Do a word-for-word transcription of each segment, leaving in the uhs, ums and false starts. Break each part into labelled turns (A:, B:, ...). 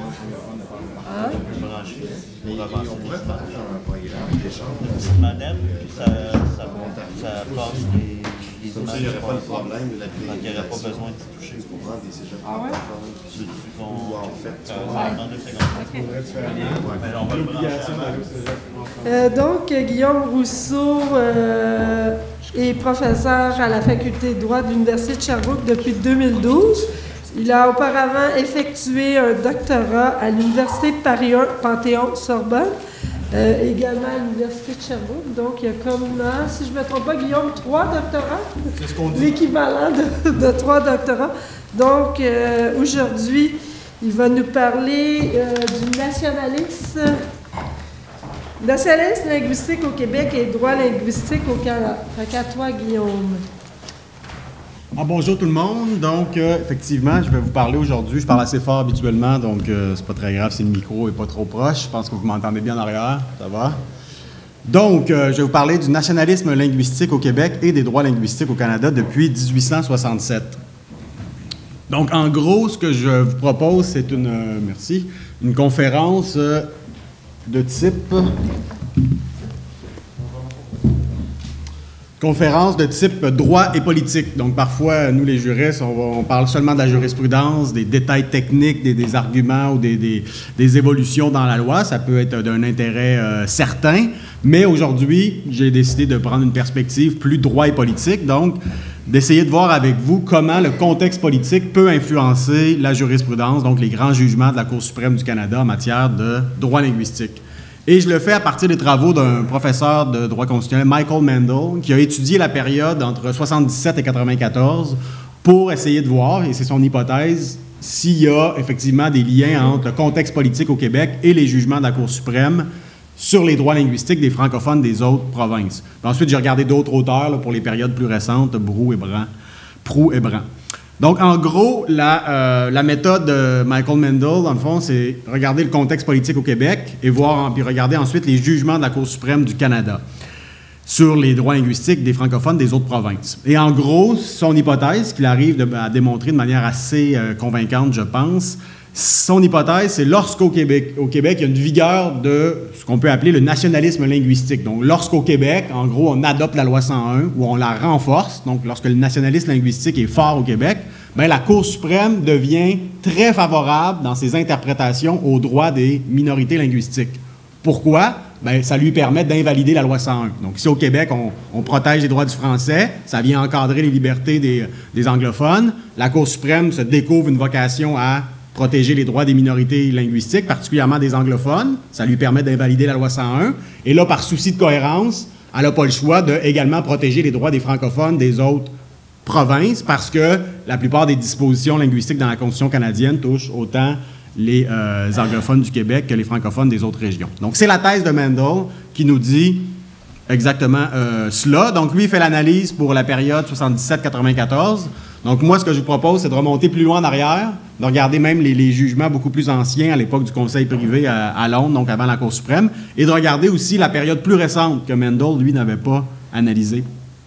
A: Ah.
B: branché
C: Mais
B: pour
C: on
B: avancer.
C: pourrait faire un programme d'échange.
B: Petite manette, puis ça, ça, ça passe les, les
C: Comme ça, il
B: images.
C: n'y aurait pas de problème de la
B: Donc, il n'y aurait pas besoin de s'y toucher.
C: Pour rendre des cégeps.
A: Ah ouais?
B: Dessus qu'on.
C: Ou en fait,
B: Euh, dans deux secondes. Mais on va le brancher avant.
A: Euh, donc, Guillaume Rousseau euh, est professeur à la faculté de droit de l'Université de Sherbrooke depuis deux mille douze. Il a auparavant effectué un doctorat à l'Université de Paris un, Panthéon-Sorbonne, euh, également à l'Université de Sherbrooke. Donc, il y a comme, euh, si je ne me trompe pas, Guillaume, trois doctorats.
D: C'est ce qu'on dit.
A: L'équivalent de, de trois doctorats. Donc, euh, aujourd'hui, il va nous parler euh, du nationalisme, nationalisme linguistique au Québec et droit linguistique au Canada. Fait qu'à toi, Guillaume.
D: Ah, bonjour tout le monde. Donc, euh, effectivement, je vais vous parler aujourd'hui. Je parle assez fort habituellement, donc euh, c'est pas très grave si le micro est pas trop proche. Je pense que vous m'entendez bien en arrière. Ça va? Donc, euh, je vais vous parler du nationalisme linguistique au Québec et des droits linguistiques au Canada depuis dix-huit cent soixante-sept. Donc, en gros, ce que je vous propose, c'est une, euh, merci, une conférence euh, de type... Conférence de type droit et politique. Donc, parfois, nous, les juristes, on, va, on parle seulement de la jurisprudence, des détails techniques, des, des arguments ou des, des, des évolutions dans la loi. Ça peut être d'un intérêt euh, certain. Mais aujourd'hui, j'ai décidé de prendre une perspective plus droit et politique. Donc, d'essayer de voir avec vous comment le contexte politique peut influencer la jurisprudence, donc les grands jugements de la Cour suprême du Canada en matière de droit linguistique. Et je le fais à partir des travaux d'un professeur de droit constitutionnel, Michael Mendel, qui a étudié la période entre soixante-dix-sept et quatre-vingt-quatorze pour essayer de voir, et c'est son hypothèse, s'il y a effectivement des liens entre le contexte politique au Québec et les jugements de la Cour suprême sur les droits linguistiques des francophones des autres provinces. Puis ensuite, j'ai regardé d'autres auteurs là, pour les périodes plus récentes, Proulx et Brand. Proulx et Brand. Donc, en gros, la, euh, la méthode de Michael Mendel, dans le fond, c'est regarder le contexte politique au Québec et voir, puis regarder ensuite les jugements de la Cour suprême du Canada sur les droits linguistiques des francophones des autres provinces. Et en gros, son hypothèse, qu'il arrive de, à démontrer de manière assez euh, convaincante, je pense, son hypothèse, c'est lorsqu'au Québec, au Québec, il y a une vigueur de ce qu'on peut appeler le nationalisme linguistique. Donc, lorsqu'au Québec, en gros, on adopte la loi cent un ou on la renforce, donc lorsque le nationalisme linguistique est fort au Québec, bien, la Cour suprême devient très favorable dans ses interprétations aux droits des minorités linguistiques. Pourquoi? Bien, ça lui permet d'invalider la loi cent un. Donc, ici au Québec, on, on protège les droits du français, ça vient encadrer les libertés des, des anglophones. La Cour suprême se découvre une vocation à protéger les droits des minorités linguistiques, particulièrement des anglophones. Ça lui permet d'invalider la loi cent un. Et là, par souci de cohérence, elle n'a pas le choix de également protéger les droits des francophones des autres provinces, parce que la plupart des dispositions linguistiques dans la Constitution canadienne touchent autant les euh, anglophones du Québec que les francophones des autres régions. Donc, c'est la thèse de Mendel qui nous dit exactement euh, cela. Donc, lui, il fait l'analyse pour la période soixante-dix-sept quatre-vingt-quatorze. Donc, moi, ce que je vous propose, c'est de remonter plus loin en arrière, de regarder même les, les jugements beaucoup plus anciens à l'époque du Conseil privé à, à Londres, donc avant la Cour suprême, et de regarder aussi la période plus récente que Mendel, lui, n'avait pas analysée.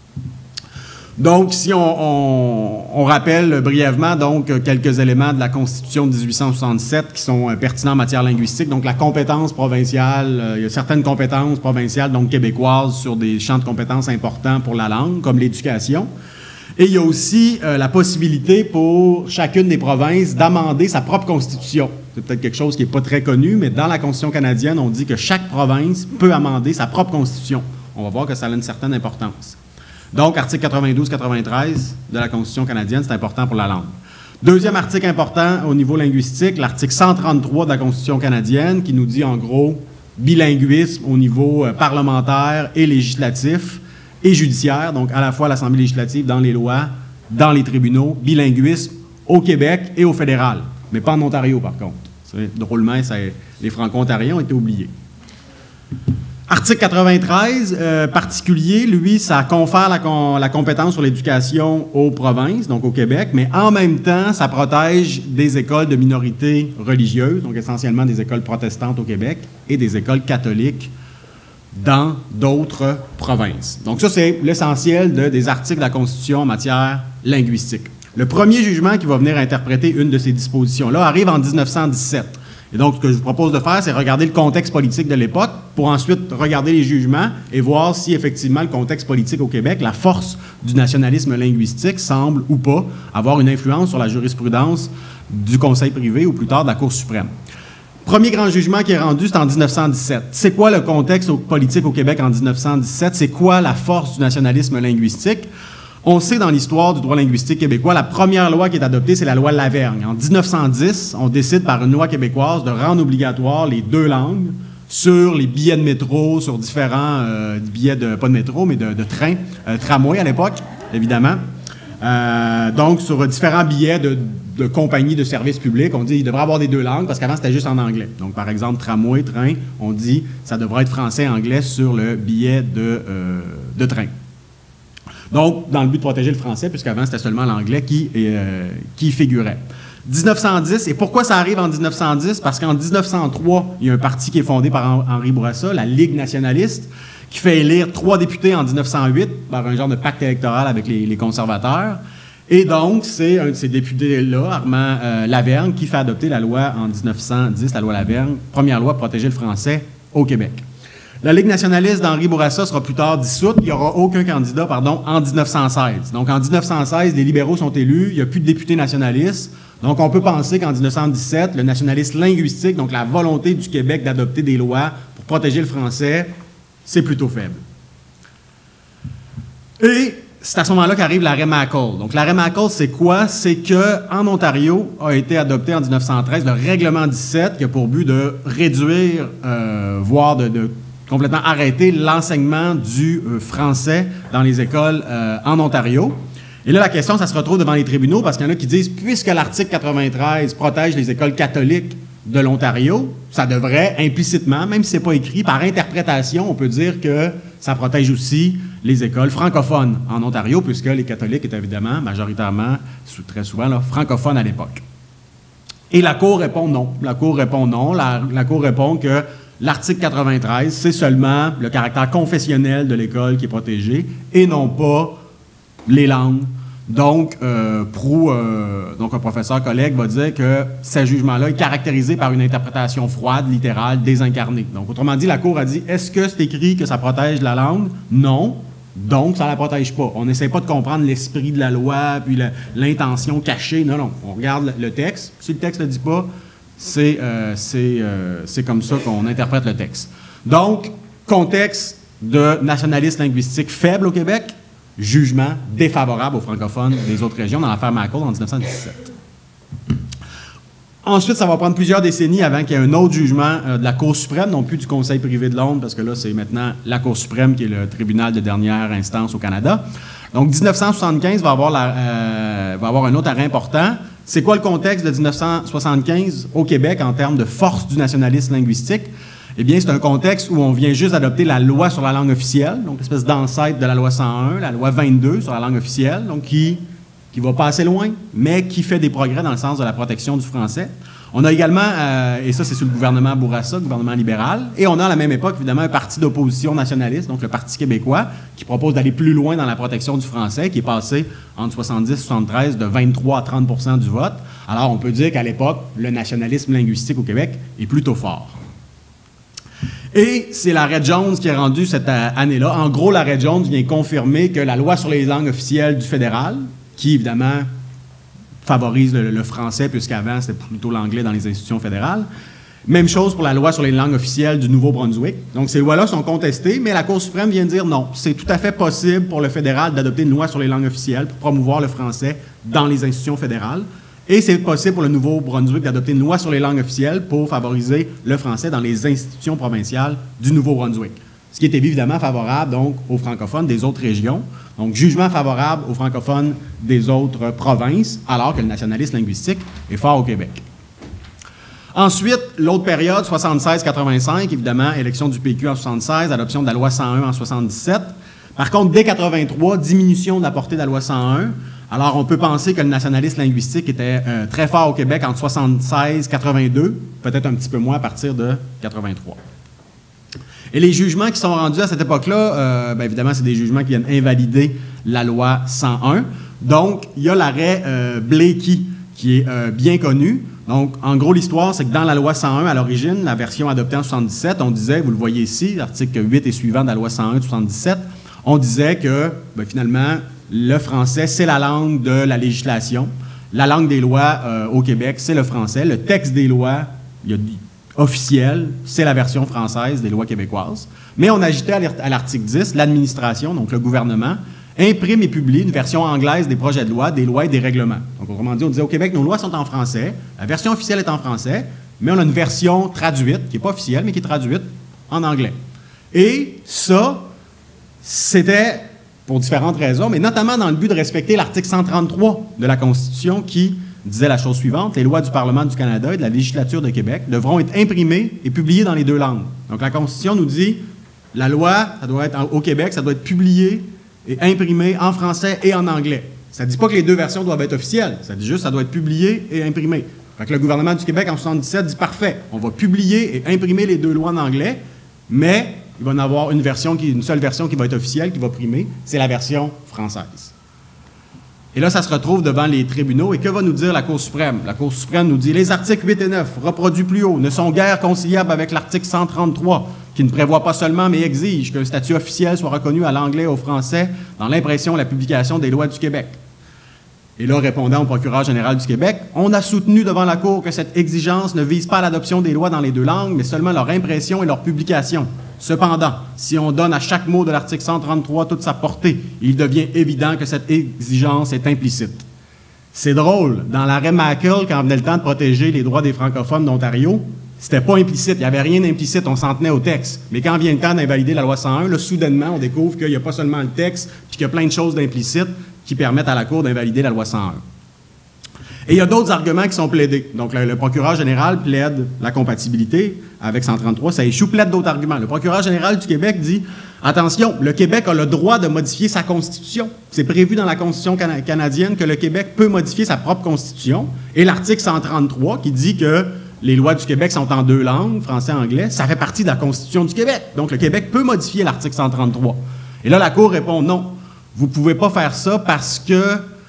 D: Donc, si on, on, on rappelle brièvement donc quelques éléments de la Constitution de dix-huit cent soixante-sept qui sont euh, pertinents en matière linguistique. Donc, la compétence provinciale, euh, il y a certaines compétences provinciales, donc québécoises, sur des champs de compétences importants pour la langue, comme l'éducation. Et il y a aussi euh, la possibilité pour chacune des provinces d'amender sa propre constitution. C'est peut-être quelque chose qui n'est pas très connu, mais dans la Constitution canadienne, on dit que chaque province peut amender sa propre constitution. On va voir que ça a une certaine importance. Donc, article quatre-vingt-douze quatre-vingt-treize de la Constitution canadienne, c'est important pour la langue. Deuxième article important au niveau linguistique, l'article cent trente-trois de la Constitution canadienne, qui nous dit en gros bilinguisme au niveau euh, parlementaire et législatif et judiciaire, donc à la fois l'Assemblée législative, dans les lois, dans les tribunaux, bilinguisme au Québec et au fédéral, mais pas en Ontario par contre. C'est, drôlement, ça, les Franco-Ontariens ont été oubliés. Article quatre-vingt-treize, euh, particulier, lui, ça confère la, con, la compétence sur l'éducation aux provinces, donc au Québec, mais en même temps, ça protège des écoles de minorités religieuses, donc essentiellement des écoles protestantes au Québec et des écoles catholiques dans d'autres provinces. Donc ça, c'est l'essentiel de, des articles de la Constitution en matière linguistique. Le premier jugement qui va venir interpréter une de ces dispositions-là arrive en mille neuf cent dix-sept. Et donc, ce que je vous propose de faire, c'est regarder le contexte politique de l'époque pour ensuite regarder les jugements et voir si, effectivement, le contexte politique au Québec, la force du nationalisme linguistique semble ou pas avoir une influence sur la jurisprudence du Conseil privé ou plus tard de la Cour suprême. Premier grand jugement qui est rendu, c'est en mille neuf cent dix-sept. C'est quoi le contexte politique au Québec en mille neuf cent dix-sept? C'est quoi la force du nationalisme linguistique? On sait dans l'histoire du droit linguistique québécois, la première loi qui est adoptée, c'est la loi Lavergne. En mille neuf cent dix, on décide par une loi québécoise de rendre obligatoire les deux langues sur les billets de métro, sur différents euh, billets de, pas de métro, mais de, de train, euh, tramway à l'époque, évidemment. Euh, donc, sur différents billets de, de compagnies de services publics, on dit qu'il devrait avoir des deux langues, parce qu'avant, c'était juste en anglais. Donc, par exemple, tramway, train, on dit ça devrait être français et anglais sur le billet de, euh, de train. Donc, dans le but de protéger le français, puisqu'avant, c'était seulement l'anglais qui, euh, qui figurait. mille neuf cent dix, et pourquoi ça arrive en mille neuf cent dix? Parce qu'en mille neuf cent trois, il y a un parti qui est fondé par Henri Bourassa, la Ligue nationaliste, qui fait élire trois députés en mille neuf cent huit par un genre de pacte électoral avec les, les conservateurs. Et donc, c'est un de ces députés-là, Armand euh, Lavergne, qui fait adopter la loi en mille neuf cent dix, la loi Lavergne, première loi pour protéger le français au Québec. La Ligue nationaliste d'Henri Bourassa sera plus tard dissoute. Il n'y aura aucun candidat, pardon, en mille neuf cent seize. Donc, en mille neuf cent seize, les libéraux sont élus. Il n'y a plus de députés nationalistes. Donc, on peut penser qu'en mille neuf cent dix-sept, le nationalisme linguistique, donc la volonté du Québec d'adopter des lois pour protéger le français, c'est plutôt faible. Et c'est à ce moment-là qu'arrive l'arrêt Mackle. Donc, l'arrêt Mackle, c'est quoi? C'est qu'en Ontario a été adopté en mille neuf cent treize le règlement dix-sept qui a pour but de réduire, euh, voire de, de complètement arrêter l'enseignement du euh, français dans les écoles euh, en Ontario. Et là, la question, ça se retrouve devant les tribunaux parce qu'il y en a qui disent, puisque l'article quatre-vingt-treize protège les écoles catholiques de l'Ontario, ça devrait implicitement, même si ce n'est pas écrit, par interprétation, on peut dire que ça protège aussi les écoles francophones en Ontario, puisque les catholiques étaient évidemment, majoritairement, très souvent, là, francophones à l'époque. Et la Cour répond non. La Cour répond non. La, la Cour répond que l'article quatre-vingt-treize, c'est seulement le caractère confessionnel de l'école qui est protégé et non pas les langues. Donc, euh, Proulx, euh, donc un professeur collègue, va dire que ce jugement-là est caractérisé par une interprétation froide, littérale, désincarnée. Donc, autrement dit, la Cour a dit, est-ce que c'est écrit que ça protège la langue? Non. Donc, ça ne la protège pas. On n'essaie pas de comprendre l'esprit de la loi, puis l'intention cachée. Non, non. On regarde le texte. Si le texte ne le dit pas, c'est euh, euh, comme ça qu'on interprète le texte. Donc, contexte de nationalisme linguistique faible au Québec, jugement défavorable aux francophones des autres régions dans l'affaire Mackle en mille neuf cent dix-sept. Ensuite, ça va prendre plusieurs décennies avant qu'il y ait un autre jugement euh, de la Cour suprême, non plus du Conseil privé de Londres, parce que là, c'est maintenant la Cour suprême qui est le tribunal de dernière instance au Canada. Donc, mille neuf cent soixante-quinze va avoir, la, euh, va avoir un autre arrêt important. C'est quoi le contexte de mille neuf cent soixante-quinze au Québec en termes de force du nationalisme linguistique? Eh bien, c'est un contexte où on vient juste d'adopter la loi sur la langue officielle, donc l'espèce d'ancêtre de la loi cent un, la loi vingt-deux sur la langue officielle, donc qui qui va pas assez loin, mais qui fait des progrès dans le sens de la protection du français. On a également, euh, et ça c'est sous le gouvernement Bourassa, le gouvernement libéral, et on a à la même époque évidemment un parti d'opposition nationaliste, donc le Parti québécois, qui propose d'aller plus loin dans la protection du français, qui est passé entre soixante-dix et soixante-treize de vingt-trois à trente pour cent du vote. Alors on peut dire qu'à l'époque, le nationalisme linguistique au Québec est plutôt fort. Et c'est l'arrêt Jones qui est rendu cette année-là. En gros, l'arrêt Jones vient confirmer que la loi sur les langues officielles du fédéral, qui évidemment favorise le, le français, puisqu'avant c'était plutôt l'anglais dans les institutions fédérales. Même chose pour la loi sur les langues officielles du Nouveau-Brunswick. Donc ces lois-là sont contestées, mais la Cour suprême vient de dire non, c'est tout à fait possible pour le fédéral d'adopter une loi sur les langues officielles pour promouvoir le français dans les institutions fédérales. Et c'est possible pour le Nouveau-Brunswick d'adopter une loi sur les langues officielles pour favoriser le français dans les institutions provinciales du Nouveau-Brunswick. Ce qui est évidemment favorable donc aux francophones des autres régions. Donc, jugement favorable aux francophones des autres provinces, alors que le nationalisme linguistique est fort au Québec. Ensuite, l'autre période, soixante-seize quatre-vingt-cinq, évidemment, élection du P Q en soixante-seize, adoption de la loi cent un en soixante-dix-sept. Par contre, dès quatre-vingt-trois, diminution de la portée de la loi cent un. Alors, on peut penser que le nationalisme linguistique était euh, très fort au Québec entre soixante-seize et quatre-vingt-deux, peut-être un petit peu moins à partir de quatre-vingt-trois. Et les jugements qui sont rendus à cette époque-là, euh, bien évidemment, c'est des jugements qui viennent invalider la loi cent un. Donc, il y a l'arrêt euh, Blakey, qui est euh, bien connu. Donc, en gros, l'histoire, c'est que dans la loi cent un, à l'origine, la version adoptée en soixante-dix-sept, on disait, vous le voyez ici, l'article huit et suivant de la loi cent un de soixante-dix-sept, on disait que, ben, finalement, le français, c'est la langue de la législation. La langue des lois euh, au Québec, c'est le français. Le texte des lois, il y a officiel, c'est la version française des lois québécoises. Mais on agitait à l'article dix, l'administration, donc le gouvernement, imprime et publie une version anglaise des projets de loi, des lois et des règlements. Donc, autrement dit, on disait au Québec, nos lois sont en français, la version officielle est en français, mais on a une version traduite, qui n'est pas officielle, mais qui est traduite en anglais. Et ça, c'était pour différentes raisons, mais notamment dans le but de respecter l'article cent trente-trois de la Constitution qui disait la chose suivante: les lois du Parlement du Canada et de la législature de Québec devront être imprimées et publiées dans les deux langues. Donc, la Constitution nous dit, la loi, ça doit être au Québec, ça doit être publié et imprimé en français et en anglais. Ça ne dit pas que les deux versions doivent être officielles. Ça dit juste que ça doit être publié et imprimé. Fait que le gouvernement du Québec, en soixante-dix-sept, dit parfait, on va publier et imprimer les deux lois en anglais, mais il va y en avoir une, version qui, une seule version qui va être officielle, qui va primer, c'est la version française. Et là, ça se retrouve devant les tribunaux. Et que va nous dire la Cour suprême? La Cour suprême nous dit « Les articles huit et neuf, reproduits plus haut, ne sont guère conciliables avec l'article cent trente-trois, qui ne prévoit pas seulement, mais exige qu'un statut officiel soit reconnu à l'anglais et au français dans l'impression et la publication des lois du Québec. » Et là, répondant au procureur général du Québec, « On a soutenu devant la Cour que cette exigence ne vise pas l'adoption des lois dans les deux langues, mais seulement leur impression et leur publication. Cependant, si on donne à chaque mot de l'article cent trente-trois toute sa portée, il devient évident que cette exigence est implicite. » C'est drôle, dans l'arrêt Mackle, quand venait le temps de protéger les droits des francophones d'Ontario, c'était pas implicite, il n'y avait rien d'implicite, on s'en tenait au texte. Mais quand vient le temps d'invalider la loi cent un, là, soudainement, on découvre qu'il n'y a pas seulement le texte, puis qu'il y a plein de choses d'implicites qui permettent à la Cour d'invalider la loi cent un. Et il y a d'autres arguments qui sont plaidés. Donc, le, le procureur général plaide la compatibilité avec cent trente-trois, ça échoue, plaide d'autres arguments. Le procureur général du Québec dit « Attention, le Québec a le droit de modifier sa Constitution. C'est prévu dans la Constitution cana- canadienne que le Québec peut modifier sa propre Constitution. Et l'article cent trente-trois qui dit que les lois du Québec sont en deux langues, français et anglais, ça fait partie de la Constitution du Québec. Donc, le Québec peut modifier l'article cent trente-trois. Et là, la Cour répond non. Vous ne pouvez pas faire ça parce que,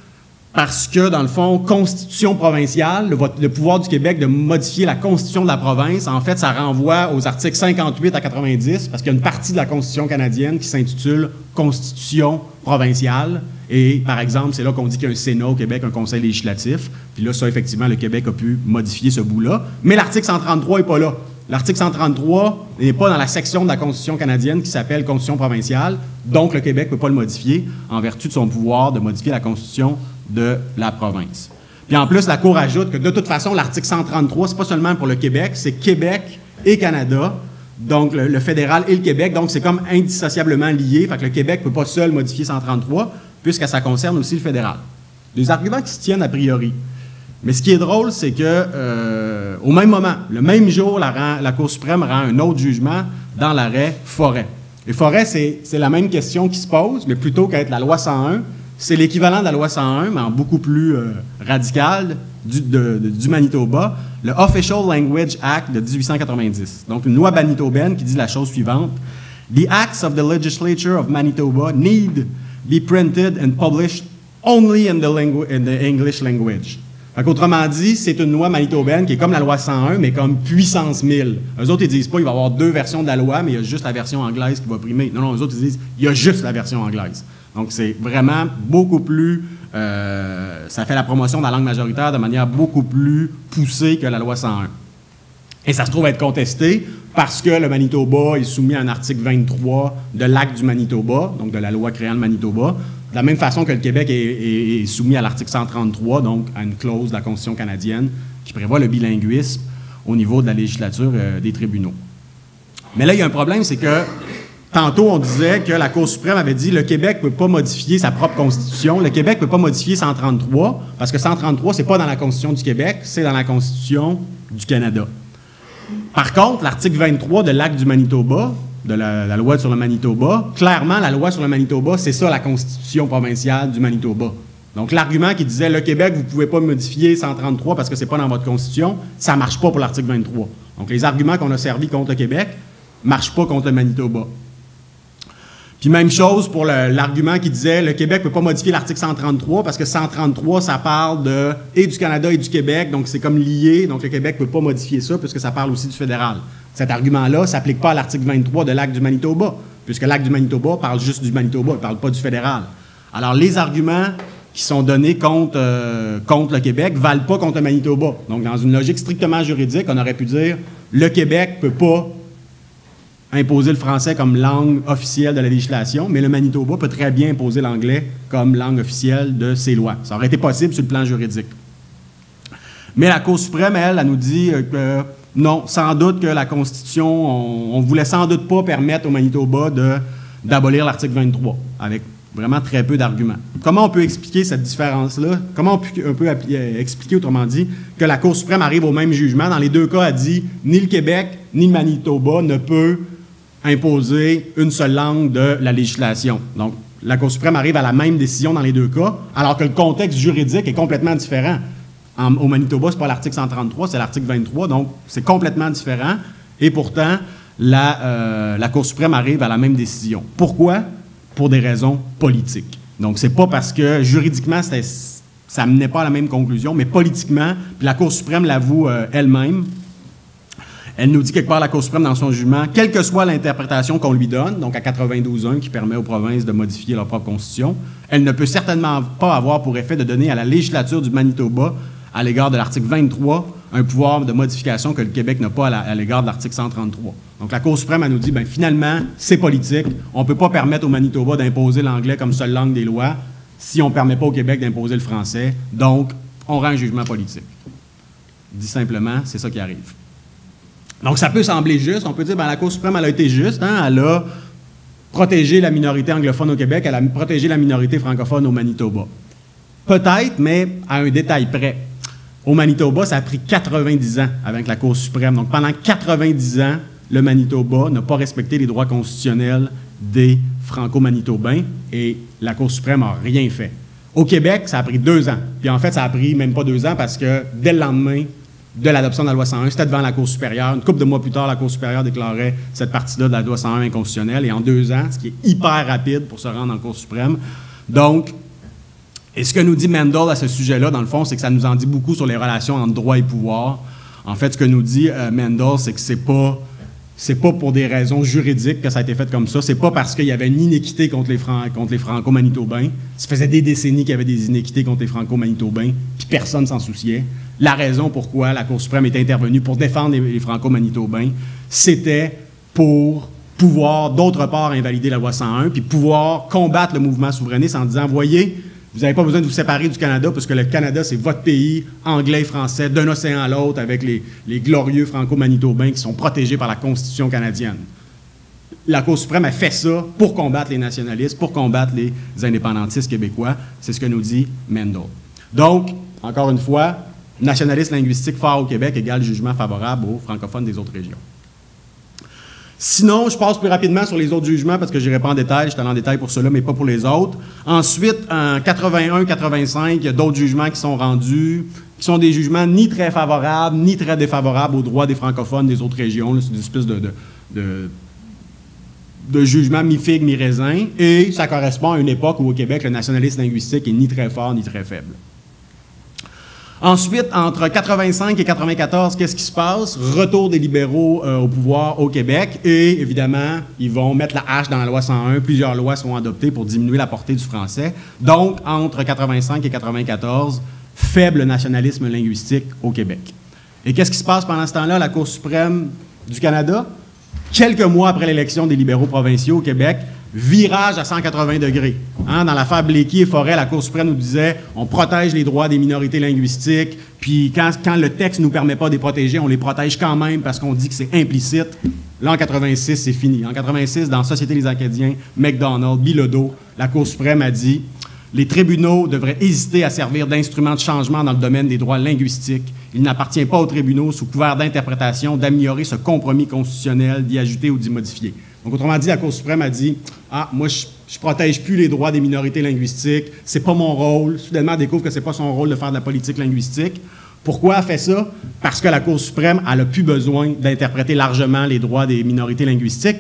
D: parce que, dans le fond, Constitution provinciale, le, le pouvoir du Québec de modifier la Constitution de la province, en fait, ça renvoie aux articles cinquante-huit à quatre-vingt-dix, parce qu'il y a une partie de la Constitution canadienne qui s'intitule Constitution provinciale. Et, par exemple, c'est là qu'on dit qu'il y a un Sénat au Québec, un conseil législatif. Puis là, ça, effectivement, le Québec a pu modifier ce bout-là. Mais l'article cent trente-trois n'est pas là. L'article cent trente-trois n'est pas dans la section de la Constitution canadienne qui s'appelle Constitution provinciale. Donc, le Québec ne peut pas le modifier en vertu de son pouvoir de modifier la Constitution de la province. Puis en plus, la Cour ajoute que, de toute façon, l'article cent trente-trois, c'est pas seulement pour le Québec, c'est Québec et Canada. Donc, le, le fédéral et le Québec. Donc, c'est comme indissociablement lié. Fait que le Québec ne peut pas seul modifier cent trente-trois, puisque ça concerne aussi le fédéral. Des arguments qui se tiennent a priori. Mais ce qui est drôle, c'est que euh, au même moment, le même jour, la, rend, la Cour suprême rend un autre jugement dans l'arrêt Forêt. Et Forêt, c'est, c'est la même question qui se pose, mais plutôt qu'être la loi cent un, c'est l'équivalent de la loi cent un, mais en beaucoup plus euh, radical, du, de, de, du Manitoba, le Official Language Act de dix-huit cent quatre-vingt-dix. Donc, une loi manitobaine qui dit la chose suivante. « The acts of the legislature of Manitoba need be printed and published only in the, langu- in the English language. » Fait qu'autrement dit, c'est une loi manitobaine qui est comme la loi cent un, mais comme puissance mille. Eux autres, ils disent pas qu'il va y avoir deux versions de la loi, mais il y a juste la version anglaise qui va primer. Non, non, eux autres, ils disent il y a juste la version anglaise. Donc, c'est vraiment beaucoup plus... Euh, ça fait la promotion de la langue majoritaire de manière beaucoup plus poussée que la loi cent un. Et ça se trouve être contesté parce que le Manitoba est soumis à un article vingt-trois de l'Acte du Manitoba, donc de la loi créant le Manitoba, de la même façon que le Québec est, est, est soumis à l'article cent trente-trois, donc à une clause de la Constitution canadienne qui prévoit le bilinguisme au niveau de la législature euh, des tribunaux. Mais là, il y a un problème, c'est que tantôt, on disait que la Cour suprême avait dit que le Québec ne peut pas modifier sa propre Constitution. Le Québec ne peut pas modifier cent trente-trois, parce que cent trente-trois, ce n'est pas dans la Constitution du Québec, c'est dans la Constitution du Canada. Par contre, l'article vingt-trois de l'Acte du Manitoba, de la, la loi sur le Manitoba, clairement, la loi sur le Manitoba, c'est ça la Constitution provinciale du Manitoba. Donc, l'argument qui disait « le Québec, vous ne pouvez pas modifier cent trente-trois parce que ce n'est pas dans votre Constitution », ça ne marche pas pour l'article vingt-trois. Donc, les arguments qu'on a servis contre le Québec ne marchent pas contre le Manitoba. Puis même chose pour l'argument qui disait le Québec ne peut pas modifier l'article cent trente-trois parce que cent trente-trois, ça parle de, et du Canada et du Québec, donc c'est comme lié, donc le Québec ne peut pas modifier ça puisque ça parle aussi du fédéral. Cet argument-là ne s'applique pas à l'article vingt-trois de l'acte du Manitoba, puisque l'acte du Manitoba parle juste du Manitoba, il ne parle pas du fédéral. Alors les arguments qui sont donnés contre, euh, contre le Québec ne valent pas contre le Manitoba. Donc dans une logique strictement juridique, on aurait pu dire le Québec ne peut pas imposer le français comme langue officielle de la législation, mais le Manitoba peut très bien imposer l'anglais comme langue officielle de ses lois. Ça aurait été possible sur le plan juridique. Mais la Cour suprême, elle, elle nous dit que non, sans doute que la Constitution, on ne voulait sans doute pas permettre au Manitoba d'abolir l'article vingt-trois, avec vraiment très peu d'arguments. Comment on peut expliquer cette différence-là? Comment on peut, on peut expliquer, autrement dit, que la Cour suprême arrive au même jugement? Dans les deux cas, elle dit ni le Québec ni le Manitoba ne peut imposer une seule langue de la législation. Donc, la Cour suprême arrive à la même décision dans les deux cas, alors que le contexte juridique est complètement différent. En, au Manitoba, ce n'est pas l'article cent trente-trois, c'est l'article vingt-trois, donc c'est complètement différent. Et pourtant, la, euh, la Cour suprême arrive à la même décision. Pourquoi? Pour des raisons politiques. Donc, ce n'est pas parce que juridiquement, ça ne menait pas à la même conclusion, mais politiquement, puis la Cour suprême l'avoue euh, elle-même. Elle nous dit quelque part, la Cour suprême, dans son jugement, quelle que soit l'interprétation qu'on lui donne, donc à quatre-vingt-douze un, qui permet aux provinces de modifier leur propre constitution, elle ne peut certainement pas avoir pour effet de donner à la législature du Manitoba, à l'égard de l'article vingt-trois, un pouvoir de modification que le Québec n'a pas à l'égard de l'article cent trente-trois. Donc la Cour suprême, elle nous dit, bien, finalement, c'est politique. On ne peut pas permettre au Manitoba d'imposer l'anglais comme seule langue des lois si on ne permet pas au Québec d'imposer le français. Donc, on rend un jugement politique. Dit simplement, c'est ça qui arrive. Donc, ça peut sembler juste. On peut dire, bien, la Cour suprême, elle a été juste. Hein? Elle a protégé la minorité anglophone au Québec, elle a protégé la minorité francophone au Manitoba. Peut-être, mais à un détail près. Au Manitoba, ça a pris quatre-vingt-dix ans avec la Cour suprême. Donc, pendant quatre-vingt-dix ans, le Manitoba n'a pas respecté les droits constitutionnels des Franco-Manitobains et la Cour suprême n'a rien fait. Au Québec, ça a pris deux ans. Puis en fait, ça a pris même pas deux ans parce que dès le lendemain de l'adoption de la loi cent un, c'était devant la Cour supérieure. Une couple de mois plus tard, la Cour supérieure déclarait cette partie-là de la loi cent un inconstitutionnelle. Et en deux ans, ce qui est hyper rapide pour se rendre en Cour suprême. Donc, et ce que nous dit Mendel à ce sujet-là, dans le fond, c'est que ça nous en dit beaucoup sur les relations entre droit et pouvoir. En fait, ce que nous dit euh, Mendel, c'est que c'est pas... C'est pas pour des raisons juridiques que ça a été fait comme ça. C'est pas parce qu'il y avait une inéquité contre les, Fran contre les Franco-Manitobains. Ça faisait des décennies qu'il y avait des inéquités contre les Franco-Manitobains, puis personne s'en souciait. La raison pourquoi la Cour suprême était intervenue pour défendre les, les Franco-Manitobains, c'était pour pouvoir, d'autre part, invalider la loi cent un, puis pouvoir combattre le mouvement souverainiste en disant, voyez, vous n'avez pas besoin de vous séparer du Canada, parce que le Canada, c'est votre pays, anglais et français, d'un océan à l'autre, avec les, les glorieux franco-manitobains qui sont protégés par la Constitution canadienne. La Cour suprême a fait ça pour combattre les nationalistes, pour combattre les indépendantistes québécois. C'est ce que nous dit Mendel. Donc, encore une fois, nationalisme linguistique fort au Québec égale jugement favorable aux francophones des autres régions. Sinon, je passe plus rapidement sur les autres jugements parce que je n'irai pas en détail. Je suis allé en détail pour cela, mais pas pour les autres. Ensuite, en quatre-vingt-un quatre-vingt-cinq, il y a d'autres jugements qui sont rendus, qui sont des jugements ni très favorables, ni très défavorables aux droits des francophones des autres régions. C'est une espèce de, de, de, de jugement mi-figue, mi-raisin. Et ça correspond à une époque où, au Québec, le nationalisme linguistique est ni très fort, ni très faible. Ensuite, entre quatre-vingt-cinq et quatre-vingt-quatorze, qu'est-ce qui se passe? Retour des libéraux euh, au pouvoir au Québec et, évidemment, ils vont mettre la hache dans la loi cent un. Plusieurs lois seront adoptées pour diminuer la portée du français. Donc, entre quatre-vingt-cinq et quatre-vingt-quatorze, faible nationalisme linguistique au Québec. Et qu'est-ce qui se passe pendant ce temps-là? La Cour suprême du Canada, quelques mois après l'élection des libéraux provinciaux au Québec, virage à cent quatre-vingts degrés. Hein, dans l'affaire Blaikie et Forêt, la Cour suprême nous disait on protège les droits des minorités linguistiques, puis quand, quand le texte ne nous permet pas de les protéger, on les protège quand même parce qu'on dit que c'est implicite. Là, en quatre-vingt-six, c'est fini. En quatre-vingt-six, dans Société des Acadiens, MacDonald, Bilodeau, la Cour suprême a dit les tribunaux devraient hésiter à servir d'instruments de changement dans le domaine des droits linguistiques. Il n'appartient pas aux tribunaux, sous couvert d'interprétation, d'améliorer ce compromis constitutionnel, d'y ajouter ou d'y modifier. Donc, autrement dit, la Cour suprême a dit « Ah, moi, je ne protège plus les droits des minorités linguistiques, c'est pas mon rôle. » Soudainement, elle découvre que c'est pas son rôle de faire de la politique linguistique. Pourquoi elle fait ça? Parce que la Cour suprême, elle n'a plus besoin d'interpréter largement les droits des minorités linguistiques,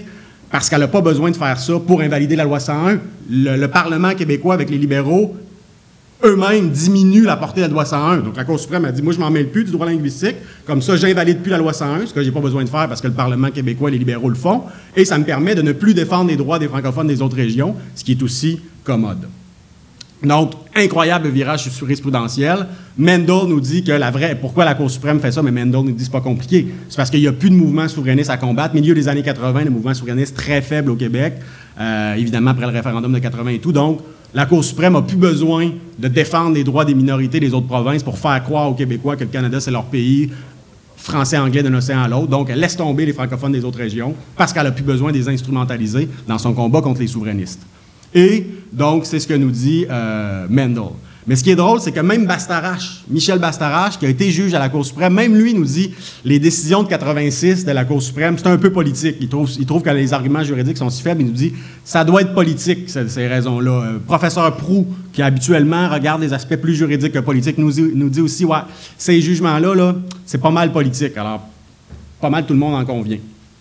D: parce qu'elle n'a pas besoin de faire ça pour invalider la loi cent un. Le, le Parlement québécois, avec les libéraux, eux-mêmes diminuent la portée de la loi cent un. Donc, la Cour suprême a dit, moi, je m'en mêle plus du droit linguistique. Comme ça, j'invalide plus la loi cent un, ce que j'ai pas besoin de faire parce que le Parlement québécois et les libéraux le font. Et ça me permet de ne plus défendre les droits des francophones des autres régions, ce qui est aussi commode. Donc, incroyable virage jurisprudentiel. Mendel nous dit que la vraie... Pourquoi la Cour suprême fait ça? Mais Mendel nous dit que c'est pas compliqué. C'est parce qu'il n'y a plus de mouvement souverainiste à combattre. Milieu des années quatre-vingt, le mouvement souverainiste très faible au Québec, euh, évidemment après le référendum de quatre-vingt et tout. Donc, la Cour suprême n'a plus besoin de défendre les droits des minorités des autres provinces pour faire croire aux Québécois que le Canada, c'est leur pays, français, anglais d'un océan à l'autre. Donc, elle laisse tomber les francophones des autres régions parce qu'elle n'a plus besoin de les instrumentaliser dans son combat contre les souverainistes. Et donc, c'est ce que nous dit euh, Mendel. Mais ce qui est drôle, c'est que même Bastarache, Michel Bastarache, qui a été juge à la Cour suprême, même lui nous dit les décisions de quatre-vingt-six de la Cour suprême, c'est un peu politique. Il trouve, il trouve que les arguments juridiques sont si faibles. Il nous dit ça doit être politique, ces, ces raisons-là. Euh, professeur Proulx, qui habituellement regarde les aspects plus juridiques que politiques, nous, nous dit aussi ouais, ces jugements-là, là, c'est pas mal politique. Alors, pas mal tout le monde en convient.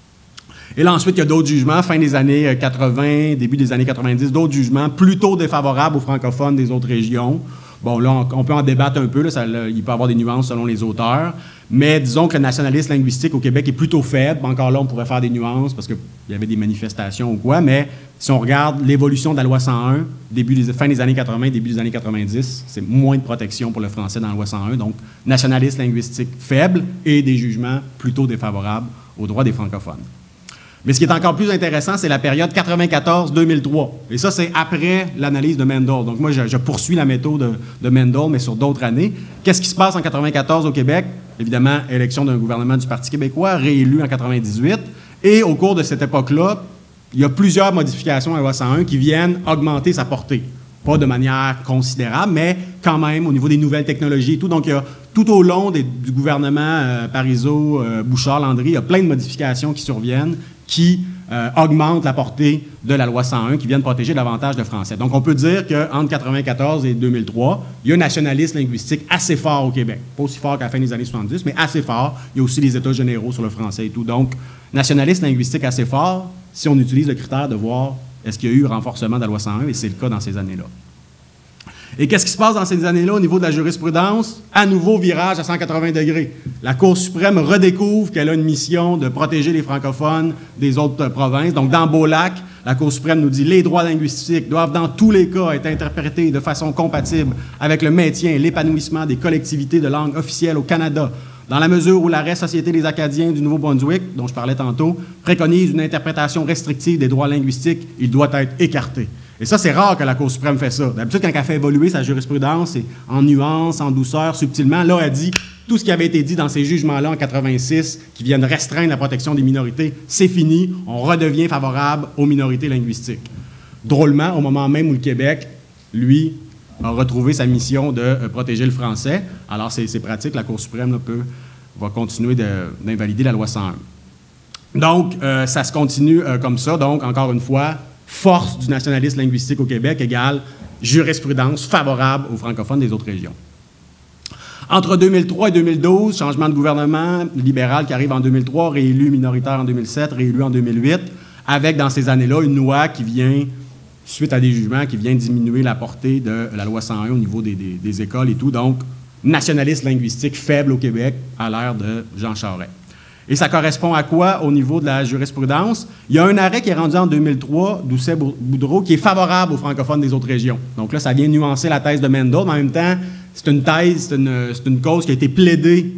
D: Et là, ensuite, il y a d'autres jugements, fin des années quatre-vingt, début des années quatre-vingt-dix, d'autres jugements plutôt défavorables aux francophones des autres régions. Bon, là, on, on peut en débattre un peu, là, ça, là, il peut y avoir des nuances selon les auteurs, mais disons que le nationalisme linguistique au Québec est plutôt faible. Encore là, on pourrait faire des nuances parce qu'il y avait des manifestations ou quoi, mais si on regarde l'évolution de la loi cent un, début des, fin des années quatre-vingt, début des années quatre-vingt-dix, c'est moins de protection pour le français dans la loi cent un, donc nationalisme linguistique faible et des jugements plutôt défavorables aux droits des francophones. Mais ce qui est encore plus intéressant, c'est la période quatre-vingt-quatorze deux mille trois. Et ça, c'est après l'analyse de Mendel. Donc moi, je, je poursuis la méthode de, de Mendel, mais sur d'autres années. Qu'est-ce qui se passe en quatre-vingt-quatorze au Québec? Évidemment, élection d'un gouvernement du Parti québécois, réélu en quatre-vingt-dix-huit. Et au cours de cette époque-là, il y a plusieurs modifications à la loi cent un qui viennent augmenter sa portée. Pas de manière considérable, mais quand même au niveau des nouvelles technologies et tout. Donc, il y a tout au long des, du gouvernement euh, Parizeau, euh, Bouchard, Landry, il y a plein de modifications qui surviennent qui euh, augmentent la portée de la loi cent un, qui viennent protéger davantage le français. Donc, on peut dire qu'entre quatre-vingt-quatorze et deux mille trois, il y a un nationalisme linguistique assez fort au Québec. Pas aussi fort qu'à la fin des années soixante-dix, mais assez fort. Il y a aussi les États généraux sur le français et tout. Donc, nationalisme linguistique assez fort si on utilise le critère de voir est-ce qu'il y a eu renforcement de la loi cent un, et c'est le cas dans ces années-là. Et qu'est-ce qui se passe dans ces années-là au niveau de la jurisprudence? À nouveau, virage à cent quatre-vingts degrés. La Cour suprême redécouvre qu'elle a une mission de protéger les francophones des autres euh, provinces. Donc, dans Beaulac, la Cour suprême nous dit les droits linguistiques doivent dans tous les cas être interprétés de façon compatible avec le maintien et l'épanouissement des collectivités de langue officielle au Canada, dans la mesure où l'arrêt Société des Acadiens du Nouveau-Brunswick, dont je parlais tantôt, préconise une interprétation restrictive des droits linguistiques, il doit être écarté. Et ça, c'est rare que la Cour suprême fait ça. D'habitude, quand elle fait évoluer sa jurisprudence, c'est en nuance, en douceur, subtilement. Là, elle dit tout ce qui avait été dit dans ces jugements-là en quatre-vingt-six, qui viennent restreindre la protection des minorités, c'est fini. On redevient favorable aux minorités linguistiques. Drôlement, au moment même où le Québec, lui, a retrouvé sa mission de euh, protéger le français, alors c'est, c'est pratique, la Cour suprême là, peut, va continuer de, d'invalider la loi cent un. Donc, euh, ça se continue euh, comme ça. Donc, encore une fois, force du nationalisme linguistique au Québec égale jurisprudence favorable aux francophones des autres régions. Entre deux mille trois et deux mille douze, changement de gouvernement libéral qui arrive en deux mille trois, réélu minoritaire en deux mille sept, réélu en deux mille huit, avec dans ces années-là une loi qui vient, suite à des jugements, qui vient diminuer la portée de la loi cent un au niveau des, des, des écoles et tout. Donc, nationalisme linguistique faible au Québec à l'ère de Jean Charest. Et ça correspond à quoi au niveau de la jurisprudence? Il y a un arrêt qui est rendu en deux mille trois, Doucet-Boudreau, qui est favorable aux francophones des autres régions. Donc là, ça vient nuancer la thèse de Mendel, mais en même temps, c'est une thèse, c'est une, c'est une cause qui a été plaidée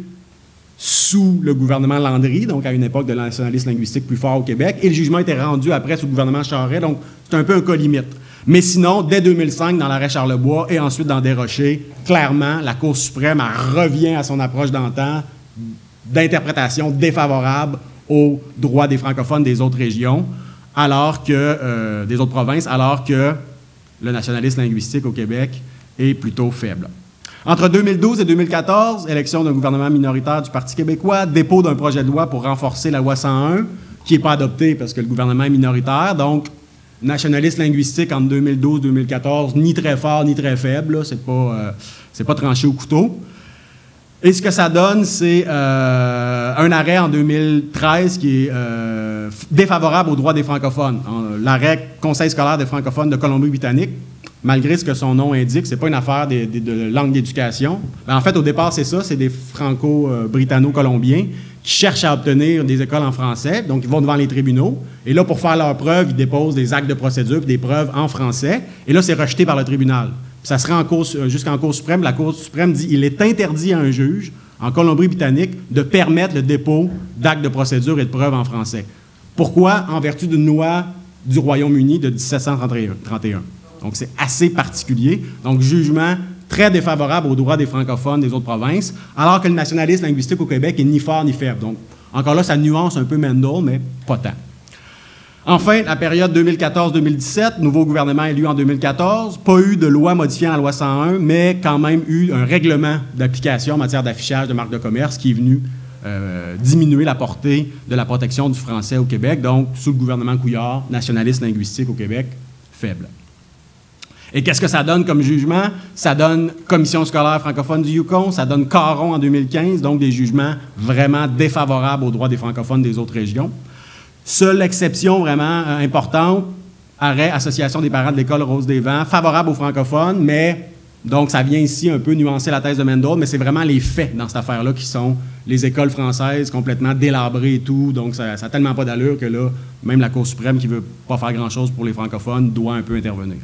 D: sous le gouvernement Landry, donc à une époque de nationalisme linguistique plus fort au Québec, et le jugement a été rendu après sous le gouvernement Charest, donc c'est un peu un cas limite. Mais sinon, dès deux mille cinq, dans l'arrêt Charlebois et ensuite dans Desrochers, clairement, la Cour suprême elle revient à son approche d'antan, d'interprétation défavorable aux droits des francophones des autres régions, alors que, euh, des autres provinces, alors que le nationalisme linguistique au Québec est plutôt faible. Entre deux mille douze et deux mille quatorze, élection d'un gouvernement minoritaire du Parti québécois, dépôt d'un projet de loi pour renforcer la loi cent un, qui n'est pas adopté parce que le gouvernement est minoritaire, donc nationalisme linguistique entre deux mille douze et deux mille quatorze, ni très fort ni très faible, c'est pas, euh, c'est pas tranché au couteau. Et ce que ça donne, c'est euh, un arrêt en deux mille treize qui est euh, euh, défavorable aux droits des francophones. L'arrêt Conseil scolaire des francophones de Colombie-Britannique, malgré ce que son nom indique, c'est pas une affaire de, de, de langue d'éducation. En fait, au départ, c'est ça, c'est des franco-britanno-colombiens qui cherchent à obtenir des écoles en français, donc ils vont devant les tribunaux, et là, pour faire leurs preuves, ils déposent des actes de procédure puis des preuves en français, et là, c'est rejeté par le tribunal. Puis ça sera en cour, jusqu'en Cour suprême. La Cour suprême dit qu'il est interdit à un juge, en Colombie-Britannique, de permettre le dépôt d'actes de procédure et de preuves en français. Pourquoi? En vertu d'une loi du Royaume-Uni de dix-sept cent trente et un. Donc, c'est assez particulier. Donc, jugement très défavorable aux droits des francophones des autres provinces, alors que le nationalisme linguistique au Québec est ni fort ni faible. Donc, encore là, ça nuance un peu Mendel, mais pas tant. Enfin, la période deux mille quatorze deux mille dix-sept, nouveau gouvernement élu en deux mille quatorze, pas eu de loi modifiant la loi cent un, mais quand même eu un règlement d'application en matière d'affichage de marques de commerce qui est venu euh, diminuer la portée de la protection du français au Québec. Donc, sous le gouvernement Couillard, nationaliste linguistique au Québec, faible. Et qu'est-ce que ça donne comme jugement? Ça donne Commission scolaire francophone du Yukon, ça donne Caron en deux mille quinze, donc des jugements vraiment défavorables aux droits des francophones des autres régions. Seule exception vraiment euh, importante, arrêt Association des parents de l'École Rose des Vents, favorable aux francophones, mais donc ça vient ici un peu nuancer la thèse de Mendel, mais c'est vraiment les faits dans cette affaire-là qui sont les écoles françaises complètement délabrées et tout, donc ça n'a tellement pas d'allure que là, même la Cour suprême qui ne veut pas faire grand-chose pour les francophones doit un peu intervenir.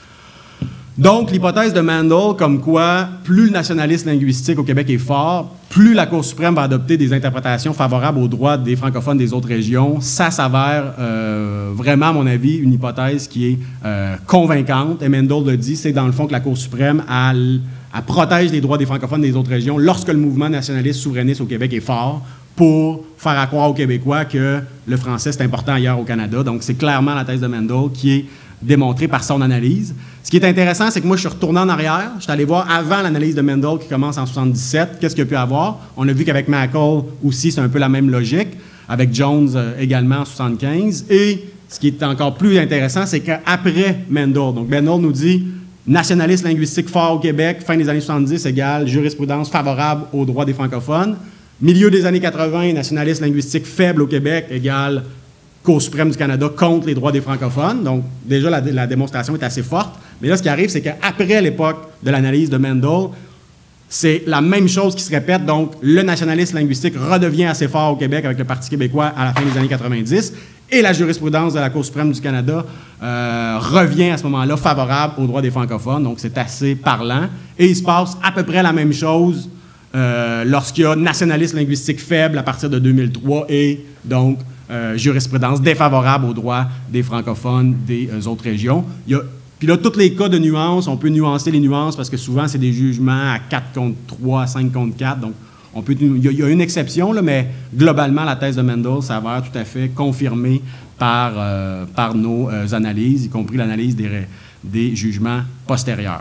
D: Donc, l'hypothèse de Mendel, comme quoi plus le nationalisme linguistique au Québec est fort, plus la Cour suprême va adopter des interprétations favorables aux droits des francophones des autres régions, ça s'avère euh, vraiment, à mon avis, une hypothèse qui est euh, convaincante. Et Mendel le dit, c'est dans le fond que la Cour suprême elle, elle protège les droits des francophones des autres régions lorsque le mouvement nationaliste souverainiste au Québec est fort pour faire croire aux Québécois que le français, c'est important ailleurs au Canada. Donc, c'est clairement la thèse de Mendel qui est démontrée par son analyse. Ce qui est intéressant, c'est que moi, je suis retourné en arrière. Je suis allé voir avant l'analyse de Mendel qui commence en soixante-dix-sept, qu'est-ce qu'il y a pu avoir. On a vu qu'avec Mackle aussi, c'est un peu la même logique, avec Jones euh, également en soixante-quinze. Et ce qui est encore plus intéressant, c'est qu'après Mendel, donc Mendel nous dit nationalisme linguistique fort au Québec, fin des années soixante-dix égale jurisprudence favorable aux droits des francophones. Milieu des années quatre-vingts, nationalisme linguistique faible au Québec égale Cour suprême du Canada contre les droits des francophones. Donc, déjà, la, la démonstration est assez forte. Mais là, ce qui arrive, c'est qu'après l'époque de l'analyse de Mendel, c'est la même chose qui se répète. Donc, le nationalisme linguistique redevient assez fort au Québec avec le Parti québécois à la fin des années quatre-vingt-dix. Et la jurisprudence de la Cour suprême du Canada euh, revient à ce moment-là favorable aux droits des francophones. Donc, c'est assez parlant. Et il se passe à peu près la même chose euh, lorsqu'il y a nationalisme linguistique faible à partir de deux mille trois et donc Euh, jurisprudence défavorable aux droits des francophones des euh, autres régions. Il y a, puis là, tous les cas de nuances, on peut nuancer les nuances parce que souvent, c'est des jugements à quatre contre trois, cinq contre quatre. Donc, on peut, il, y a, il y a une exception, là, mais globalement, la thèse de Mendel s'avère tout à fait confirmée par, euh, par nos euh, analyses, y compris l'analyse des, des jugements postérieurs.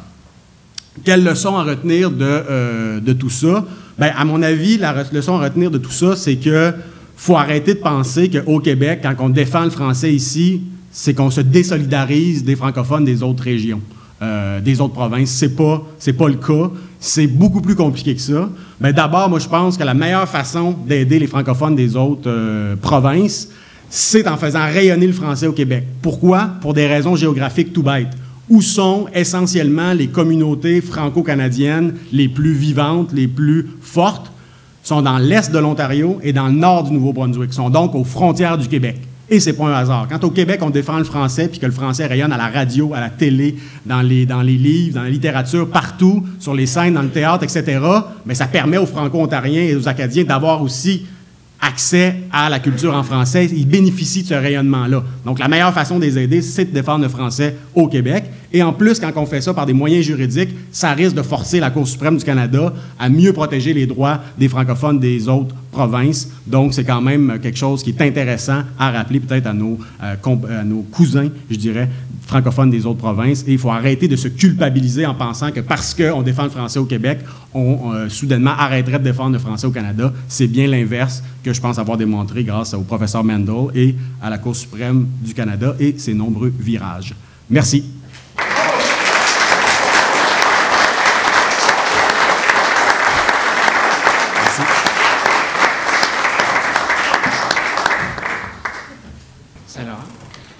D: Quelle leçon à retenir de, euh, de tout ça? Bien, à mon avis, la leçon à retenir de tout ça, c'est que faut arrêter de penser qu'au Québec, quand on défend le français ici, c'est qu'on se désolidarise des francophones des autres régions, euh, des autres provinces. C'est pas, c'est pas le cas. C'est beaucoup plus compliqué que ça. Mais d'abord, moi, je pense que la meilleure façon d'aider les francophones des autres euh, provinces, c'est en faisant rayonner le français au Québec. Pourquoi? Pour des raisons géographiques tout bêtes. Où sont essentiellement les communautés franco-canadiennes les plus vivantes, les plus fortes? Sont dans l'est de l'Ontario et dans le nord du Nouveau-Brunswick, sont donc aux frontières du Québec. Et c'est pas un hasard. Quand au Québec, on défend le français, puis que le français rayonne à la radio, à la télé, dans les, dans les livres, dans la littérature, partout, sur les scènes, dans le théâtre, et cetera, mais ça permet aux Franco-Ontariens et aux Acadiens d'avoir aussi accès à la culture en français. Ils bénéficient de ce rayonnement-là. Donc, la meilleure façon de les aider, c'est de défendre le français au Québec. Et en plus, quand on fait ça par des moyens juridiques, ça risque de forcer la Cour suprême du Canada à mieux protéger les droits des francophones des autres provinces. Donc, c'est quand même quelque chose qui est intéressant à rappeler peut-être à nos, euh, à nos cousins, je dirais, francophones des autres provinces. Et il faut arrêter de se culpabiliser en pensant que parce qu'on défend le français au Québec, on euh, soudainement arrêterait de défendre le français au Canada. C'est bien l'inverse que je pense avoir démontré grâce au professeur Mendel et à la Cour suprême du Canada et ses nombreux virages. Merci.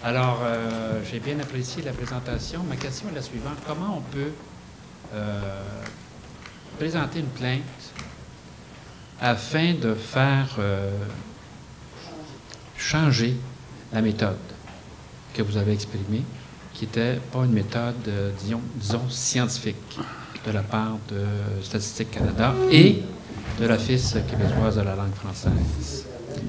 E: Alors, euh, j'ai bien apprécié la présentation. Ma question est la suivante. Comment on peut euh, présenter une plainte afin de faire euh, changer la méthode que vous avez exprimée, qui n'était pas une méthode, euh, disons, disons, scientifique de la part de Statistique Canada et de l'Office québécoise de la langue française?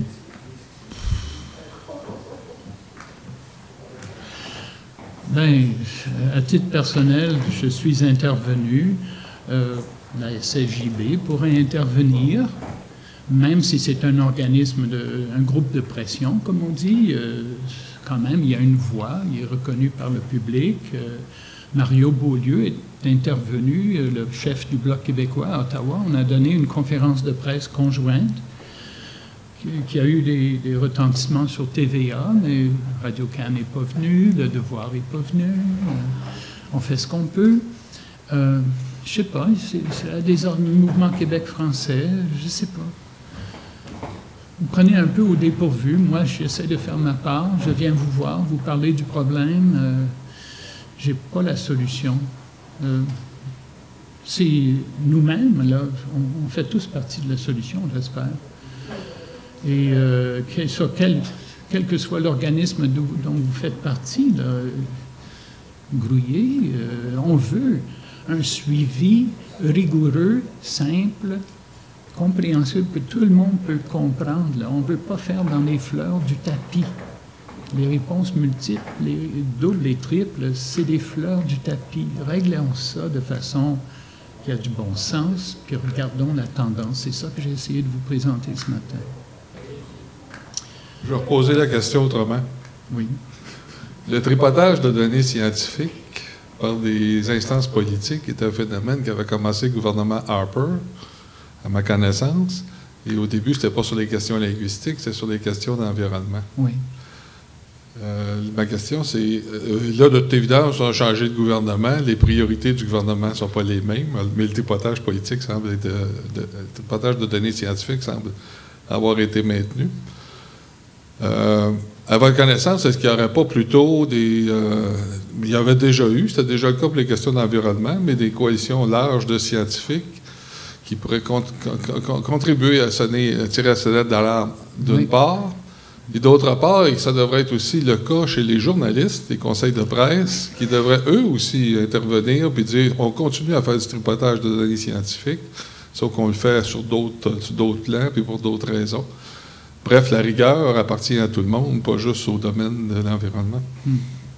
F: Bien, à titre personnel, je suis intervenu. Euh, la S F J B pourrait intervenir, même si c'est un organisme, de, un groupe de pression, comme on dit. Euh, quand même, il y a une voix, il est reconnu par le public. Euh, Mario Beaulieu est intervenu, euh, le chef du Bloc québécois à Ottawa. On a donné une conférence de presse conjointe qui, qui a eu des, des retentissements sur T V A, mais Radio-Can n'est pas venu, Le Devoir n'est pas venu. Euh, on fait ce qu'on peut. Euh, je ne sais pas, c'est des mouvements Québec français, je ne sais pas. Vous prenez un peu au dépourvu. Moi, j'essaie de faire ma part. Je viens vous voir, vous parler du problème. Euh, je n'ai pas la solution. Euh, c'est nous-mêmes, là, on, on fait tous partie de la solution, j'espère. Et euh, quel, sur quel, quel que soit l'organisme dont vous faites partie, là, Grouillé, euh, on veut un suivi rigoureux, simple, compréhensible, que tout le monde peut comprendre. Là. On ne veut pas faire dans les fleurs du tapis. Les réponses multiples, les doubles et triples, c'est des fleurs du tapis. Réglons ça de façon qui a du bon sens, puis regardons la tendance. C'est ça que j'ai essayé de vous présenter ce matin.
G: Je vais reposer la question autrement.
F: Oui.
G: Le tripotage de données scientifiques par des instances politiques est un phénomène qui avait commencé le gouvernement Harper, à ma connaissance. Et au début, ce n'était pas sur les questions linguistiques, c'était sur les questions d'environnement.
F: Oui.
G: Euh, ma question, c'est, euh, là, de toute évidence, on a changé de gouvernement, les priorités du gouvernement ne sont pas les mêmes, mais le tripotage politique semble être, euh, de, le tripotage de données scientifiques semble avoir été maintenu. Euh, à votre connaissance, est-ce qu'il n'y aurait pas plutôt des... Euh, il y avait déjà eu, c'était déjà le cas pour les questions d'environnement, mais des coalitions larges de scientifiques qui pourraient con, con, contribuer à sonner, à tirer la sonnette d'alarme d'une oui. part, et d'autre part, et ça devrait être aussi le cas chez les journalistes, les conseils de presse, qui devraient eux aussi intervenir et dire on continue à faire du tripotage de données scientifiques, sauf qu'on le fait sur d'autres sur d'autres plans et pour d'autres raisons. Bref, la rigueur appartient à tout le monde, pas juste au domaine de l'environnement.
F: Hmm.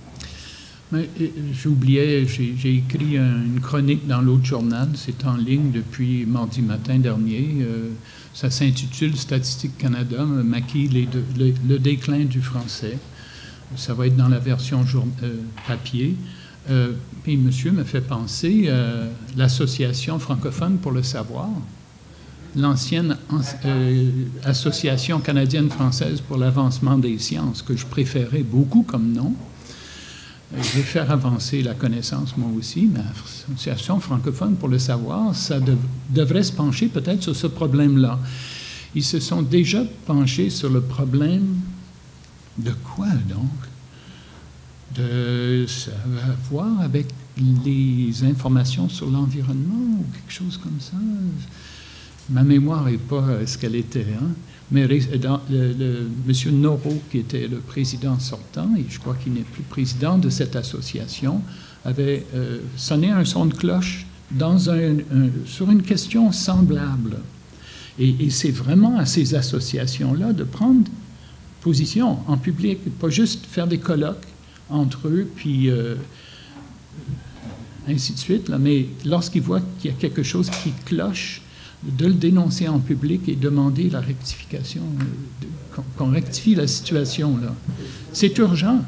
F: J'oubliais, j'ai écrit un, une chronique dans l'autre journal, c'est en ligne depuis mardi matin dernier. Euh, ça s'intitule « Statistique Canada maquille les deux, le, le déclin du français ». Ça va être dans la version jour, euh, papier. Euh, et monsieur me fait penser à l'Association francophone pour le savoir, l'ancienne euh, Association canadienne-française pour l'avancement des sciences, que je préférais beaucoup comme nom. Je vais faire avancer la connaissance, moi aussi, mais l'Association francophone pour le savoir, ça dev devrait se pencher peut-être sur ce problème-là. Ils se sont déjà penchés sur le problème de quoi, donc? De, ça va voir avec les informations sur l'environnement ou quelque chose comme ça. Ma mémoire n'est pas ce qu'elle était, hein? Mais dans le, le, M. Noro, qui était le président sortant, et je crois qu'il n'est plus président de cette association, avait euh, sonné un son de cloche dans un, un, sur une question semblable. Et, et c'est vraiment à ces associations-là de prendre position en public, pas juste faire des colloques entre eux, puis euh, ainsi de suite, là, mais lorsqu'ils voient qu'il y a quelque chose qui cloche, de le dénoncer en public et demander la rectification, qu'on qu'on rectifie la situation, là. C'est urgent.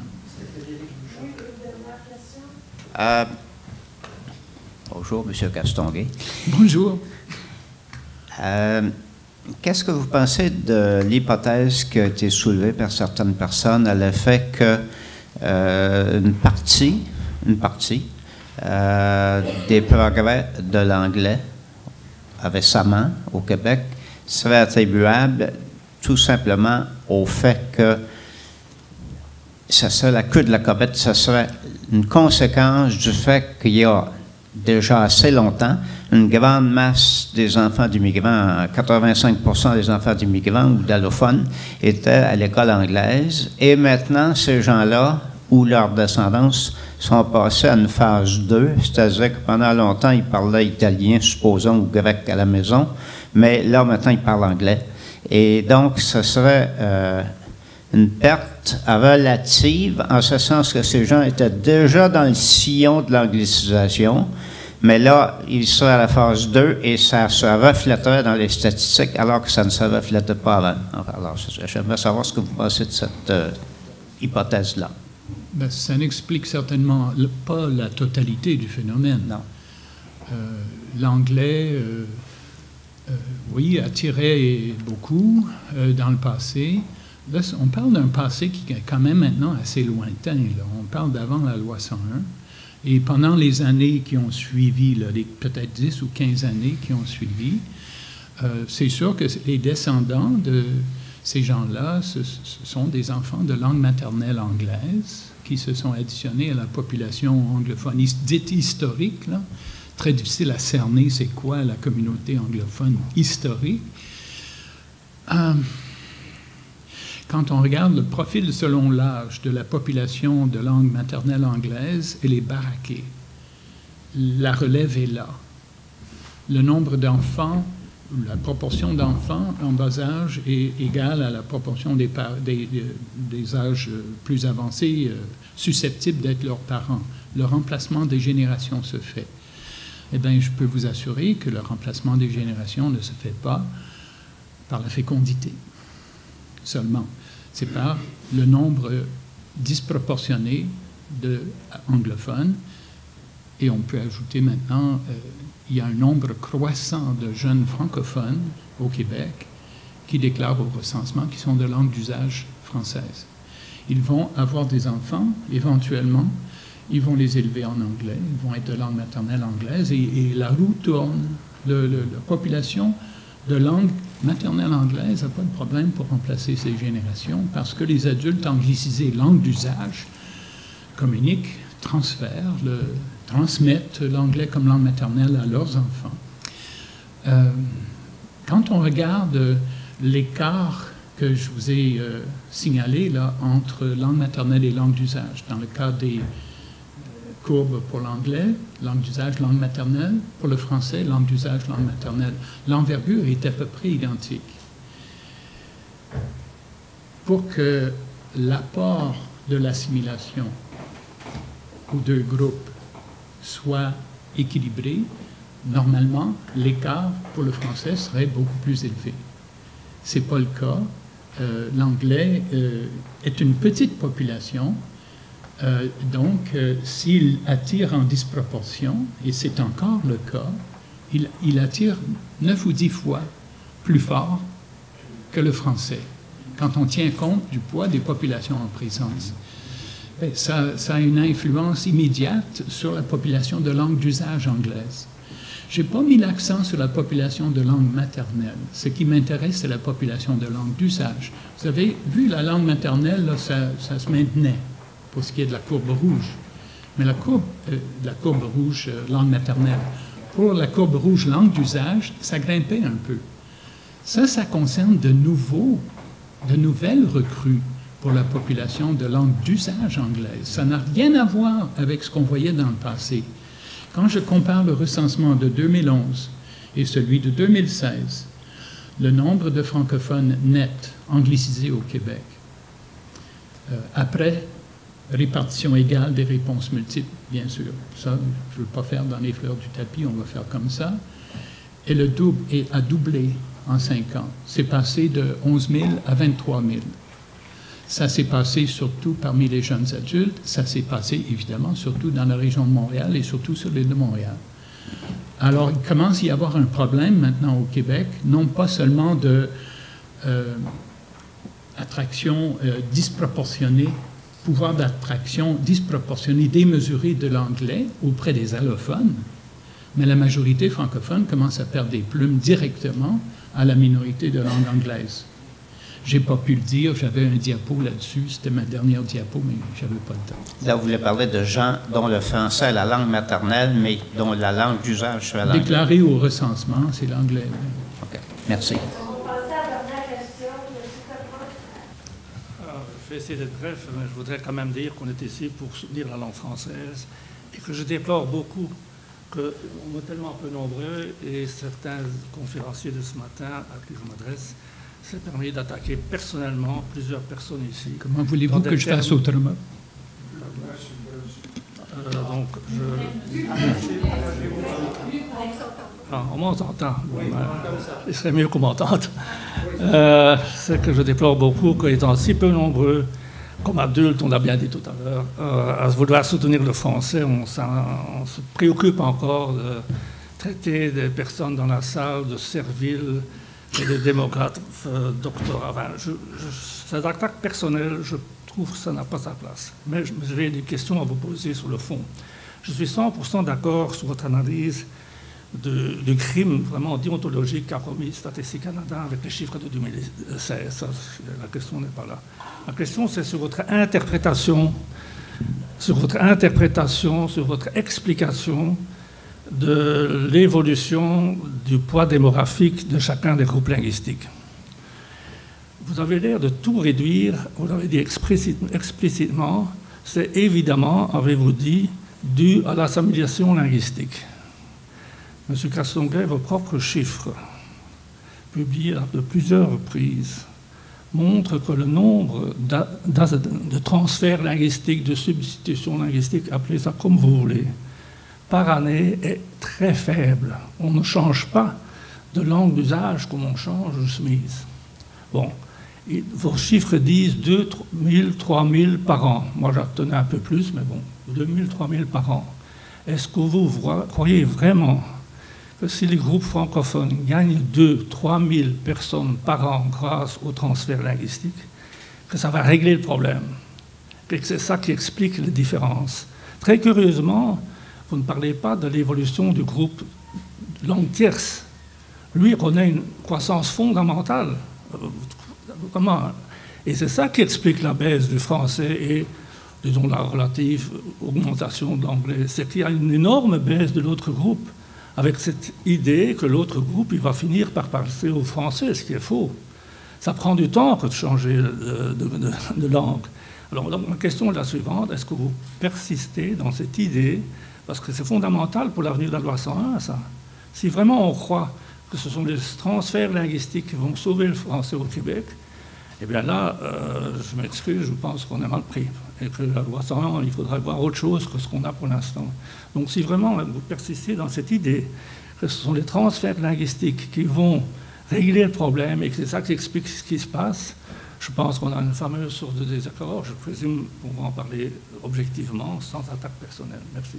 H: Euh, bonjour, M. Castonguay.
F: Bonjour.
H: Euh, Qu'est-ce que vous pensez de l'hypothèse qui a été soulevée par certaines personnes à l'effet que euh, une partie, une partie euh, des progrès de l'anglais récemment au Québec serait attribuable tout simplement au fait que ça serait la queue de la comète, ça serait une conséquence du fait qu'il y a déjà assez longtemps une grande masse des enfants d'immigrants, quatre-vingt-cinq pour cent des enfants d'immigrants ou d'allophones étaient à l'école anglaise, et maintenant ces gens-là ou leurs descendants sont passés à une phase deux, c'est-à-dire que pendant longtemps ils parlaient italien, supposons, ou grec à la maison, mais là maintenant ils parlent anglais. Et donc ce serait euh, une perte relative, en ce sens que ces gens étaient déjà dans le sillon de l'anglicisation, mais là, ils seraient à la phase deux et ça se reflèterait dans les statistiques alors que ça ne se reflétait pas avant. Alors, j'aimerais savoir ce que vous pensez de cette euh, hypothèse-là.
F: Ben, ça n'explique certainement le, pas la totalité du phénomène.
H: Non.
F: Euh, L'anglais, euh, euh, oui, attirait beaucoup euh, dans le passé. Là, on parle d'un passé qui est quand même maintenant assez lointain. Là. On parle d'avant la loi cent un. Et pendant les années qui ont suivi, peut-être dix ou quinze années qui ont suivi, euh, c'est sûr que les descendants de ces gens-là, ce, ce sont des enfants de langue maternelle anglaise qui se sont additionnés à la population anglophone dite historique. Là. Très difficile à cerner c'est quoi la communauté anglophone historique. Euh, Quand on regarde le profil selon l'âge de la population de langue maternelle anglaise, elle est baraquée. La relève est là. Le nombre d'enfants, la proportion d'enfants en bas âge est égale à la proportion des, des, des âges plus avancés, euh, susceptibles d'être leurs parents. Le remplacement des générations se fait. Eh bien, je peux vous assurer que le remplacement des générations ne se fait pas par la fécondité seulement. C'est par le nombre disproportionné d'anglophones. Et on peut ajouter maintenant, euh, il y a un nombre croissant de jeunes francophones au Québec qui déclarent au recensement qu'ils sont de langue d'usage française. Ils vont avoir des enfants, éventuellement, ils vont les élever en anglais, ils vont être de langue maternelle anglaise, et, et la roue tourne. Le, le, la population de langue maternelle anglaise n'a pas de problème pour remplacer ces générations parce que les adultes anglicisés, langue d'usage, communiquent, transfèrent, le, transmettent l'anglais comme langue maternelle à leurs enfants. Euh, quand on regarde l'écart que je vous ai euh, signalé là, entre langue maternelle et langue d'usage, dans le cas des courbes pour l'anglais, langue d'usage, langue maternelle. Pour le français, langue d'usage, langue maternelle. L'envergure est à peu près identique. Pour que l'apport de l'assimilation aux deux groupes soit équilibré, normalement, l'écart pour le français serait beaucoup plus élevé. Ce n'est pas le cas. Euh, l'anglais euh, est une petite population. Euh, donc, euh, s'il attire en disproportion, et c'est encore le cas, il, il attire neuf ou dix fois plus fort que le français, quand on tient compte du poids des populations en présence. Bien, ça, ça a une influence immédiate sur la population de langue d'usage anglaise. Je n'ai pas mis l'accent sur la population de langue maternelle. Ce qui m'intéresse, c'est la population de langue d'usage. Vous avez vu, la langue maternelle, là, ça, ça se maintenait pour ce qui est de la courbe rouge. Mais la courbe, euh, la courbe rouge, euh, langue maternelle, pour la courbe rouge, langue d'usage, ça grimpait un peu. Ça, ça concerne de nouveaux, de nouvelles recrues pour la population de langue d'usage anglaise. Ça n'a rien à voir avec ce qu'on voyait dans le passé. Quand je compare le recensement de deux mille onze et celui de deux mille seize, le nombre de francophones nets anglicisés au Québec, euh, après répartition égale des réponses multiples, bien sûr. Ça, je ne veux pas faire dans les fleurs du tapis, on va faire comme ça. Et le double et a doublé en cinq ans. C'est passé de onze mille à vingt-trois mille. Ça s'est passé surtout parmi les jeunes adultes. Ça s'est passé, évidemment, surtout dans la région de Montréal et surtout sur l'île de Montréal. Alors, il commence à y avoir un problème maintenant au Québec, non pas seulement de euh, attraction euh, disproportionnée, pouvoir d'attraction disproportionné, démesuré de l'anglais auprès des allophones, mais la majorité francophone commence à perdre des plumes directement à la minorité de langue anglaise. j'ai pas pu le dire. J'avais un diapo là-dessus. C'était ma dernière diapo, mais j'avais pas le temps.
H: Là, vous voulez parler de gens dont le français est la langue maternelle, mais dont la langue d'usage soit l'anglais.
F: Déclaré au recensement, c'est l'anglais.
H: OK. Merci.
I: Je vais essayer d'être bref, mais je voudrais quand même dire qu'on est ici pour soutenir la langue française et que je déplore beaucoup qu'on est tellement peu nombreux et certains conférenciers de ce matin à qui je m'adresse s'est permis d'attaquer personnellement plusieurs personnes ici.
F: Comment voulez-vous que je fasse
I: termes...
F: autrement?
I: euh, Donc, je... Ah, on m'entend. Bon, ben, il serait mieux qu'on m'entende. Euh, c'est que je déplore beaucoup qu'étant si peu nombreux, comme adultes, on l'a bien dit tout à l'heure, euh, à vouloir soutenir le français, on, on se préoccupe encore de traiter des personnes dans la salle de serviles et des démocrates euh, doctorats. Enfin, je, je, cette attaque personnelle, je trouve que ça n'a pas sa place. Mais j'ai des questions à vous poser sur le fond. Je suis cent pour cent d'accord sur votre analyse de, du crime vraiment déontologique qu'a commis Statistique Canada avec les chiffres de deux mille seize. Ça, la question n'est pas là. La question, c'est sur votre interprétation, sur votre interprétation, sur votre explication de l'évolution du poids démographique de chacun des groupes linguistiques. Vous avez l'air de tout réduire, vous l'avez dit explicitement, c'est évidemment, avez-vous dit, dû à l'assimilation linguistique. Monsieur Castonguay, vos propres chiffres, publiés à de plusieurs reprises, montrent que le nombre de transferts linguistiques, de substitutions linguistiques, appelez ça comme vous voulez, par année est très faible. On ne change pas de langue d'usage comme on change de chemise. Bon, et vos chiffres disent deux mille, trois mille par an. Moi, j'obtenais un peu plus, mais bon, deux mille, trois mille par an. Est-ce que vous croyez vraiment que si les groupes francophones gagnent deux, trois mille personnes par an grâce au transfert linguistique, que ça va régler le problème? Et que c'est ça qui explique les différences. Très curieusement, vous ne parlez pas de l'évolution du groupe langue tierce. Lui connaît une croissance fondamentale. Comment? Et c'est ça qui explique la baisse du français et, disons, la relative augmentation de l'anglais. C'est qu'il y a une énorme baisse de l'autre groupe, avec cette idée que l'autre groupe il va finir par passer au français, ce qui est faux. Ça prend du temps de changer de, de, de, de langue. Alors, donc, ma question est la suivante. Est-ce que vous persistez dans cette idée? Parce que c'est fondamental pour l'avenir de la loi cent un, ça. Si vraiment on croit que ce sont les transferts linguistiques qui vont sauver le français au Québec, eh bien là, euh, je m'excuse, je pense qu'on est mal pris. Et que la loi cent un, il faudrait voir autre chose que ce qu'on a pour l'instant. Donc si vraiment vous persistez dans cette idée que ce sont les transferts linguistiques qui vont régler le problème et que c'est ça qui explique ce qui se passe, je pense qu'on a une fameuse source de désaccord. Je présume qu'on va en parler objectivement, sans attaque personnelle. Merci.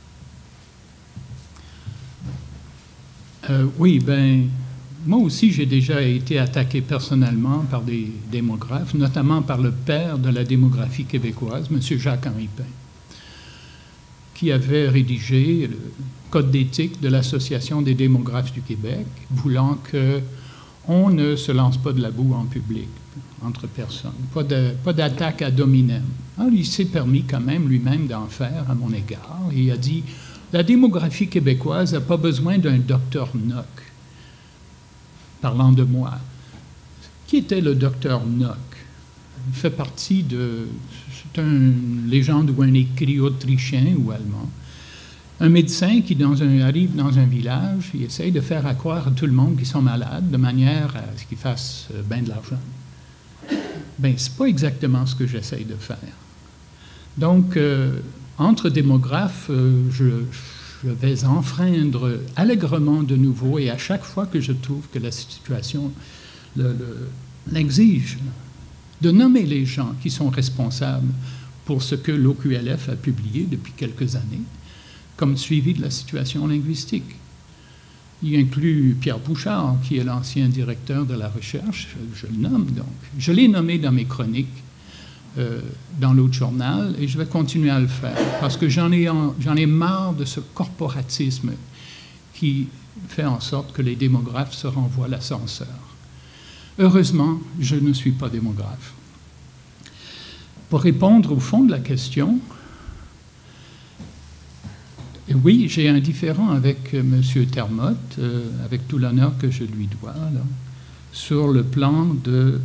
F: Euh, oui, ben, moi aussi, j'ai déjà été attaqué personnellement par des démographes, notamment par le père de la démographie québécoise, M. Jacques-Henri Pain, qui avait rédigé le Code d'éthique de l'Association des démographes du Québec, voulant qu'on ne se lance pas de la boue en public, entre personnes, pas de, pas d'attaque ad hominem. Alors, il s'est permis quand même lui-même d'en faire à mon égard, et il a dit « La démographie québécoise n'a pas besoin d'un docteur Nock », parlant de moi. Qui était le docteur Nock? Il fait partie de... C'est une légende ou un écrit autrichien ou allemand. Un médecin qui dans un, arrive dans un village, il essaye de faire croire à tout le monde qu'ils sont malades, de manière à ce qu'ils fassent bien de l'argent. Bien, c'est pas exactement ce que j'essaye de faire. Donc, euh, entre démographes, euh, je, je vais enfreindre allègrement de nouveau, et à chaque fois que je trouve que la situation le, le, l'exige, de nommer les gens qui sont responsables pour ce que l'O Q L F a publié depuis quelques années, comme suivi de la situation linguistique. Il inclut Pierre Bouchard, qui est l'ancien directeur de la recherche, je, je le nomme donc. Je l'ai nommé dans mes chroniques, euh, dans l'autre journal, et je vais continuer à le faire, parce que j'en ai, en, j'en ai marre de ce corporatisme qui fait en sorte que les démographes se renvoient l'ascenseur. Heureusement, je ne suis pas démographe. Pour répondre au fond de la question, oui, j'ai un différend avec M. Termotte, euh, avec tout l'honneur que je lui dois, là, sur le plan de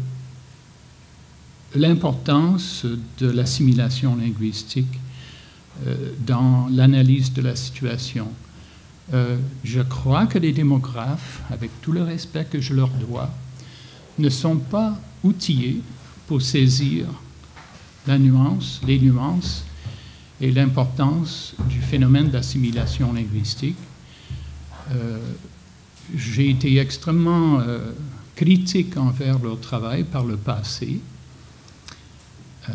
F: l'importance de l'assimilation linguistique euh, dans l'analyse de la situation. Euh, je crois que les démographes, avec tout le respect que je leur dois, ne sont pas outillés pour saisir la nuance, les nuances et l'importance du phénomène d'assimilation linguistique. Euh, j'ai été extrêmement euh, critique envers leur travail par le passé. Euh,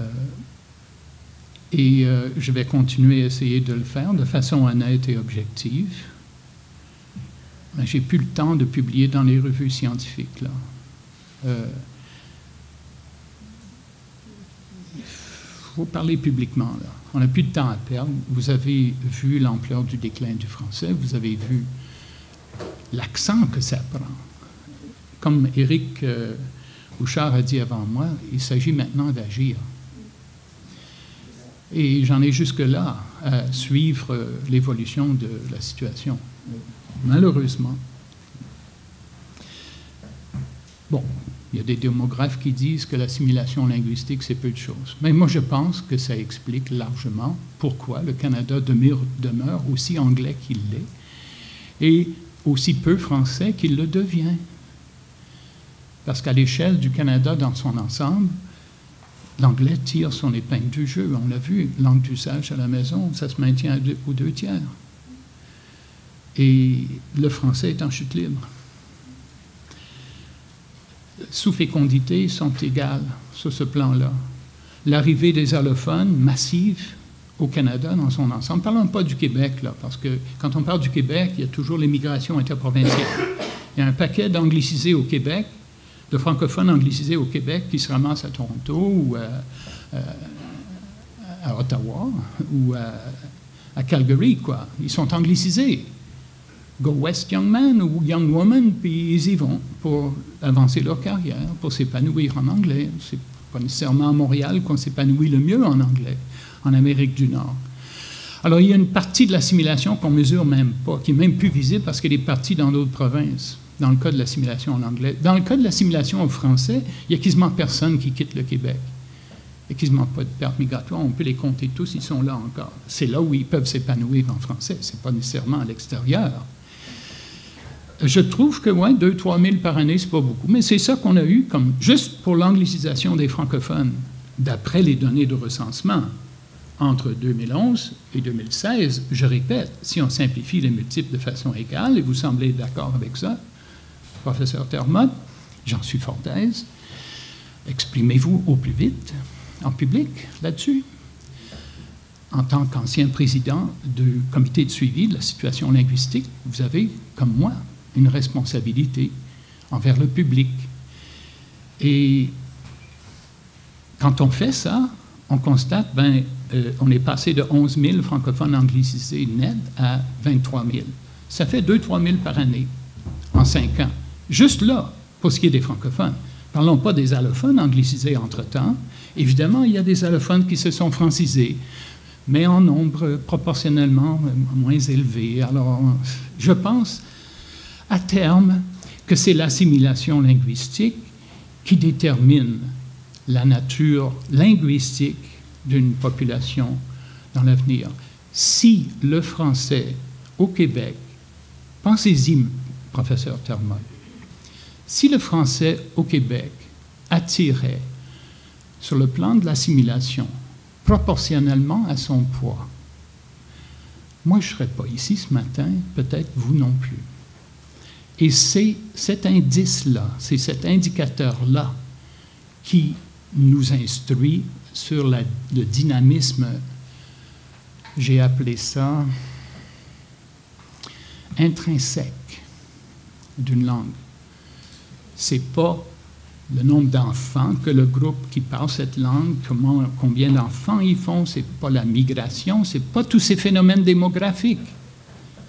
F: et euh, je vais continuer à essayer de le faire de façon honnête et objective. Mais j'ai plus le temps de publier dans les revues scientifiques, là. Euh, il faut parler publiquement, là. On n'a plus de temps à perdre. Vous avez vu l'ampleur du déclin du français, vous avez vu l'accent que ça prend. Comme Éric euh, Bouchard a dit avant moi, il s'agit maintenant d'agir. Et j'en ai jusque-là à suivre euh, l'évolution de la situation. Euh, malheureusement. Bon, il y a des démographes qui disent que l'assimilation linguistique, c'est peu de choses. Mais moi, je pense que ça explique largement pourquoi le Canada demeure, demeure aussi anglais qu'il l'est et aussi peu français qu'il le devient. Parce qu'à l'échelle du Canada dans son ensemble, l'anglais tire son épingle du jeu. On l'a vu, langue d'usage à la maison, ça se maintient à deux, aux deux tiers. Et le français est en chute libre. Sous-fécondités sont égales sur ce plan-là. L'arrivée des allophones massive au Canada dans son ensemble. Parlons pas du Québec, là, parce que quand on parle du Québec, il y a toujours l'immigration interprovinciale. Il y a un paquet d'anglicisés au Québec, de francophones anglicisés au Québec qui se ramassent à Toronto ou à, à, à Ottawa ou à, à Calgary, quoi. Ils sont anglicisés. Go West Young Man ou Young Woman, puis ils y vont pour avancer leur carrière, pour s'épanouir en anglais. C'est pas nécessairement à Montréal qu'on s'épanouit le mieux en anglais, en Amérique du Nord. Alors, il y a une partie de l'assimilation qu'on ne mesure même pas, qui est même plus visible parce qu'elle est partie dans d'autres provinces, dans le cas de l'assimilation en anglais. Dans le cas de l'assimilation au français, il n'y a quasiment personne qui quitte le Québec. Il n'y a quasiment pas de perte migratoire. On peut les compter tous, ils sont là encore. C'est là où ils peuvent s'épanouir en français. Ce n'est pas nécessairement à l'extérieur. Je trouve que, ouais, deux à trois mille par année, c'est pas beaucoup. Mais c'est ça qu'on a eu comme, juste pour l'anglicisation des francophones, d'après les données de recensement, entre deux mille onze et deux mille seize, je répète, si on simplifie les multiples de façon égale, et vous semblez d'accord avec ça, professeur Termotte, j'en suis fort aise, exprimez-vous au plus vite, en public, là-dessus. En tant qu'ancien président du comité de suivi de la situation linguistique, vous avez, comme moi, une responsabilité envers le public. Et quand on fait ça, on constate, ben, euh, on est passé de onze mille francophones anglicisés nets à vingt-trois mille. Ça fait deux à trois mille par année, en cinq ans. Juste là, pour ce qui est des francophones. Parlons pas des allophones anglicisés entre-temps. Évidemment, il y a des allophones qui se sont francisés, mais en nombre proportionnellement moins élevé. Alors, je pense, à terme, que c'est l'assimilation linguistique qui détermine la nature linguistique d'une population dans l'avenir. Si le français au Québec, pensez-y, professeur Termotte, si le français au Québec attirait, sur le plan de l'assimilation, proportionnellement à son poids, moi je ne serais pas ici ce matin, peut-être vous non plus. Et c'est cet indice-là, c'est cet indicateur-là qui nous instruit sur la, le dynamisme, j'ai appelé ça intrinsèque d'une langue. C'est pas le nombre d'enfants que le groupe qui parle cette langue, comment, combien d'enfants ils font, c'est pas la migration, c'est pas tous ces phénomènes démographiques.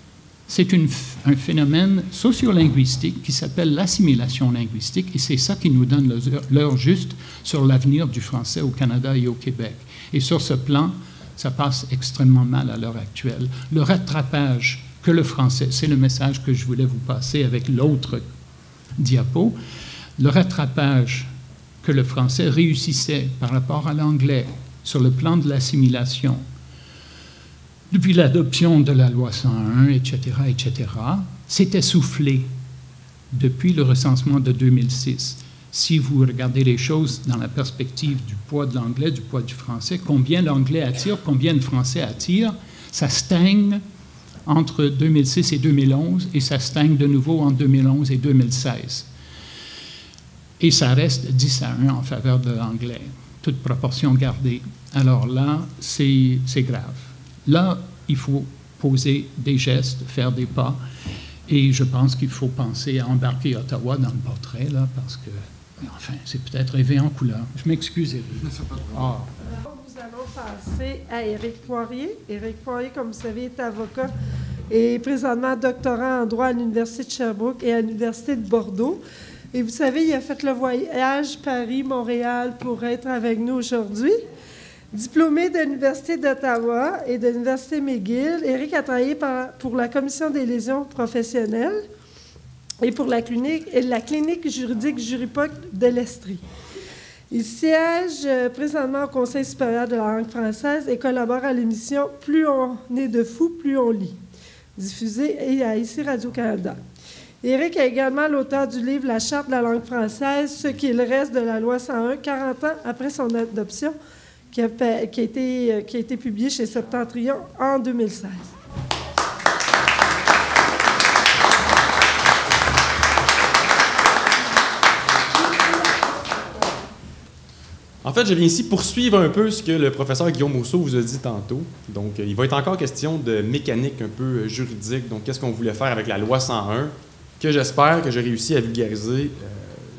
F: C'est une, un phénomène sociolinguistique qui s'appelle l'assimilation linguistique, et c'est ça qui nous donne l'heure juste sur l'avenir du français au Canada et au Québec. Et sur ce plan, ça passe extrêmement mal à l'heure actuelle. Le rattrapage que le français, c'est le message que je voulais vous passer avec l'autre diapo, le rattrapage que le français réussissait par rapport à l'anglais sur le plan de l'assimilation, depuis l'adoption de la loi cent un, et cetera, et cetera, s'est essoufflé depuis le recensement de deux mille six. Si vous regardez les choses dans la perspective du poids de l'anglais, du poids du français, combien l'anglais attire, combien le français attire, ça stagne entre deux mille six et deux mille onze, et ça stagne de nouveau entre deux mille onze et deux mille seize. Et ça reste dix à un en faveur de l'anglais, toute proportion gardée. Alors là, c'est grave. Là, il faut poser des gestes, faire des pas, et je pense qu'il faut penser à embarquer Ottawa dans le portrait, là, parce que, enfin, c'est peut-être rêvé en couleur. Je m'excuse, Éric. Ah.
A: Nous allons passer à Éric Poirier. Éric Poirier, comme vous savez, est avocat et présentement doctorant en droit à l'Université de Sherbrooke et à l'Université de Bordeaux. Et vous savez, il a fait le voyage Paris-Montréal pour être avec nous aujourd'hui. Diplômé de l'Université d'Ottawa et de l'Université McGill, Éric a travaillé par, pour la Commission des lésions professionnelles et pour la clinique, et la clinique juridique Juripoc de l'Estrie. Il siège présentement au Conseil supérieur de la langue française et collabore à l'émission « Plus on est de fous, plus on lit », diffusée à ici Radio-Canada. Éric est également l'auteur du livre « La Charte de la langue française, ce qu'il reste de la loi cent un, quarante ans après son adoption », Qui a, qui, a été, qui a été publié chez Septentrion en deux mille seize.
J: En fait, je viens ici poursuivre un peu ce que le professeur Guillaume Mousseau vous a dit tantôt. Donc, il va être encore question de mécanique un peu juridique. Donc, qu'est-ce qu'on voulait faire avec la loi cent un, que j'espère que j'ai réussi à vulgariser euh,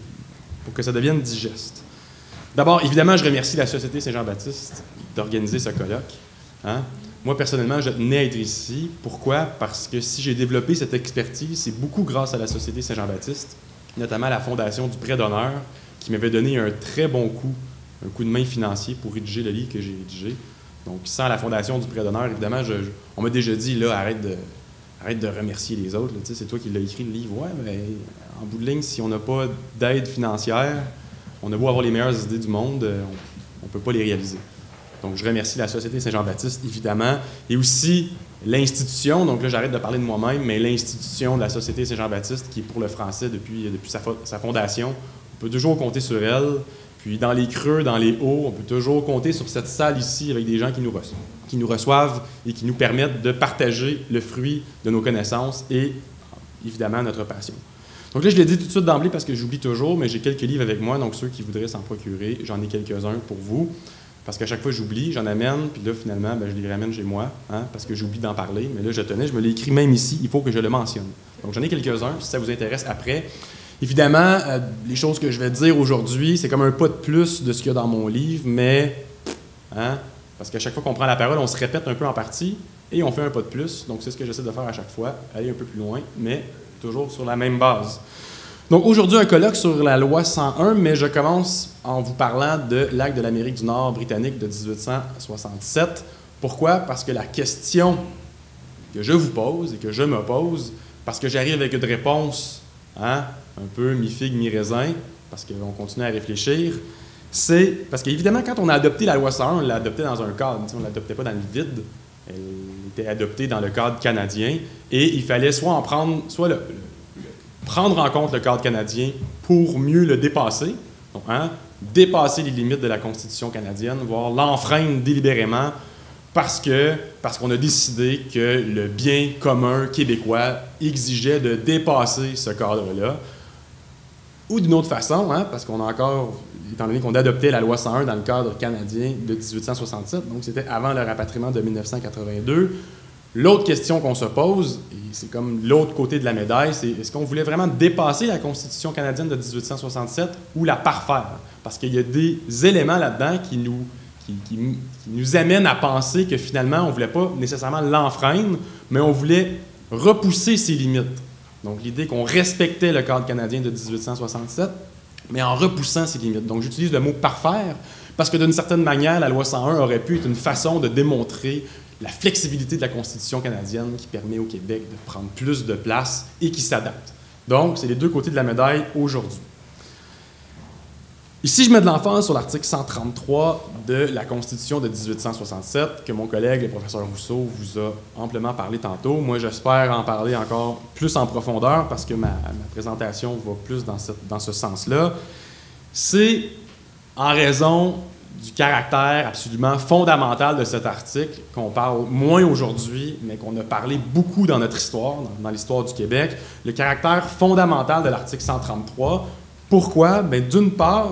J: pour que ça devienne digeste. D'abord, évidemment, je remercie la Société Saint-Jean-Baptiste d'organiser ce colloque. Hein? Moi, personnellement, je tenais à être ici. Pourquoi? Parce que si j'ai développé cette expertise, c'est beaucoup grâce à la Société Saint-Jean-Baptiste, notamment à la Fondation du prêt d'honneur, qui m'avait donné un très bon coup, un coup de main financier pour rédiger le livre que j'ai rédigé. Donc, sans la Fondation du prêt d'honneur, évidemment, je, je, on m'a déjà dit, là, arrête de, arrête de remercier les autres. Là, c'est toi qui l'as écrit, le livre. Ouais, mais en bout de ligne, si on n'a pas d'aide financière, on a beau avoir les meilleures idées du monde, on ne peut pas les réaliser. Donc, je remercie la Société Saint-Jean-Baptiste, évidemment, et aussi l'institution, donc là, j'arrête de parler de moi-même, mais l'institution de la Société Saint-Jean-Baptiste, qui est pour le français depuis, depuis sa, sa fondation. On peut toujours compter sur elle, puis dans les creux, dans les hauts, on peut toujours compter sur cette salle ici avec des gens qui nous reçoivent, qui nous reçoivent et qui nous permettent de partager le fruit de nos connaissances et, évidemment, notre passion. Donc là, je l'ai dit tout de suite d'emblée parce que j'oublie toujours, mais j'ai quelques livres avec moi, donc ceux qui voudraient s'en procurer, j'en ai quelques-uns pour vous, parce qu'à chaque fois, j'oublie, j'en amène, puis là, finalement, ben, je les ramène chez moi, hein, parce que j'oublie d'en parler, mais là, je tenais, je me l'ai écrit même ici, il faut que je le mentionne. Donc, j'en ai quelques-uns, si ça vous intéresse après. Évidemment, euh, les choses que je vais dire aujourd'hui, c'est comme un pas de plus de ce qu'il y a dans mon livre, mais, hein, parce qu'à chaque fois qu'on prend la parole, on se répète un peu en partie, et on fait un pas de plus, donc c'est ce que j'essaie de faire à chaque fois, aller un peu plus loin, mais toujours sur la même base. Donc aujourd'hui, un colloque sur la loi cent un, mais je commence en vous parlant de l'acte de l'Amérique du Nord britannique de dix-huit cent soixante-sept. Pourquoi? Parce que la question que je vous pose et que je me pose, parce que j'arrive avec une réponse, hein, un peu mi-figue, mi-raisin, parce qu'on continue à réfléchir, c'est parce qu'évidemment, quand on a adopté la loi cent un, on l'a adoptée dans un cadre, on ne l'adoptait pas dans le vide. Elle était adoptée dans le cadre canadien et il fallait soit en prendre, soit le, le, le, prendre en compte le cadre canadien pour mieux le dépasser, donc, hein, dépasser les limites de la Constitution canadienne, voire l'enfreindre délibérément parce que parce qu'on a décidé que le bien commun québécois exigeait de dépasser ce cadre-là. Ou d'une autre façon, hein, parce qu'on a encore, étant donné qu'on adoptait la loi cent un dans le cadre canadien de dix-huit cent soixante-sept, donc c'était avant le rapatriement de mille neuf cent quatre-vingt-deux, l'autre question qu'on se pose, et c'est comme l'autre côté de la médaille, c'est est-ce qu'on voulait vraiment dépasser la Constitution canadienne de dix-huit cent soixante-sept ou la parfaire? Parce qu'il y a des éléments là-dedans qui nous, qui, qui, qui nous amènent à penser que finalement, on ne voulait pas nécessairement l'enfreindre, mais on voulait repousser ses limites. Donc, l'idée qu'on respectait le cadre canadien de dix-huit cent soixante-sept, mais en repoussant ses limites. Donc, j'utilise le mot « parfaire » parce que, d'une certaine manière, la loi cent un aurait pu être une façon de démontrer la flexibilité de la Constitution canadienne qui permet au Québec de prendre plus de place et qui s'adapte. Donc, c'est les deux côtés de la médaille aujourd'hui. Ici, je mets de l'emphase sur l'article cent trente-trois de la Constitution de dix-huit cent soixante-sept, que mon collègue, le professeur Rousseau, vous a amplement parlé tantôt. Moi, j'espère en parler encore plus en profondeur parce que ma, ma présentation va plus dans, cette, dans ce sens-là. C'est en raison du caractère absolument fondamental de cet article qu'on parle moins aujourd'hui, mais qu'on a parlé beaucoup dans notre histoire, dans, dans l'histoire du Québec, le caractère fondamental de l'article cent trente-trois. Pourquoi? Bien, d'une part,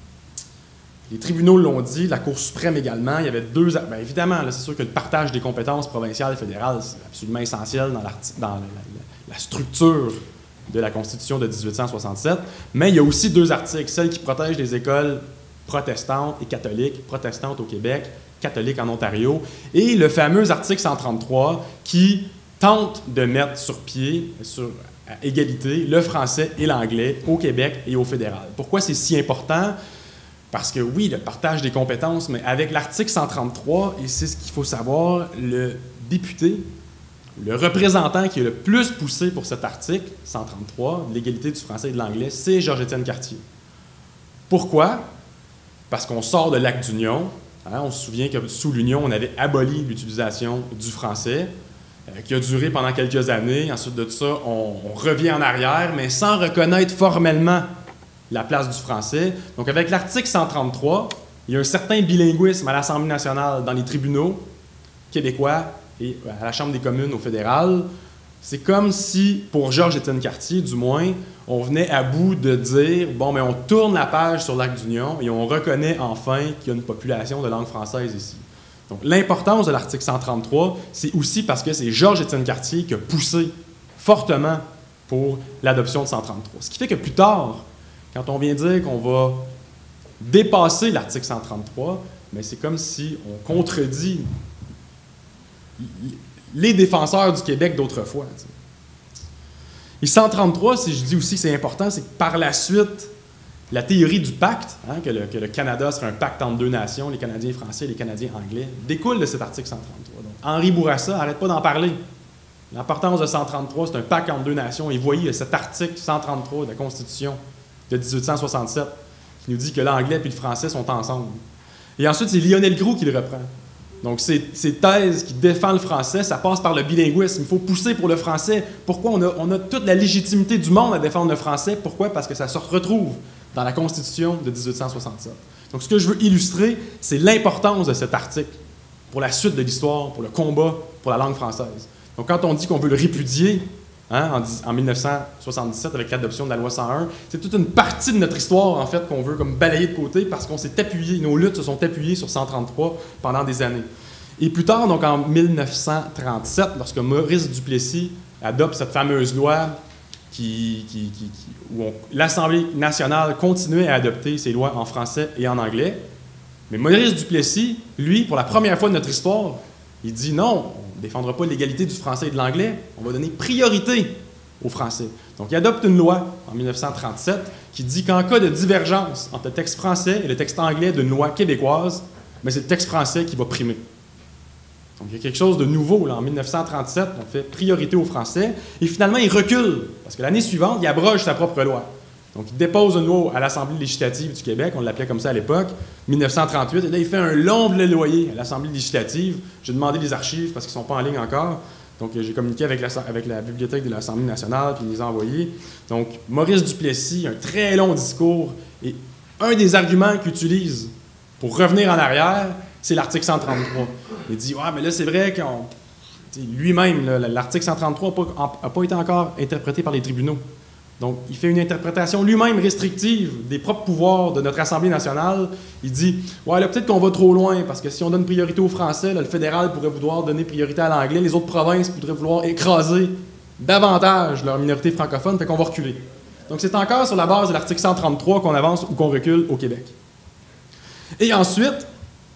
J: les tribunaux l'ont dit, la Cour suprême également, il y avait deux... Bien, évidemment, là, c'est sûr que le partage des compétences provinciales et fédérales, c'est absolument essentiel dans, dans la, la, la structure de la Constitution de dix-huit cent soixante-sept, mais il y a aussi deux articles, celle qui protège les écoles protestantes et catholiques, protestantes au Québec, catholiques en Ontario, et le fameux article cent trente-trois qui tente de mettre sur pied, sur à égalité, le français et l'anglais au Québec et au fédéral. Pourquoi c'est si important? Parce que oui, le partage des compétences, mais avec l'article cent trente-trois, et c'est ce qu'il faut savoir, le député, le représentant qui est le plus poussé pour cet article cent trente-trois, l'égalité du français et de l'anglais, c'est Georges-Étienne Cartier. Pourquoi? Parce qu'on sort de l'acte d'union. Hein, on se souvient que sous l'Union, on avait aboli l'utilisation du français, euh, qui a duré pendant quelques années. Ensuite de ça, on, on revient en arrière, mais sans reconnaître formellement la place du français. Donc, avec l'article cent trente-trois, il y a un certain bilinguisme à l'Assemblée nationale, dans les tribunaux québécois et à la Chambre des communes au fédéral. C'est comme si, pour Georges-Étienne Cartier, du moins, on venait à bout de dire, bon, mais on tourne la page sur l'acte d'union et on reconnaît enfin qu'il y a une population de langue française ici. Donc, l'importance de l'article cent trente-trois, c'est aussi parce que c'est Georges-Étienne Cartier qui a poussé fortement pour l'adoption de cent trente-trois. Ce qui fait que plus tard, quand on vient dire qu'on va dépasser l'article cent trente-trois, mais c'est comme si on contredit les défenseurs du Québec d'autrefois. T'sais. Et cent trente-trois, si je dis aussi que c'est important, c'est que par la suite, la théorie du pacte, hein, que, le, que le Canada serait un pacte entre deux nations, les Canadiens français et les Canadiens anglais, découle de cet article cent trente-trois. Donc, Henri Bourassa n'arrête pas d'en parler. L'importance de cent trente-trois, c'est un pacte entre deux nations. Et vous voyez cet article cent trente-trois de la Constitution de dix-huit cent soixante-sept qui nous dit que l'anglais et le français sont ensemble. Et ensuite, c'est Lionel Groulx qui le reprend. Donc, ces, ces thèses qui défendent le français, ça passe par le bilinguisme. Il faut pousser pour le français. Pourquoi? On a, on a toute la légitimité du monde à défendre le français. Pourquoi? Parce que ça se retrouve dans la Constitution de dix-huit cent soixante-sept. Donc, ce que je veux illustrer, c'est l'importance de cet article pour la suite de l'histoire, pour le combat pour la langue française. Donc, quand on dit qu'on veut le répudier, hein, en, en mille neuf cent soixante-dix-sept, avec l'adoption de la loi cent un, c'est toute une partie de notre histoire, en fait, qu'on veut comme balayer de côté parce qu'on s'est appuyé, nos luttes se sont appuyées sur cent trente-trois pendant des années. Et plus tard, donc en mille neuf cent trente-sept, lorsque Maurice Duplessis adopte cette fameuse loi qui, qui, qui, qui, où l'Assemblée nationale continuait à adopter ces lois en français et en anglais, mais Maurice Duplessis, lui, pour la première fois de notre histoire, il dit non, on ne défendra pas l'égalité du français et de l'anglais, on va donner priorité au français. Donc, il adopte une loi en mille neuf cent trente-sept qui dit qu'en cas de divergence entre le texte français et le texte anglais d'une loi québécoise, mais c'est le texte français qui va primer. Donc, il y a quelque chose de nouveau. Là, en mille neuf cent trente-sept, on fait priorité au français. Et finalement, il recule, parce que l'année suivante, il abroge sa propre loi. Donc, il dépose une loi à l'Assemblée législative du Québec, on l'appelait comme ça à l'époque, mille neuf cent trente-huit, et là, il fait un long plaidoyer à l'Assemblée législative. J'ai demandé les archives parce qu'ils ne sont pas en ligne encore. Donc, j'ai communiqué avec la, avec la bibliothèque de l'Assemblée nationale, puis il les a envoyés. Donc, Maurice Duplessis, un très long discours, et un des arguments qu'il utilise pour revenir en arrière, c'est l'article cent trente-trois. Il dit, ah, mais là, c'est vrai qu'on. Lui-même, l'article cent trente-trois n'a pas été encore interprété par les tribunaux. Donc, il fait une interprétation lui-même restrictive des propres pouvoirs de notre Assemblée nationale. Il dit, ouais, là, peut-être qu'on va trop loin, parce que si on donne priorité au français, là, le fédéral pourrait vouloir donner priorité à l'anglais, les autres provinces pourraient vouloir écraser davantage leur minorité francophone, fait qu'on va reculer. Donc, c'est encore sur la base de l'article cent trente-trois qu'on avance ou qu'on recule au Québec. Et ensuite,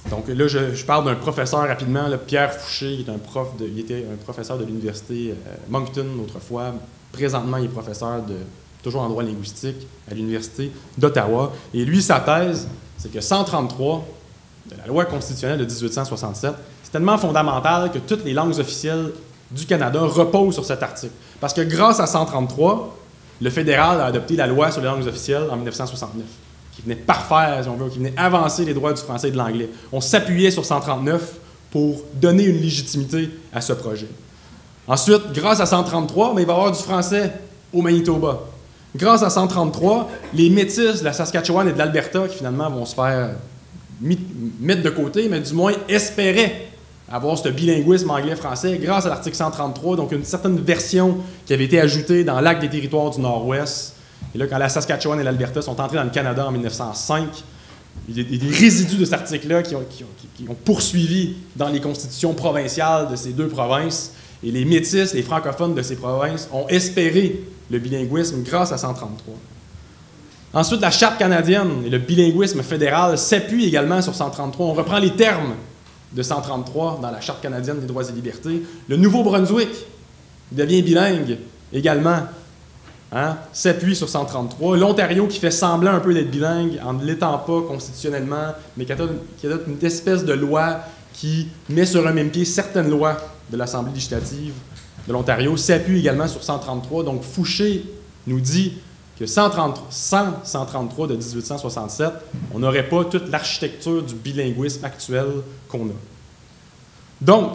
J: Donc là, je, je parle d'un professeur rapidement, là, Pierre Fouché, il, est un prof de, il était un professeur de l'université euh, Moncton autrefois. Présentement, il est professeur de, toujours en droit linguistique à l'université d'Ottawa. Et lui, sa thèse, c'est que cent trente-trois de la loi constitutionnelle de dix-huit cent soixante-sept, c'est tellement fondamental que toutes les langues officielles du Canada reposent sur cet article. Parce que grâce à cent trente-trois, le fédéral a adopté la loi sur les langues officielles en mille neuf cent soixante-neuf, qui venait parfaire, si on veut, qui venait avancer les droits du français et de l'anglais. On s'appuyait sur cent trente-neuf pour donner une légitimité à ce projet. Ensuite, grâce à cent trente-trois, bien, il va y avoir du français au Manitoba. Grâce à cent trente-trois, les métis de la Saskatchewan et de l'Alberta, qui finalement vont se faire mettre de côté, mais du moins espéraient avoir ce bilinguisme anglais-français grâce à l'article cent trente-trois, donc une certaine version qui avait été ajoutée dans l'Acte des territoires du Nord-Ouest. Et là, quand la Saskatchewan et l'Alberta sont entrés dans le Canada en mille neuf cent cinq, il y a des résidus de cet article-là qui ont, qui, ont, qui ont poursuivi dans les constitutions provinciales de ces deux provinces. Et les métis, les francophones de ces provinces ont espéré le bilinguisme grâce à cent trente-trois. Ensuite, la Charte canadienne et le bilinguisme fédéral s'appuient également sur cent trente-trois. On reprend les termes de cent trente-trois dans la Charte canadienne des droits et libertés. Le Nouveau-Brunswick devient bilingue également, hein, s'appuie sur cent trente-trois. L'Ontario, qui fait semblant un peu d'être bilingue en ne l'étant pas constitutionnellement, mais qui adopte une espèce de loi qui met sur un même pied certaines lois de l'Assemblée législative de l'Ontario, s'appuie également sur cent trente-trois. Donc Fouché nous dit que cent trente, sans cent trente-trois de dix-huit cent soixante-sept, on n'aurait pas toute l'architecture du bilinguisme actuel qu'on a. Donc,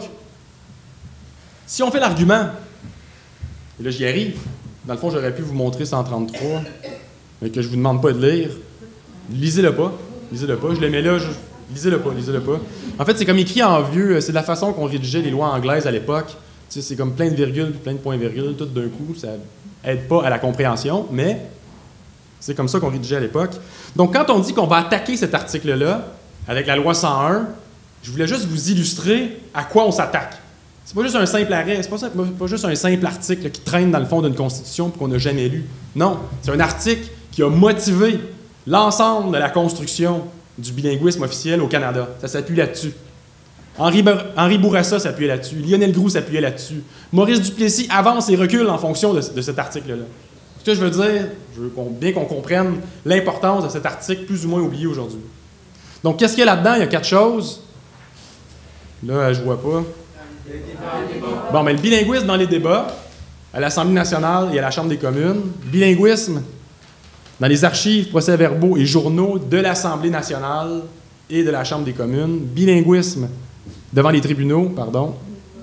J: si on fait l'argument, et là j'y arrive, dans le fond j'aurais pu vous montrer cent trente-trois, mais que je ne vous demande pas de lire, lisez-le pas, lisez-le pas, je le mets là, je, lisez-le pas, lisez-le pas. En fait, c'est comme écrit en vieux, c'est de la façon qu'on rédigeait les lois anglaises à l'époque, tu sais, c'est comme plein de virgules, plein de points-virgules, tout d'un coup, ça aide pas à la compréhension, mais c'est comme ça qu'on rédigeait à l'époque. Donc, quand on dit qu'on va attaquer cet article-là, avec la loi cent un, je voulais juste vous illustrer à quoi on s'attaque. C'est pas juste un simple arrêt, c'est pas, ça, pas juste un simple article qui traîne dans le fond d'une constitution et qu'on n'a jamais lu. Non, c'est un article qui a motivé l'ensemble de la construction du bilinguisme officiel au Canada. Ça s'appuie là-dessus. Henri, Henri Bourassa s'appuyait là-dessus. Lionel Groulx s'appuyait là-dessus. Maurice Duplessis avance et recule en fonction de, de cet article-là. Ce que je veux dire, je veux qu'on, bien qu'on comprenne l'importance de cet article plus ou moins oublié aujourd'hui. Donc, qu'est-ce qu'il y a là-dedans? Il y a quatre choses. Là, je ne vois pas. Bon, mais le bilinguisme dans les débats, à l'Assemblée nationale et à la Chambre des communes. Bilinguisme dans les archives, procès-verbaux et journaux de l'Assemblée nationale et de la Chambre des communes. Bilinguisme devant les tribunaux, pardon.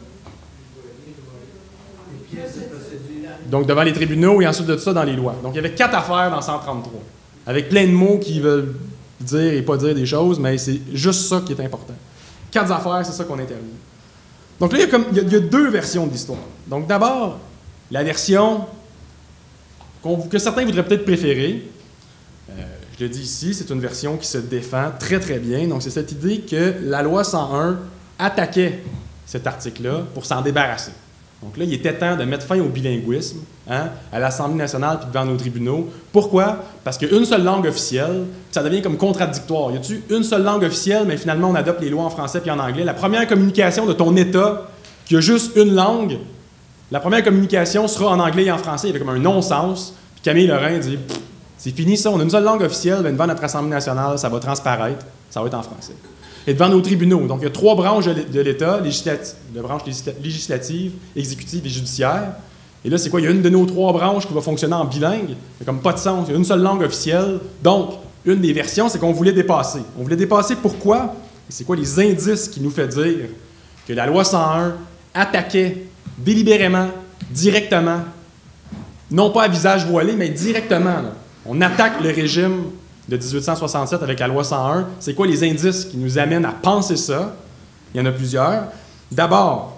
J: Donc, devant les tribunaux et ensuite de ça, dans les lois. Donc, il y avait quatre affaires dans cent trente-trois, avec plein de mots qui veulent dire et pas dire des choses, mais c'est juste ça qui est important. Quatre affaires, c'est ça qu'on interdit. Donc là, il y a, comme, il y a, il y a deux versions de l'histoire. Donc, d'abord, la version qu'on, que certains voudraient peut-être préférer. Euh, je le dis ici, c'est une version qui se défend très, très bien. Donc, c'est cette idée que la loi cent un attaquait cet article-là pour s'en débarrasser. Donc là, il était temps de mettre fin au bilinguisme, hein, à l'Assemblée nationale puis devant nos tribunaux. Pourquoi? Parce qu'une seule langue officielle, ça devient comme contradictoire. Y a-tu une seule langue officielle, mais finalement, on adopte les lois en français puis en anglais. La première communication de ton État, qui a juste une langue, la première communication sera en anglais et en français. Il y avait comme un non-sens. Puis Camille Lorrain dit, c'est fini ça, on a une seule langue officielle, ben devant notre Assemblée nationale, ça va transparaître, ça va être en français. Et devant nos tribunaux. Donc, il y a trois branches de l'État, législative, la branche législative, exécutive et judiciaire. Et là, c'est quoi? Il y a une de nos trois branches qui va fonctionner en bilingue. Il n'y a comme pas de sens. Il y a une seule langue officielle. Donc, une des versions, c'est qu'on voulait dépasser. On voulait dépasser pourquoi? Et c'est quoi les indices qui nous fait dire que la loi cent un attaquait délibérément, directement, non pas à visage voilé, mais directement. Là. On attaque le régime de dix-huit cent soixante-sept avec la loi cent un. C'est quoi les indices qui nous amènent à penser ça? Il y en a plusieurs. D'abord,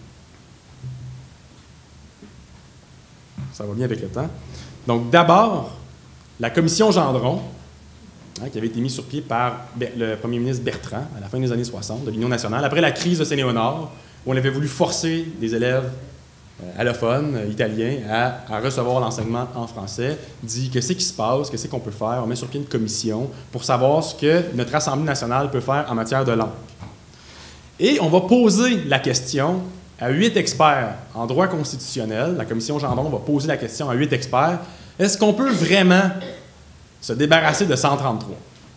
J: ça va bien avec le temps. Donc, d'abord, la commission Gendron, hein, qui avait été mise sur pied par le premier ministre Bertrand à la fin des années soixante de l'Union nationale, après la crise de Saint-Léonard, où on avait voulu forcer les élèves euh, allophone, euh, italien, à, à recevoir l'enseignement en français, dit qu'est-ce qui se passe, qu'est-ce qu'on peut faire, on met sur pied une commission pour savoir ce que notre Assemblée nationale peut faire en matière de langue. Et on va poser la question à huit experts en droit constitutionnel. La commission Gendron va poser la question à huit experts. Est-ce qu'on peut vraiment se débarrasser de cent trente-trois?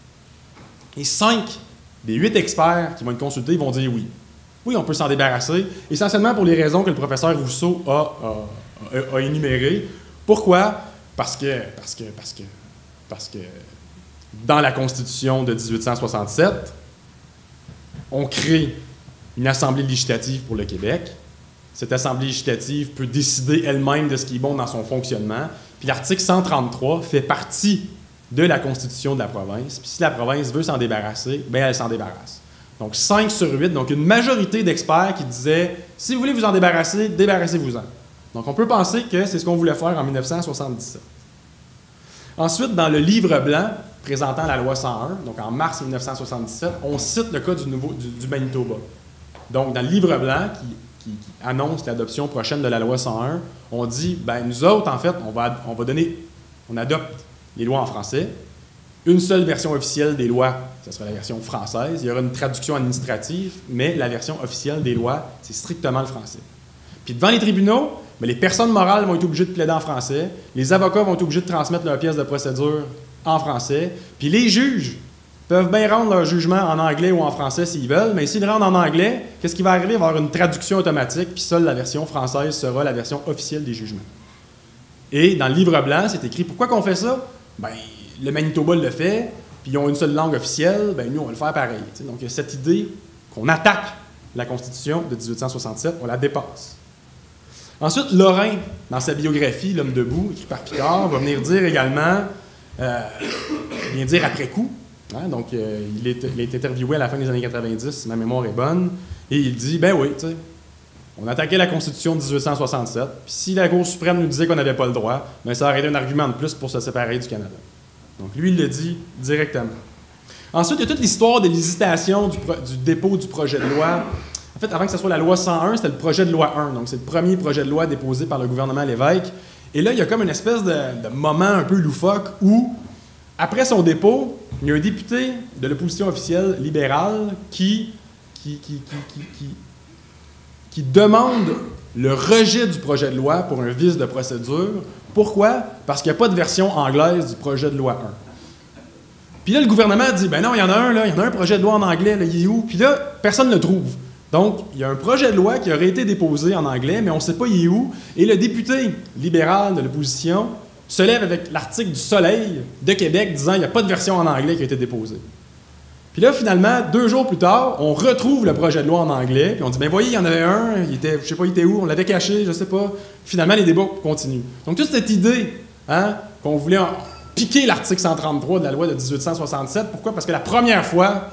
J: Et cinq des huit experts qui vont être consultés vont dire oui. Oui, on peut s'en débarrasser, essentiellement pour les raisons que le professeur Rousseau a, a, a, a énumérées. Pourquoi? Parce que, parce que, parce que, parce que dans la Constitution de dix-huit cent soixante-sept, on crée une assemblée législative pour le Québec. Cette assemblée législative peut décider elle-même de ce qui est bon dans son fonctionnement. Puis l'article cent trente-trois fait partie de la Constitution de la province. Puis si la province veut s'en débarrasser, bien elle s'en débarrasse. Donc cinq sur huit, donc une majorité d'experts qui disaient « Si vous voulez vous en débarrasser, débarrassez-vous-en ». Donc on peut penser que c'est ce qu'on voulait faire en mille neuf cent soixante-dix-sept. Ensuite, dans le livre blanc présentant la loi cent un, donc en mars mille neuf cent soixante-dix-sept, on cite le cas du, nouveau, du, du Manitoba. Donc dans le livre blanc qui, qui, qui annonce l'adoption prochaine de la loi cent un, on dit « ben nous autres, en fait, on va, on va donner, on adopte les lois en français. Une seule version officielle des lois, ce sera la version française. Il y aura une traduction administrative, mais la version officielle des lois, c'est strictement le français. Puis devant les tribunaux, bien, les personnes morales vont être obligées de plaider en français, les avocats vont être obligés de transmettre leur pièce de procédure en français, puis les juges peuvent bien rendre leur jugement en anglais ou en français s'ils veulent, mais s'ils le rendent en anglais, qu'est-ce qui va arriver? Il va y avoir une traduction automatique, puis seule la version française sera la version officielle des jugements. Et dans le livre blanc, c'est écrit, pourquoi qu'on fait ça? Bien, le Manitoba le fait, puis ils ont une seule langue officielle, bien nous, on va le faire pareil. T'sais. Donc, il y a cette idée qu'on attaque la Constitution de dix-huit cent soixante-sept, on la dépasse. Ensuite, Lorrain, dans sa biographie, L'homme debout, écrit par Picard, va venir dire également, euh, vient dire après coup, hein, donc euh, il, est, il est interviewé à la fin des années quatre-vingt-dix, si ma mémoire est bonne, et il dit, ben oui, tu sais, on attaquait la Constitution de dix-huit cent soixante-sept, puis si la Cour suprême nous disait qu'on n'avait pas le droit, bien ça aurait été un argument de plus pour se séparer du Canada. Donc lui, il le dit directement. Ensuite, il y a toute l'histoire de l'hésitation du, du dépôt du projet de loi. En fait, avant que ce soit la loi cent un, c'était le projet de loi un. Donc, c'est le premier projet de loi déposé par le gouvernement Lévesque. Et là, il y a comme une espèce de, de moment un peu loufoque où, après son dépôt, il y a un député de l'opposition officielle libérale qui, qui, qui, qui, qui, qui, qui demande le rejet du projet de loi pour un vice de procédure. Pourquoi? Parce qu'il n'y a pas de version anglaise du projet de loi un. Puis là, le gouvernement dit, ben non, il y en a un, là, il y en a un projet de loi en anglais, là, il est où? Puis là, personne ne le trouve. Donc, il y a un projet de loi qui aurait été déposé en anglais, mais on ne sait pas il est où. Et le député libéral de l'opposition se lève avec l'article du Soleil de Québec disant qu'il n'y a pas de version en anglais qui a été déposée. Puis là, finalement, deux jours plus tard, on retrouve le projet de loi en anglais, puis on dit, ben voyez, il y en avait un, il était, je sais pas, il était où, on l'avait caché, je sais pas. Finalement, les débats continuent. Donc, toute cette idée, hein, qu'on voulait en piquer l'article cent trente-trois de la loi de dix-huit cent soixante-sept, pourquoi? Parce que la première fois,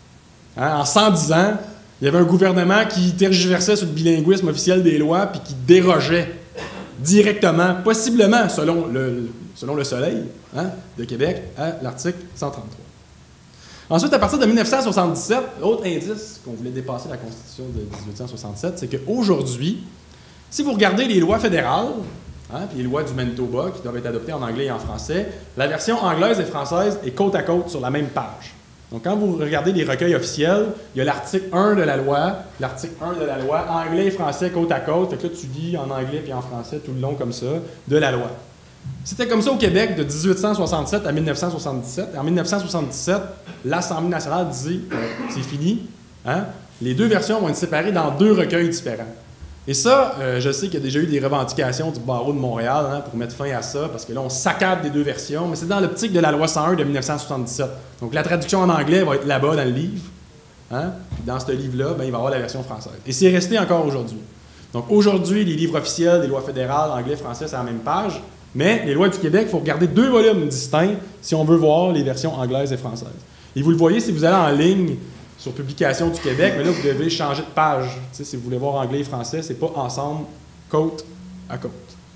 J: hein, en cent dix ans, il y avait un gouvernement qui tergiversait sur le bilinguisme officiel des lois, puis qui dérogeait directement, possiblement, selon le, selon le Soleil, hein, de Québec, à l'article cent trente-trois. Ensuite, à partir de mille neuf cent soixante-dix-sept, l'autre indice qu'on voulait dépasser la Constitution de dix-huit cent soixante-sept, c'est qu'aujourd'hui, si vous regardez les lois fédérales, hein, puis les lois du Manitoba qui doivent être adoptées en anglais et en français, la version anglaise et française est côte à côte sur la même page. Donc, quand vous regardez les recueils officiels, il y a l'article un de la loi, l'article un de la loi, anglais et français côte à côte, fait que là, tu lis en anglais puis en français tout le long comme ça, de la loi. C'était comme ça au Québec de dix-huit cent soixante-sept à mille neuf cent soixante-dix-sept. En mille neuf cent soixante-dix-sept, l'Assemblée nationale disait euh, c'est fini. Hein? Les deux versions vont être séparées dans deux recueils différents. Et ça, euh, je sais qu'il y a déjà eu des revendications du barreau de Montréal, hein, pour mettre fin à ça, parce que là, on saccade des deux versions, mais c'est dans l'optique de la loi cent un de mille neuf cent soixante-dix-sept. Donc la traduction en anglais va être là-bas dans le livre. Hein? Puis dans ce livre-là, ben, il va y avoir la version française. Et c'est resté encore aujourd'hui. Donc aujourd'hui, les livres officiels des lois fédérales, anglais, français, c'est à la même page. Mais les lois du Québec, il faut regarder deux volumes distincts si on veut voir les versions anglaises et françaises. Et vous le voyez si vous allez en ligne sur Publications du Québec, mais là, vous devez changer de page. Tu sais, si vous voulez voir anglais et français, c'est pas ensemble, côte à côte.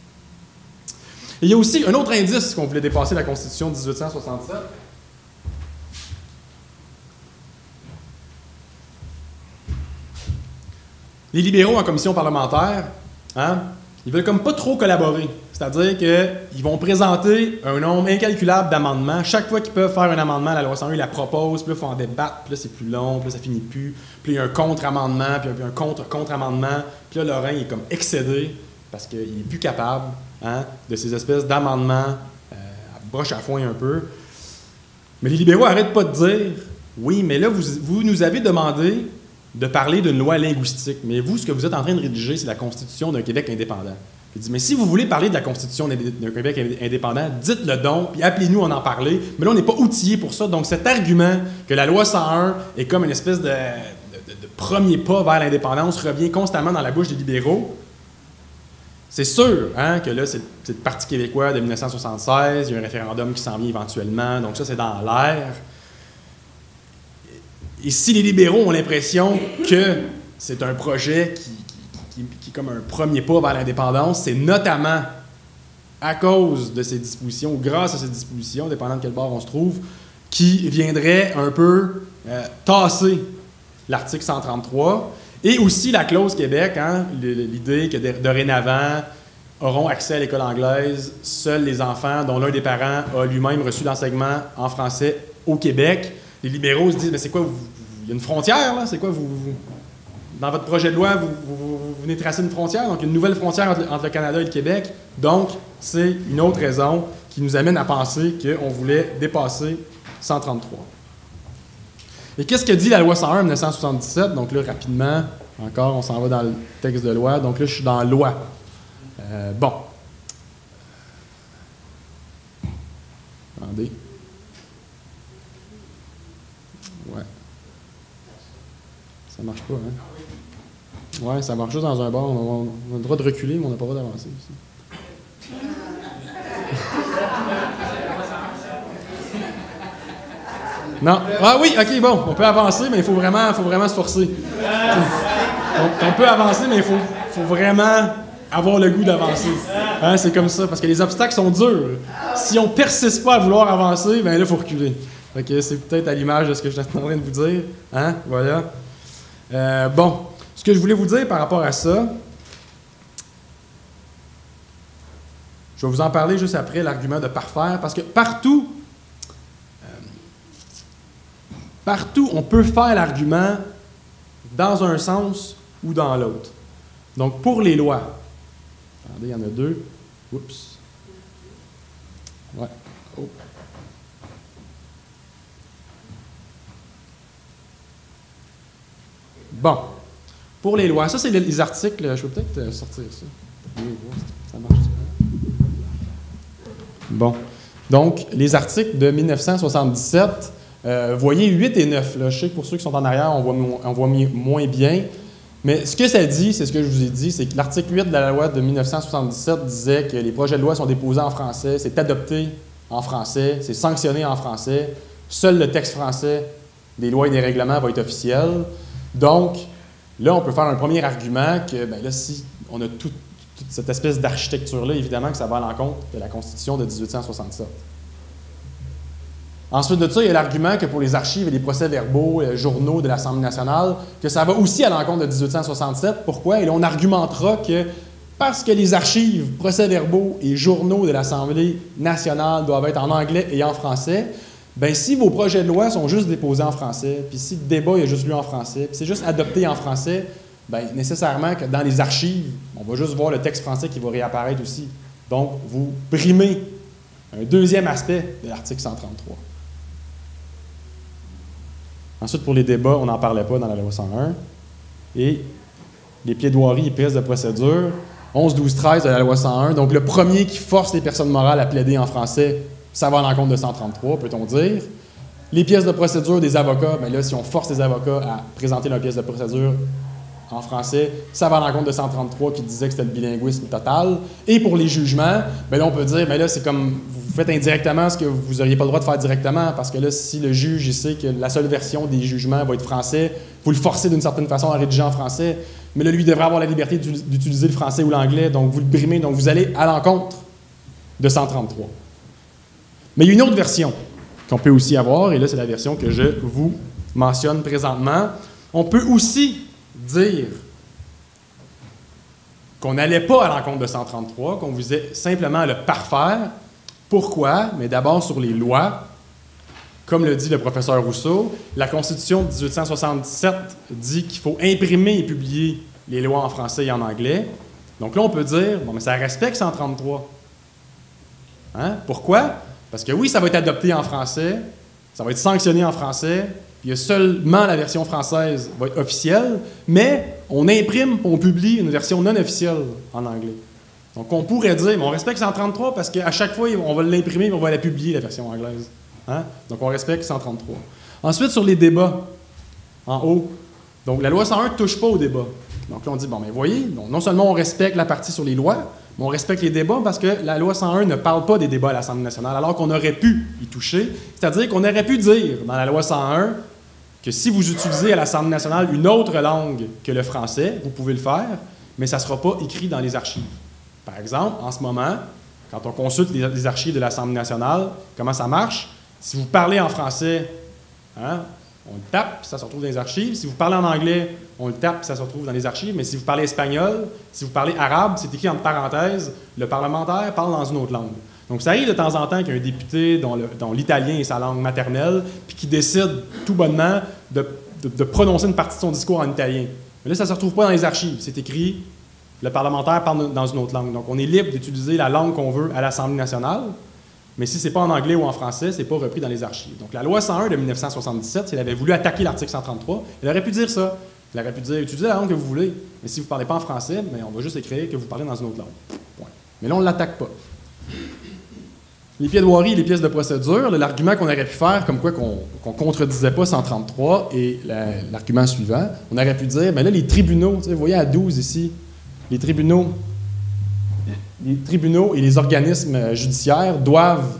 J: Et il y a aussi un autre indice qu'on voulait dépasser la Constitution de dix-huit cent soixante-sept. Les libéraux en commission parlementaire, hein, ils veulent comme pas trop collaborer. C'est-à-dire qu'ils vont présenter un nombre incalculable d'amendements. Chaque fois qu'ils peuvent faire un amendement, la loi cent un, ils la proposent, puis là, il faut en débattre, puis là, c'est plus long, puis là, ça finit plus. Puis il y a un contre-amendement, puis il y a un contre-contre-amendement. Puis là, Laurent, il est comme excédé parce qu'il n'est plus capable hein, de ces espèces d'amendements euh, à broche à foin un peu. Mais les libéraux n'arrêtent pas de dire « Oui, mais là, vous, vous nous avez demandé de parler d'une loi linguistique. Mais vous, ce que vous êtes en train de rédiger, c'est la Constitution d'un Québec indépendant. » Il dit « Mais si vous voulez parler de la Constitution d'un Québec indépendant, dites-le donc, puis appelez-nous à en parler. Mais là, on n'est pas outillés pour ça. Donc, cet argument que la loi cent un est comme une espèce de, de, de, de premier pas vers l'indépendance revient constamment dans la bouche des libéraux. C'est sûr hein, que là, c'est le Parti québécois de mille neuf cent soixante-seize, il y a un référendum qui s'en vient éventuellement, donc ça, c'est dans l'air. Et si les libéraux ont l'impression que c'est un projet qui, qui, qui, qui est comme un premier pas vers l'indépendance, c'est notamment à cause de ces dispositions, ou grâce à ces dispositions, dépendant de quel bord on se trouve, qui viendrait un peu euh, tasser l'article cent trente-trois. Et aussi la clause Québec, hein, l'idée que dorénavant auront accès à l'école anglaise seuls les enfants dont l'un des parents a lui-même reçu l'enseignement en français au Québec. Les libéraux se disent, mais c'est quoi, il y a une frontière, là? C'est quoi, vous, vous, dans votre projet de loi, vous, vous, vous, vous venez tracer une frontière, donc une nouvelle frontière entre, entre le Canada et le Québec. Donc, c'est une autre raison qui nous amène à penser qu'on voulait dépasser cent trente-trois. Et qu'est-ce que dit la loi cent un en mille neuf cent soixante-dix-sept? Donc là, rapidement, encore, on s'en va dans le texte de loi. Donc là, je suis dans la loi. Euh, bon. Attendez. Ouais. Ça marche pas, hein? Ouais, ça marche juste dans un bord. On a, on a le droit de reculer, mais on n'a pas le droit d'avancer aussi. Non. Ah oui, ok, bon, on peut avancer, mais il faut vraiment, faut vraiment se forcer. On, on peut avancer, mais il faut, faut vraiment avoir le goût d'avancer. Hein, c'est comme ça, parce que les obstacles sont durs. Si on ne persiste pas à vouloir avancer, bien là, il faut reculer. Okay, c'est peut-être à l'image de ce que je suis en train de vous dire. Hein, voilà. Euh, bon, ce que je voulais vous dire par rapport à ça, je vais vous en parler juste après l'argument de parfaire, parce que partout, Partout, on peut faire l'argument dans un sens ou dans l'autre. Donc, pour les lois, attendez, il y en a deux. Oups. Ouais. Oh. Bon. Pour les lois, ça, c'est les articles. Je peux peut-être sortir ça. Ça marche. Bon. Donc, les articles de mille neuf cent soixante-dix-sept. Euh, voyez huit et neuf. Là. Je sais que pour ceux qui sont en arrière, on voit, on voit moins bien. Mais ce que ça dit, c'est ce que je vous ai dit, c'est que l'article huit de la loi de mille neuf cent soixante-dix-sept disait que les projets de loi sont déposés en français, c'est adopté en français, c'est sanctionné en français. Seul le texte français des lois et des règlements va être officiel. Donc, là, on peut faire un premier argument que, bien là, si on a tout, toute cette espèce d'architecture-là, évidemment que ça va à l'encontre de la Constitution de dix-huit cent soixante-sept. Ensuite de ça, il y a l'argument que pour les archives et les procès-verbaux, les journaux de l'Assemblée nationale, que ça va aussi à l'encontre de dix-huit cent soixante-sept. Pourquoi? Et là, on argumentera que parce que les archives, procès-verbaux et journaux de l'Assemblée nationale doivent être en anglais et en français, bien, si vos projets de loi sont juste déposés en français, puis si le débat est juste lu en français, puis c'est juste adopté en français, bien, nécessairement que dans les archives, on va juste voir le texte français qui va réapparaître aussi. Donc, vous brimez un deuxième aspect de l'article cent trente-trois. Ensuite, pour les débats, on n'en parlait pas dans la loi cent un. Et les plaidoiries et pièces de procédure, onze, douze, treize de la loi cent un. Donc, le premier qui force les personnes morales à plaider en français, ça va à l'encontre de cent trente-trois, peut-on dire. Les pièces de procédure des avocats, bien là, si on force les avocats à présenter leur pièce de procédure en français, ça va à l'encontre de cent trente-trois qui disait que c'était le bilinguisme total. Et pour les jugements, bien là, on peut dire, bien là, c'est comme vous faites indirectement ce que vous n'auriez pas le droit de faire directement, parce que là, si le juge il sait que la seule version des jugements va être français, vous le forcez d'une certaine façon à rédiger en français, mais là, lui devrait avoir la liberté d'utiliser le français ou l'anglais, donc vous le brimez, donc vous allez à l'encontre de cent trente-trois. Mais il y a une autre version qu'on peut aussi avoir, et là, c'est la version que je vous mentionne présentement. On peut aussi dire qu'on n'allait pas à l'encontre de cent trente-trois, qu'on visait simplement à le parfaire. Pourquoi? Mais d'abord sur les lois. Comme le dit le professeur Rousseau, la Constitution de dix-huit cent soixante-dix-sept dit qu'il faut imprimer et publier les lois en français et en anglais. Donc là, on peut dire, bon, mais ça respecte cent trente-trois. Hein? Pourquoi? Parce que oui, ça va être adopté en français, ça va être sanctionné en français, il y a seulement la version française va être officielle, mais on imprime, on publie une version non officielle en anglais. Donc on pourrait dire, mais on respecte cent trente-trois parce qu'à chaque fois, on va l'imprimer et on va la publier, la version anglaise. Hein? Donc on respecte cent trente-trois. Ensuite, sur les débats, en haut, donc la loi cent un ne touche pas au débat. Donc là, on dit, bon, mais voyez, donc, non seulement on respecte la partie sur les lois, mais on respecte les débats parce que la loi cent un ne parle pas des débats à l'Assemblée nationale, alors qu'on aurait pu y toucher. C'est-à-dire qu'on aurait pu dire dans la loi cent un que si vous utilisez à l'Assemblée nationale une autre langue que le français, vous pouvez le faire, mais ça ne sera pas écrit dans les archives. Par exemple, en ce moment, quand on consulte les, les archives de l'Assemblée nationale, comment ça marche? Si vous parlez en français, hein, on le tape, puis ça se retrouve dans les archives. Si vous parlez en anglais, on le tape, puis ça se retrouve dans les archives. Mais si vous parlez espagnol, si vous parlez arabe, c'est écrit entre parenthèses, le parlementaire parle dans une autre langue. Donc, ça arrive de temps en temps qu'il y a un député dont, le, dont l'italien est sa langue maternelle, puis qui décide tout bonnement de, de, de prononcer une partie de son discours en italien. Mais là, ça ne se retrouve pas dans les archives. C'est écrit, le parlementaire parle dans une autre langue. Donc, on est libre d'utiliser la langue qu'on veut à l'Assemblée nationale, mais si ce n'est pas en anglais ou en français, ce n'est pas repris dans les archives. Donc, la loi cent un de mille neuf cent soixante-dix-sept, si elle avait voulu attaquer l'article cent trente-trois, elle aurait pu dire ça. Elle aurait pu dire, utilisez la langue que vous voulez, mais si vous ne parlez pas en français, bien, on va juste écrire que vous parlez dans une autre langue. Point. Mais là, on ne l'attaque pas. Les plaidoiries et les pièces de procédure, l'argument qu'on aurait pu faire, comme quoi qu'on ne contredisait pas cent trente-trois, et l'argument suivant, on aurait pu dire, bien là, les tribunaux, vous voyez à douze ici, les tribunaux, les tribunaux et les organismes judiciaires doivent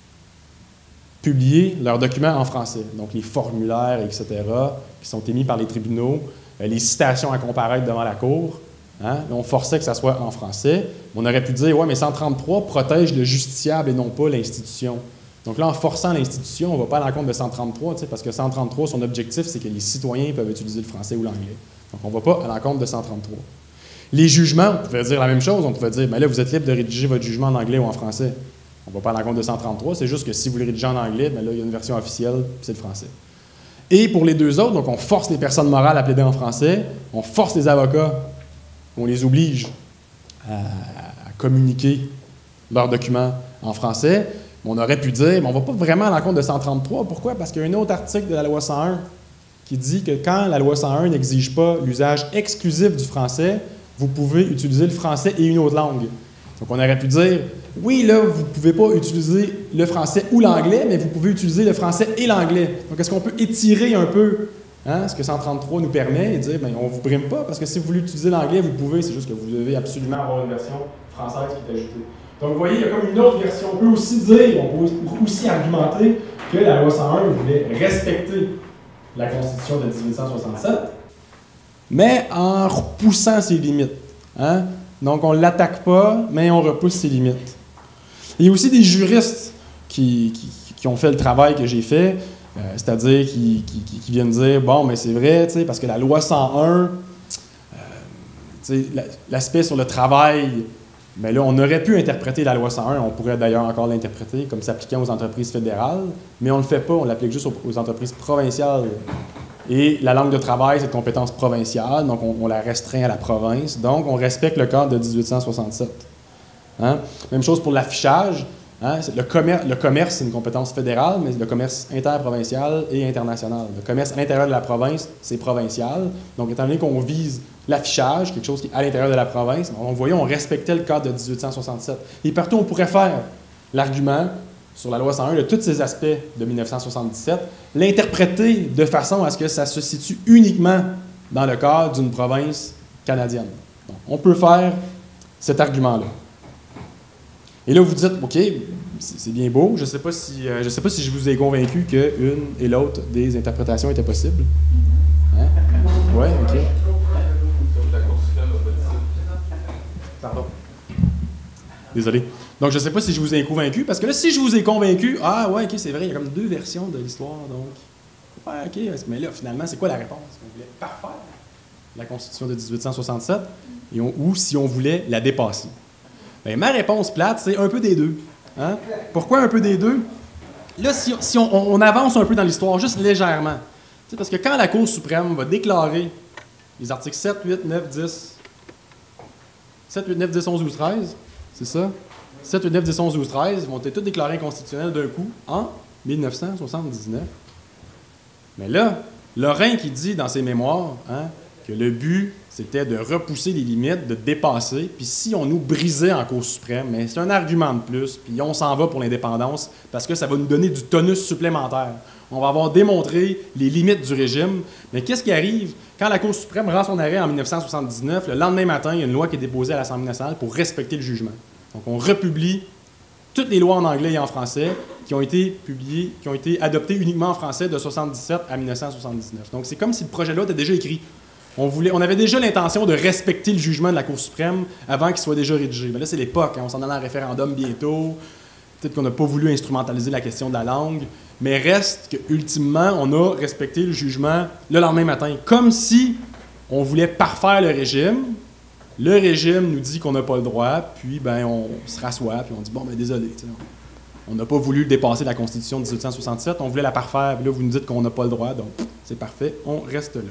J: publier leurs documents en français. Donc, les formulaires, et cetera, qui sont émis par les tribunaux, les citations à comparaître devant la Cour. Hein? On forçait que ça soit en français. On aurait pu dire, ouais, mais cent trente-trois protège le justiciable et non pas l'institution. Donc là, en forçant l'institution, on ne va pas à l'encontre de cent trente-trois, parce que cent trente-trois, son objectif, c'est que les citoyens peuvent utiliser le français ou l'anglais. Donc, on ne va pas à l'encontre de cent trente-trois. Les jugements, on pouvait dire la même chose. On pouvait dire, bien là, vous êtes libre de rédiger votre jugement en anglais ou en français. On ne va pas à l'encontre de cent trente-trois. C'est juste que si vous le rédigez en anglais, bien là, il y a une version officielle, puis c'est le français. Et pour les deux autres, donc on force les personnes morales à plaider en français, on force les avocats, on les oblige à, à communiquer leurs documents en français. On aurait pu dire, mais on ne va pas vraiment à l'encontre de cent trente-trois. Pourquoi? Parce qu'il y a un autre article de la loi cent un qui dit que quand la loi cent un n'exige pas l'usage exclusif du français, vous pouvez utiliser le français et une autre langue. Donc, on aurait pu dire, oui, là, vous ne pouvez pas utiliser le français ou l'anglais, mais vous pouvez utiliser le français et l'anglais. Donc, est-ce qu'on peut étirer un peu hein, ce que cent trente-trois nous permet et dire, bien, on ne vous brime pas, parce que si vous voulez utiliser l'anglais, vous pouvez, c'est juste que vous devez absolument avoir une version française qui est ajoutée. Donc, vous voyez, il y a comme une autre version. On peut aussi dire, on peut aussi argumenter que la loi cent un voulait respecter la Constitution de dix-huit cent soixante-sept, mais en repoussant ses limites. Hein? Donc, on ne l'attaque pas, mais on repousse ses limites. Il y a aussi des juristes qui, qui, qui ont fait le travail que j'ai fait, euh, c'est-à-dire qui, qui, qui viennent dire, bon, mais c'est vrai, parce que la loi cent un, euh, l'aspect sur le travail, mais là, on aurait pu interpréter la loi cent un, on pourrait d'ailleurs encore l'interpréter comme s'appliquant aux entreprises fédérales, mais on ne le fait pas, on l'applique juste aux, aux entreprises provinciales. Et la langue de travail, c'est de compétence provinciale, donc on, on la restreint à la province. Donc, on respecte le cadre de dix-huit cent soixante-sept. Hein? Même chose pour l'affichage. Hein? Le, commer le commerce, c'est une compétence fédérale, mais le commerce interprovincial et international. Le commerce à l'intérieur de la province, c'est provincial. Donc, étant donné qu'on vise l'affichage, quelque chose qui est à l'intérieur de la province, on voyait, on respectait le cadre de dix-huit cent soixante-sept. Et partout, on pourrait faire l'argument sur la loi cent un, de tous ces aspects de mille neuf cent soixante-dix-sept, l'interpréter de façon à ce que ça se situe uniquement dans le cadre d'une province canadienne. Donc, on peut faire cet argument-là. Et là, vous dites, OK, c'est bien beau, je ne sais pas si, euh, je sais pas si je vous ai convaincu qu'une et l'autre des interprétations étaient possibles. Hein? Oui, OK. Pardon. Désolé. Donc, je ne sais pas si je vous ai convaincu, parce que là, si je vous ai convaincu, ah ouais, OK, c'est vrai, il y a comme deux versions de l'histoire, donc, ouais, OK, mais là, finalement, c'est quoi la réponse? On voulait parfaire la Constitution de dix-huit cent soixante-sept, et on, ou si on voulait la dépasser. Bien, ma réponse plate, c'est un peu des deux. Hein? Pourquoi un peu des deux? Là, si, si on, on avance un peu dans l'histoire, juste légèrement, t'sais, parce que quand la Cour suprême va déclarer les articles sept, huit, neuf, dix, sept, huit, neuf, dix, onze, douze, treize, c'est ça? sept, huit, neuf, dix, onze, douze, treize vont être tous déclarés inconstitutionnels d'un coup en mille neuf cent soixante-dix-neuf. Mais là, Lorrain qui dit dans ses mémoires hein, que le but, c'était de repousser les limites, de dépasser, puis si on nous brisait en Cour suprême, mais c'est un argument de plus, puis on s'en va pour l'indépendance parce que ça va nous donner du tonus supplémentaire. On va avoir démontré les limites du régime, mais qu'est-ce qui arrive quand la Cour suprême rend son arrêt en mille neuf cent soixante-dix-neuf? Le lendemain matin, il y a une loi qui est déposée à l'Assemblée nationale pour respecter le jugement. Donc, on republie toutes les lois en anglais et en français qui ont été publiées, qui ont été adoptées uniquement en français de soixante-dix-sept à mille neuf cent soixante-dix-neuf. Donc, c'est comme si le projet de loi était déjà écrit. On, voulait, on avait déjà l'intention de respecter le jugement de la Cour suprême avant qu'il soit déjà rédigé. Mais là, c'est l'époque. Hein, on s'en allait en référendum bientôt. Peut-être qu'on n'a pas voulu instrumentaliser la question de la langue. Mais reste qu'ultimement, on a respecté le jugement le lendemain matin. Comme si on voulait parfaire le régime. Le régime nous dit qu'on n'a pas le droit, puis ben, on se rassoit, puis on dit « Bon, ben désolé, on n'a pas voulu dépasser la Constitution de dix-huit cent soixante-sept, on voulait la parfaire, puis là, vous nous dites qu'on n'a pas le droit, donc c'est parfait, on reste là. »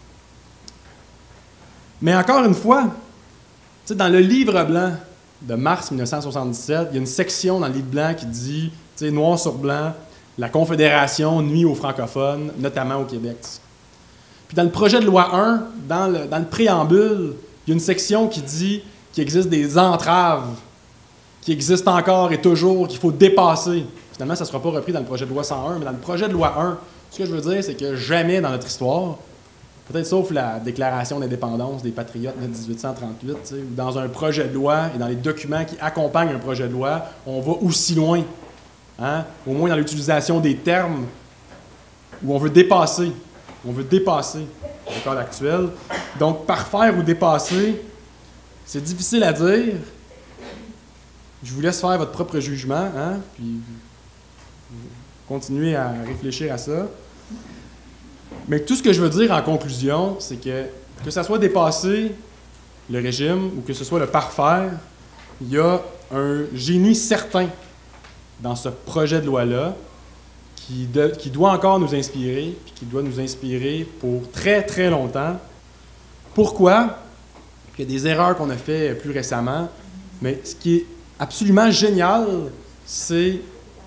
J: Mais encore une fois, dans le livre blanc de mars mille neuf cent soixante-dix-sept, il y a une section dans le livre blanc qui dit, noir sur blanc, « La Confédération nuit aux francophones, notamment au Québec. » Puis dans le projet de loi un, dans le, dans le préambule, il y a une section qui dit qu'il existe des entraves qui existent encore et toujours, qu'il faut dépasser. Finalement, ça ne sera pas repris dans le projet de loi cent un, mais dans le projet de loi un, ce que je veux dire, c'est que jamais dans notre histoire, peut-être sauf la déclaration d'indépendance des Patriotes de dix-huit cent trente-huit, ou dans un projet de loi et dans les documents qui accompagnent un projet de loi, on va aussi loin, hein? Au moins dans l'utilisation des termes où on veut dépasser. On veut dépasser le code actuel. Donc, parfaire ou dépasser, c'est difficile à dire. Je vous laisse faire votre propre jugement, hein, puis continuez à réfléchir à ça. Mais tout ce que je veux dire en conclusion, c'est que que ça soit dépasser le régime ou que ce soit le parfaire, il y a un génie certain dans ce projet de loi-là qui, de, qui doit encore nous inspirer, puis qui doit nous inspirer pour très, très longtemps. Pourquoi? Il y a des erreurs qu'on a faites plus récemment, mais ce qui est absolument génial, c'est,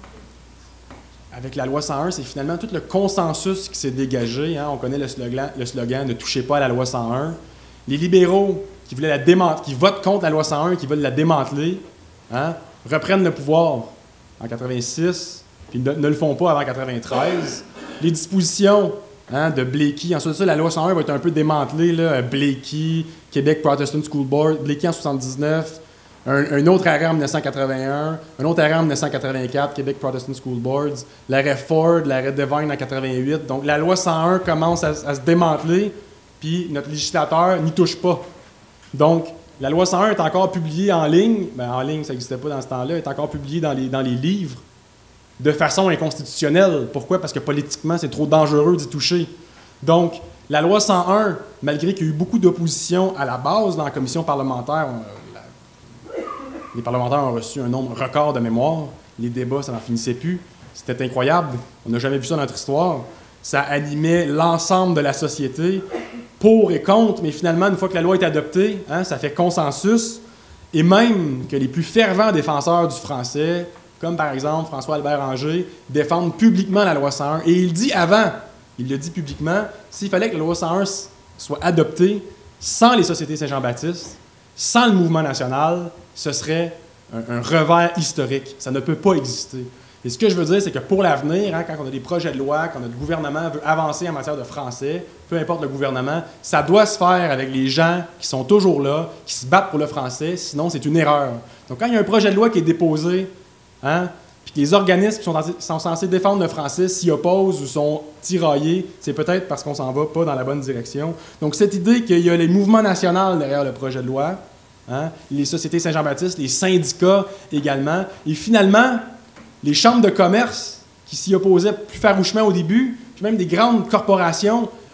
J: avec la loi cent un, c'est finalement tout le consensus qui s'est dégagé. Hein? On connaît le slogan, le slogan « Ne touchez pas à la loi cent un ». Les libéraux qui, voulaient la démanteler, qui votent contre la loi cent un, qui veulent la démanteler, hein, reprennent le pouvoir en quatre-vingt-six, puis ne, ne le font pas avant quatre-vingt-treize. Les dispositions hein, de Blakey, ensuite de ça, la loi cent un va être un peu démantelée, là, Blakey, Québec Protestant School Board, Blakey en soixante-dix-neuf, un, un autre arrêt en mille neuf cent quatre-vingt-un, un autre arrêt en mille neuf cent quatre-vingt-quatre, Québec Protestant School Boards, l'arrêt Ford, l'arrêt Devine en quatre-vingt-huit. Donc la loi cent un commence à, à se démanteler, puis notre législateur n'y touche pas. Donc, la loi cent un est encore publiée en ligne, ben, en ligne, ça n'existait pas dans ce temps-là, est encore publiée dans les, dans les livres, de façon inconstitutionnelle. Pourquoi? Parce que politiquement, c'est trop dangereux d'y toucher. Donc, la loi cent un, malgré qu'il y a eu beaucoup d'opposition à la base dans la commission parlementaire, on, la, les parlementaires ont reçu un nombre record de mémoire, les débats, ça n'en finissait plus, c'était incroyable, on n'a jamais vu ça dans notre histoire, ça animait l'ensemble de la société, pour et contre, mais finalement, une fois que la loi est adoptée, hein, ça fait consensus, et même que les plus fervents défenseurs du français, comme par exemple François-Albert Angers, défendent publiquement la loi cent un. Et il dit avant, il le dit publiquement, s'il fallait que la loi cent un soit adoptée sans les sociétés Saint-Jean-Baptiste, sans le mouvement national, ce serait un, un revers historique. Ça ne peut pas exister. Et ce que je veux dire, c'est que pour l'avenir, hein, quand on a des projets de loi, quand notre gouvernement veut avancer en matière de français, peu importe le gouvernement, ça doit se faire avec les gens qui sont toujours là, qui se battent pour le français, sinon c'est une erreur. Donc quand il y a un projet de loi qui est déposé, hein, puis que les organismes qui sont, sont censés défendre le français s'y opposent ou sont tiraillés, c'est peut-être parce qu'on s'en va pas dans la bonne direction. Donc cette idée qu'il y a les mouvements nationaux derrière le projet de loi, hein, les sociétés Saint-Jean-Baptiste, les syndicats également, et finalement, les chambres de commerce qui s'y opposaient plus farouchement au début, puis même des grandes corporations,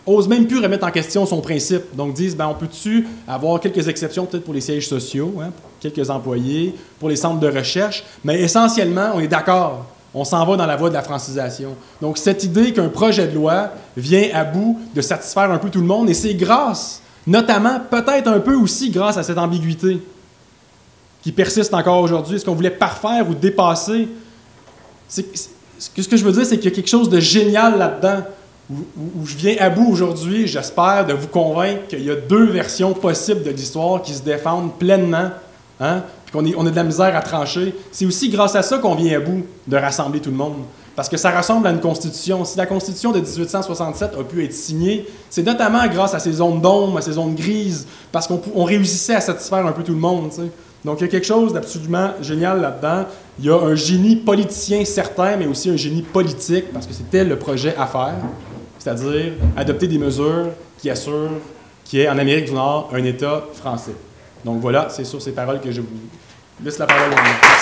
J: n'osent même plus remettre en question son principe. Donc, disent, ben, on peut-tu avoir quelques exceptions peut-être pour les sièges sociaux, hein, pour quelques employés, pour les centres de recherche, mais essentiellement, on est d'accord. On s'en va dans la voie de la francisation. Donc, cette idée qu'un projet de loi vient à bout de satisfaire un peu tout le monde, et c'est grâce, notamment, peut-être un peu aussi grâce à cette ambiguïté qui persiste encore aujourd'hui. Est-ce qu'on voulait parfaire ou dépasser? C'est, c'est, ce que je veux dire, c'est qu'il y a quelque chose de génial là-dedans, où, où, où je viens à bout aujourd'hui, j'espère, de vous convaincre qu'il y a deux versions possibles de l'histoire qui se défendent pleinement, hein? Puis qu'on est, on a de la misère à trancher. C'est aussi grâce à ça qu'on vient à bout de rassembler tout le monde. Parce que ça ressemble à une constitution. Si la constitution de dix-huit cent soixante-sept a pu être signée, c'est notamment grâce à ces zones d'ombre, à ces zones grises, parce qu'on on réussissait à satisfaire un peu tout le monde, tu sais. Donc, il y a quelque chose d'absolument génial là-dedans. Il y a un génie politicien certain, mais aussi un génie politique, parce que c'était le projet à faire, c'est-à-dire adopter des mesures qui assurent qu'il y ait en Amérique du Nord un État français. Donc voilà, c'est sur ces paroles que je vous laisse la parole. Merci.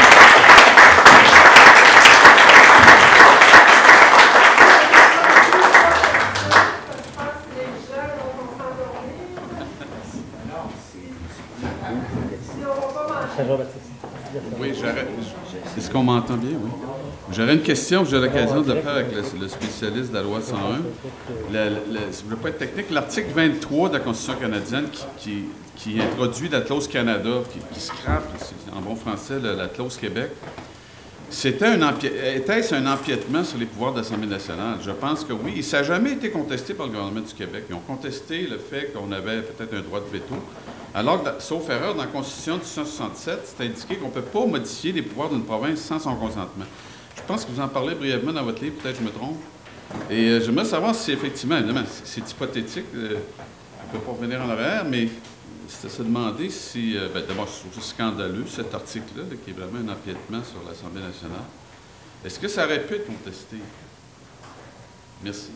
K: Oui, j'aurais. Est-ce qu'on m'entend bien? Oui. J'aurais une question que j'ai l'occasion de faire avec le, le spécialiste de la loi cent un. Le, le, le, je ne veux pas être technique. L'article vingt-trois de la Constitution canadienne qui, qui, qui introduit la clause Canada, qui, qui scrape, en bon français, la, la clause Québec, c'était un était-ce un empiètement sur les pouvoirs de l'Assemblée nationale? Je pense que oui. Ça n'a jamais été contesté par le gouvernement du Québec. Ils ont contesté le fait qu'on avait peut-être un droit de veto. Alors, sauf erreur, dans la Constitution de dix-huit cent soixante-sept, c'est indiqué qu'on ne peut pas modifier les pouvoirs d'une province sans son consentement. Je pense que vous en parlez brièvement dans votre livre, peut-être je me trompe. Et euh, j'aimerais savoir si, effectivement, évidemment, c'est hypothétique, euh, on ne peut pas revenir en arrière, mais c'est à se demander si, euh, ben, d'abord, je trouve ça scandaleux, cet article-là, là, qui est vraiment un empiètement sur l'Assemblée nationale. Est-ce que ça aurait pu être contesté? Merci.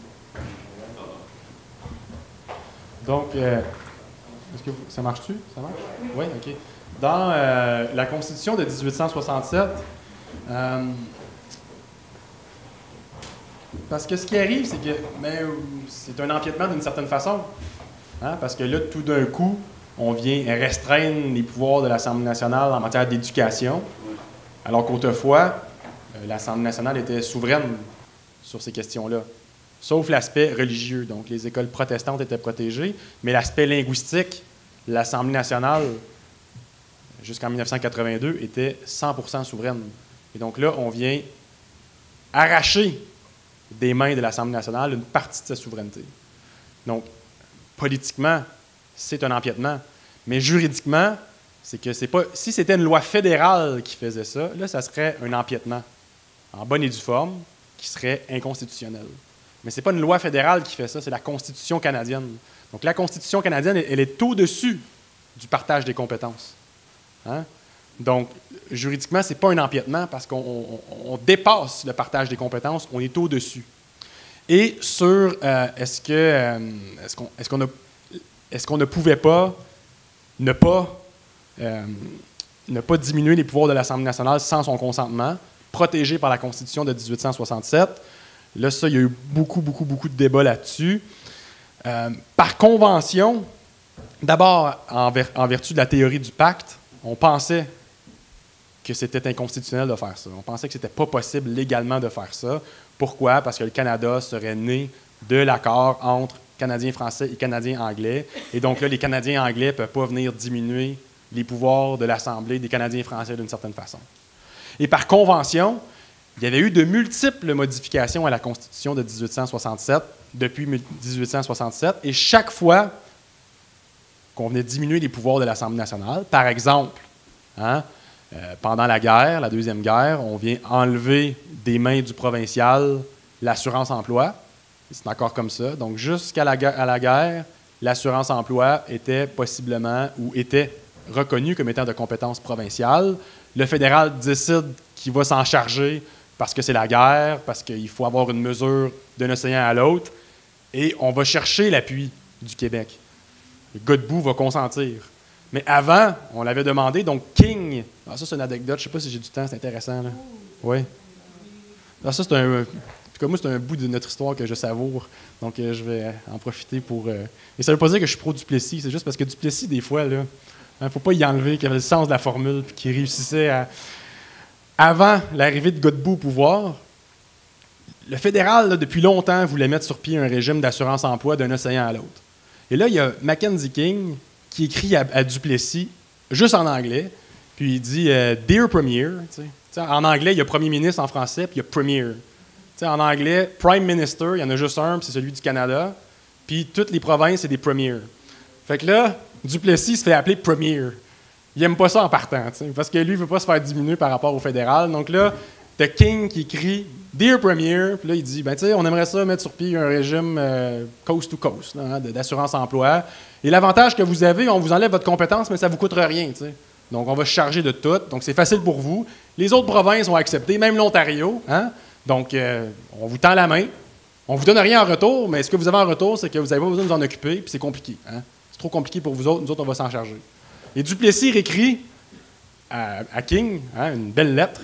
J: Donc, euh, est-ce que vous, ça marche-tu? Ça marche? Oui, OK. Dans euh, la Constitution de dix-huit cent soixante-sept, euh, parce que ce qui arrive, c'est que mais, c'est un empiètement d'une certaine façon. Hein? Parce que là, tout d'un coup, on vient restreindre les pouvoirs de l'Assemblée nationale en matière d'éducation, alors qu'autrefois, euh, l'Assemblée nationale était souveraine sur ces questions-là. Sauf l'aspect religieux. Donc, les écoles protestantes étaient protégées, mais l'aspect linguistique, l'Assemblée nationale, jusqu'en mille neuf cent quatre-vingt-deux, était cent pour cent souveraine. Et donc là, on vient arracher des mains de l'Assemblée nationale une partie de sa souveraineté. Donc, politiquement, c'est un empiètement. Mais juridiquement, c'est que c'est pas. Si c'était une loi fédérale qui faisait ça, là, ça serait un empiètement, en bonne et due forme, qui serait inconstitutionnel. Mais ce n'est pas une loi fédérale qui fait ça, c'est la Constitution canadienne. Donc, la Constitution canadienne, elle est au-dessus du partage des compétences. Hein? Donc, juridiquement, ce n'est pas un empiètement parce qu'on on, on dépasse le partage des compétences, on est au-dessus. Et sur euh, est-ce que euh, est-ce qu'on est-ce qu'on a, est-ce qu'on ne pouvait pas ne pas euh, ne pas diminuer les pouvoirs de l'Assemblée nationale sans son consentement, protégé par la Constitution de dix-huit cent soixante-sept. Là, ça, il y a eu beaucoup, beaucoup, beaucoup de débats là-dessus. Euh, par convention, d'abord, en, ver- en vertu de la théorie du pacte, on pensait que c'était inconstitutionnel de faire ça. On pensait que ce n'était pas possible légalement de faire ça. Pourquoi? Parce que le Canada serait né de l'accord entre Canadiens français et Canadiens anglais. Et donc là, les Canadiens anglais ne peuvent pas venir diminuer les pouvoirs de l'Assemblée des Canadiens français d'une certaine façon. Et par convention, il y avait eu de multiples modifications à la Constitution de dix-huit cent soixante-sept, depuis dix-huit cent soixante-sept, et chaque fois qu'on venait diminuer les pouvoirs de l'Assemblée nationale, par exemple, hein, euh, pendant la guerre, la Deuxième Guerre, on vient enlever des mains du provincial l'assurance-emploi. C'est encore comme ça. Donc, jusqu'à la, à la guerre, l'assurance-emploi était possiblement ou était reconnue comme étant de compétence provinciale. Le fédéral décide qu'il va s'en charger parce que c'est la guerre, parce qu'il faut avoir une mesure d'un océan à l'autre, et on va chercher l'appui du Québec. Le Godbout va consentir. Mais avant, on l'avait demandé, donc King, ah, ça c'est une anecdote, je ne sais pas si j'ai du temps, c'est intéressant. Là. Oui. Ah, ça c'est un... tout cas, moi, c'est un bout de notre histoire que je savoure. Donc, euh, je vais en profiter pour... Euh... Et ça ne veut pas dire que je suis pro-Duplessis, c'est juste parce que Duplessis, des fois, il ne faut pas y enlever qu'il avait le sens de la formule puis qu'il réussissait à... Avant l'arrivée de Godbout au pouvoir, le fédéral, là, depuis longtemps, voulait mettre sur pied un régime d'assurance-emploi d'un océan à l'autre. Et là, il y a Mackenzie King qui écrit à, à Duplessis, juste en anglais, puis il dit euh, « Dear Premier », en anglais, il y a Premier ministre en français, puis il y a Premier. T'sais, en anglais, Prime Minister, il y en a juste un, puis c'est celui du Canada, puis toutes les provinces, c'est des Premiers. Fait que là, Duplessis se fait appeler Premier. Il n'aime pas ça en partant, parce que lui, il ne veut pas se faire diminuer par rapport au fédéral. Donc là, t'as King qui écrit « Dear Premier », puis là, il dit ben, « tu sais, on aimerait ça mettre sur pied un régime euh, coast-to-coast, là, hein, d'assurance-emploi. Et l'avantage que vous avez, on vous enlève votre compétence, mais ça ne vous coûte rien, t'sais. Donc, on va se charger de tout. Donc, c'est facile pour vous. Les autres provinces vont accepter, même l'Ontario. Hein? Donc, euh, on vous tend la main. On ne vous donne rien en retour, mais ce que vous avez en retour, c'est que vous n'avez pas besoin de vous en occuper, puis c'est compliqué. Hein? C'est trop compliqué pour vous autres. Nous autres, on va s'en charger. Et Duplessis écrit à, à King, hein, une belle lettre,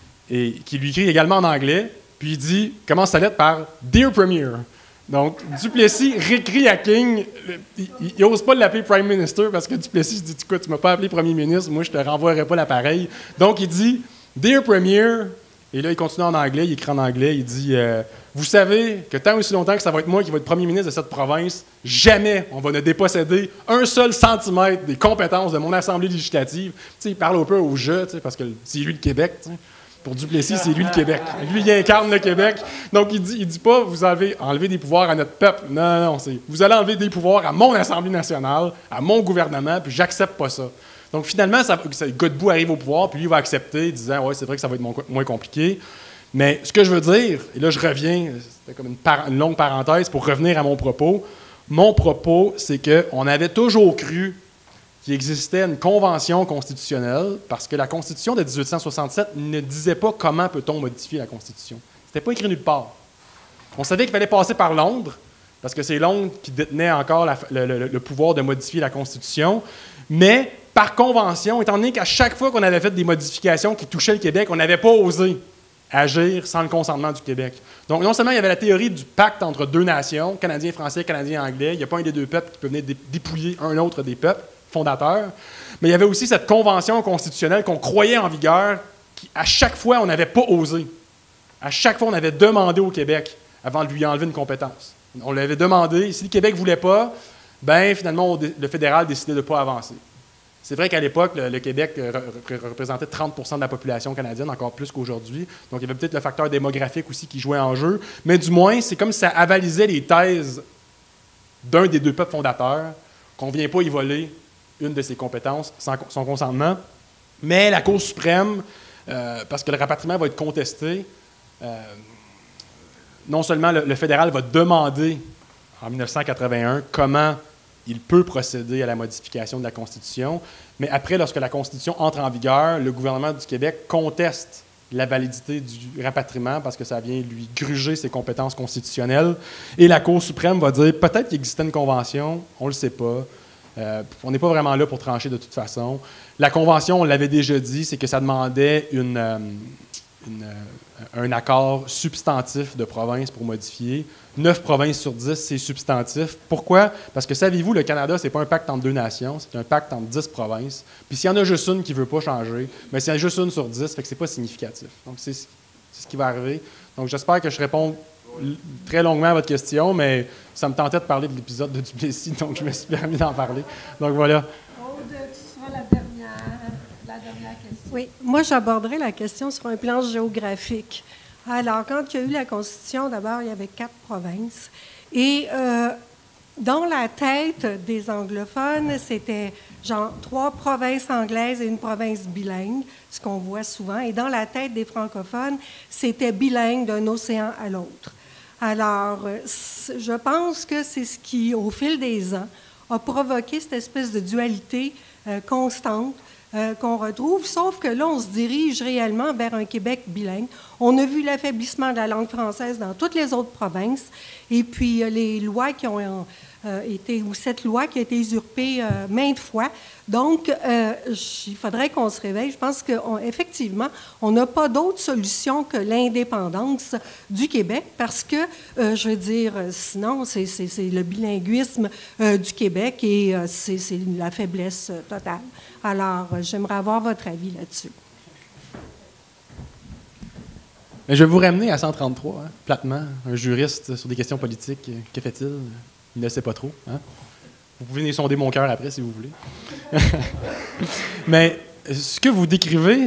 J: et qui lui écrit également en anglais, puis il dit, commence sa lettre par « Dear Premier ». Donc, Duplessis réécrit à King, il n'ose pas l'appeler Prime Minister parce que Duplessis se dit, écoute, tu ne m'as pas appelé Premier ministre, moi je ne te renvoierai pas l'appareil. Donc, il dit, Dear Premier, et là, il continue en anglais, il écrit en anglais, il dit, euh, vous savez que tant aussi longtemps que ça va être moi qui va être Premier ministre de cette province, jamais on va ne déposséder un seul centimètre des compétences de mon Assemblée législative. Tu sais, il parle un peu au jeu, tu sais, parce que c'est lui le Québec, tu sais. Pour Duplessis, c'est lui le Québec. Lui, il incarne le Québec. Donc, il dit, il dit pas, vous avez enlevé des pouvoirs à notre peuple. Non, non, non. C'est, vous allez enlever des pouvoirs à mon Assemblée nationale, à mon gouvernement, puis j'accepte pas ça. Donc, finalement, ça, ça, Godbout arrive au pouvoir, puis lui, il va accepter, disant, ouais, c'est vrai que ça va être moins, moins compliqué. Mais ce que je veux dire, et là, je reviens, c'était comme une, par, une longue parenthèse pour revenir à mon propos. Mon propos, c'est qu'on avait toujours cru qu'il existait une convention constitutionnelle, parce que la Constitution de dix-huit cent soixante-sept ne disait pas comment peut-on modifier la Constitution. C'était pas écrit nulle part. On savait qu'il fallait passer par Londres, parce que c'est Londres qui détenait encore la, le, le, le pouvoir de modifier la Constitution, mais par convention, étant donné qu'à chaque fois qu'on avait fait des modifications qui touchaient le Québec, on n'avait pas osé agir sans le consentement du Québec. Donc, non seulement il y avait la théorie du pacte entre deux nations, Canadiens français, Canadiens anglais, il n'y a pas un des deux peuples qui peut venir dépouiller un autre des peuples fondateur, mais il y avait aussi cette convention constitutionnelle qu'on croyait en vigueur, qui, à chaque fois, on n'avait pas osé. À chaque fois, on avait demandé au Québec avant de lui enlever une compétence. On l'avait demandé, et si le Québec ne voulait pas, ben finalement, on, le fédéral décidait de ne pas avancer. C'est vrai qu'à l'époque, le, le Québec re, représentait trente pour cent de la population canadienne, encore plus qu'aujourd'hui. Donc, il y avait peut-être le facteur démographique aussi qui jouait en jeu, mais du moins, c'est comme si ça avalisait les thèses d'un des deux peuples fondateurs, qu'on ne vient pas y voler une de ses compétences sans son consentement. Mais la Cour suprême, euh, parce que le rapatriement va être contesté, euh, non seulement le, le fédéral va demander en mille neuf cent quatre-vingt-un comment il peut procéder à la modification de la Constitution, mais après, lorsque la Constitution entre en vigueur, le gouvernement du Québec conteste la validité du rapatriement parce que ça vient lui gruger ses compétences constitutionnelles. Et la Cour suprême va dire peut-être qu'il existait une convention, on ne le sait pas. Euh, on n'est pas vraiment là pour trancher de toute façon. La Convention, on l'avait déjà dit, c'est que ça demandait une, euh, une, euh, un accord substantif de province pour modifier. Neuf provinces sur dix, c'est substantif. Pourquoi? Parce que, savez-vous, le Canada, c'est pas un pacte entre deux nations, c'est un pacte entre dix provinces. Puis s'il y en a juste une qui ne veut pas changer, mais s'il y en a juste une sur dix, fait que c'est pas significatif. Donc, c'est, c'est ce qui va arriver. Donc, j'espère que je réponds très longuement à votre question, mais ça me tentait de parler de l'épisode de Duplessis, donc je me suis permis d'en parler. Donc voilà.
A: Aude, tu seras la dernière, la dernière question.
L: Oui, moi j'aborderai la question sur un plan géographique. Alors, quand il y a eu la Constitution, d'abord, il y avait quatre provinces. Et euh, dans la tête des anglophones, c'était genre trois provinces anglaises et une province bilingue, ce qu'on voit souvent. Et dans la tête des francophones, c'était bilingue d'un océan à l'autre. Alors, je pense que c'est ce qui, au fil des ans, a provoqué cette espèce de dualité euh, constante euh, qu'on retrouve, sauf que là, on se dirige réellement vers un Québec bilingue. On a vu l'affaiblissement de la langue française dans toutes les autres provinces, et puis euh, les lois qui ont euh, été, ou cette loi qui a été usurpée euh, maintes fois. Donc, euh, il faudrait qu'on se réveille. Je pense qu'effectivement, on n'a pas d'autre solution que l'indépendance du Québec parce que, euh, je veux dire, sinon, c'est le bilinguisme euh, du Québec et euh, c'est la faiblesse totale. Alors, euh, j'aimerais avoir votre avis là-dessus.
J: Mais je vais vous ramener à cent trente-trois, hein, platement. Un juriste sur des questions politiques, que fait-il? Il ne sait pas trop. Hein? Vous pouvez venir sonder mon cœur après, si vous voulez. Mais ce que vous décrivez,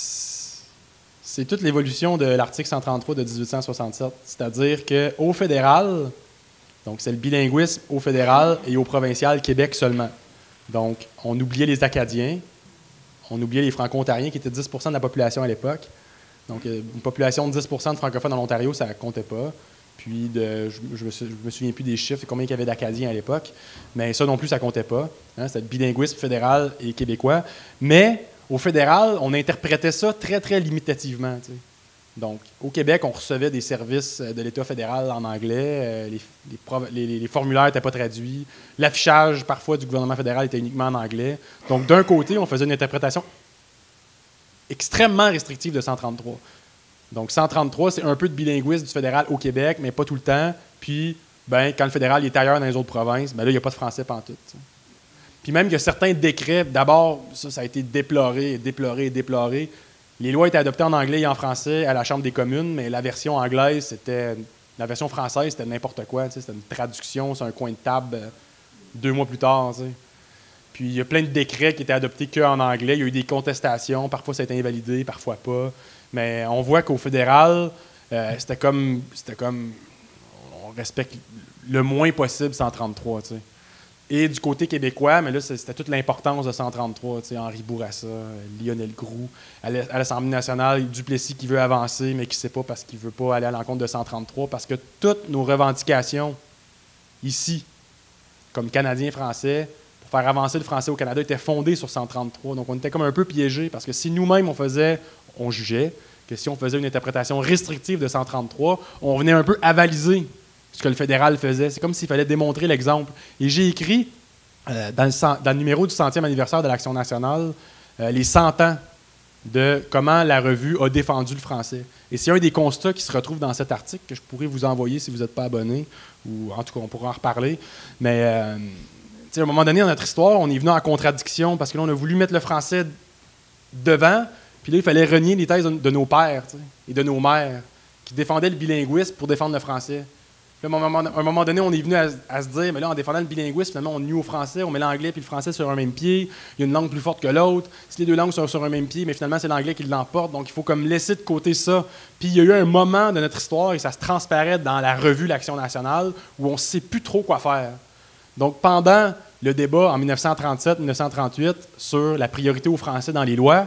J: c'est toute l'évolution de l'article cent trente-trois de dix-huit cent soixante-sept. C'est-à-dire qu'au fédéral, donc c'est le bilinguisme au fédéral et au provincial Québec seulement. Donc, on oubliait les Acadiens, on oubliait les Franco-Ontariens, qui étaient dix pour cent de la population à l'époque. Donc, une population de dix pour cent de francophones en Ontario, ça ne comptait pas. Puis, de, je ne me, me souviens plus des chiffres, combien il y avait d'Acadiens à l'époque. Mais ça non plus, ça ne comptait pas. Hein, c'était le bilinguisme fédéral et québécois. Mais, au fédéral, on interprétait ça très, très limitativement. T'sais. Donc, au Québec, on recevait des services de l'État fédéral en anglais. Les, les, les, les formulaires n'étaient pas traduits. L'affichage, parfois, du gouvernement fédéral était uniquement en anglais. Donc, d'un côté, on faisait une interprétation extrêmement restrictive de cent trente-trois. Donc, cent trente-trois, c'est un peu de bilinguisme du fédéral au Québec, mais pas tout le temps. Puis, ben, quand le fédéral est ailleurs dans les autres provinces, ben là, il n'y a pas de français pantoute. T'sais. Puis même qu'il y a certains décrets, d'abord, ça, ça a été déploré, déploré, déploré. Les lois étaient adoptées en anglais et en français à la Chambre des communes, mais la version anglaise, c'était... La version française, c'était n'importe quoi. C'était une traduction sur un coin de table euh, deux mois plus tard. T'sais. Puis il y a plein de décrets qui étaient adoptés qu'en anglais. Il y a eu des contestations. Parfois, ça a été invalidé, parfois pas. Mais on voit qu'au fédéral, euh, c'était comme, c'était comme... On respecte le moins possible cent trente-trois, tu sais. Et du côté québécois, mais là, c'était toute l'importance de cent trente-trois, tu sais, Henri Bourassa, Lionel Groux, à l'Assemblée nationale, Duplessis qui veut avancer, mais qui ne sait pas parce qu'il ne veut pas aller à l'encontre de cent trente-trois, parce que toutes nos revendications, ici, comme Canadiens français, pour faire avancer le français au Canada, étaient fondées sur cent trente-trois. Donc, on était comme un peu piégés, parce que si nous-mêmes, on faisait, on jugeait, que si on faisait une interprétation restrictive de cent trente-trois, on venait un peu avaliser ce que le fédéral faisait. C'est comme s'il fallait démontrer l'exemple. Et j'ai écrit, euh, dans, le, dans le numéro du centième anniversaire de l'Action nationale, euh, les cent ans de comment la revue a défendu le français. Et c'est un des constats qui se retrouve dans cet article, que je pourrais vous envoyer si vous n'êtes pas abonné, ou en tout cas, on pourra en reparler. Mais euh, à un moment donné, dans notre histoire, on est venu en contradiction, parce que là, on a voulu mettre le français devant, puis là, il fallait renier les thèses de, de nos pères et de nos mères, qui défendaient le bilinguisme pour défendre le français. Puis à un moment, à un moment donné, on est venu à, à se dire, mais là, en défendant le bilinguisme, finalement, on nuit au français, on met l'anglais puis le français sur un même pied, il y a une langue plus forte que l'autre. Si les deux langues sont sur un même pied, mais finalement, c'est l'anglais qui l'emporte, donc il faut comme laisser de côté ça. Puis il y a eu un moment de notre histoire, et ça se transparaît dans la revue L'Action nationale, où on ne sait plus trop quoi faire. Donc pendant le débat en mille neuf cent trente-sept mille neuf cent trente-huit sur la priorité au français dans les lois,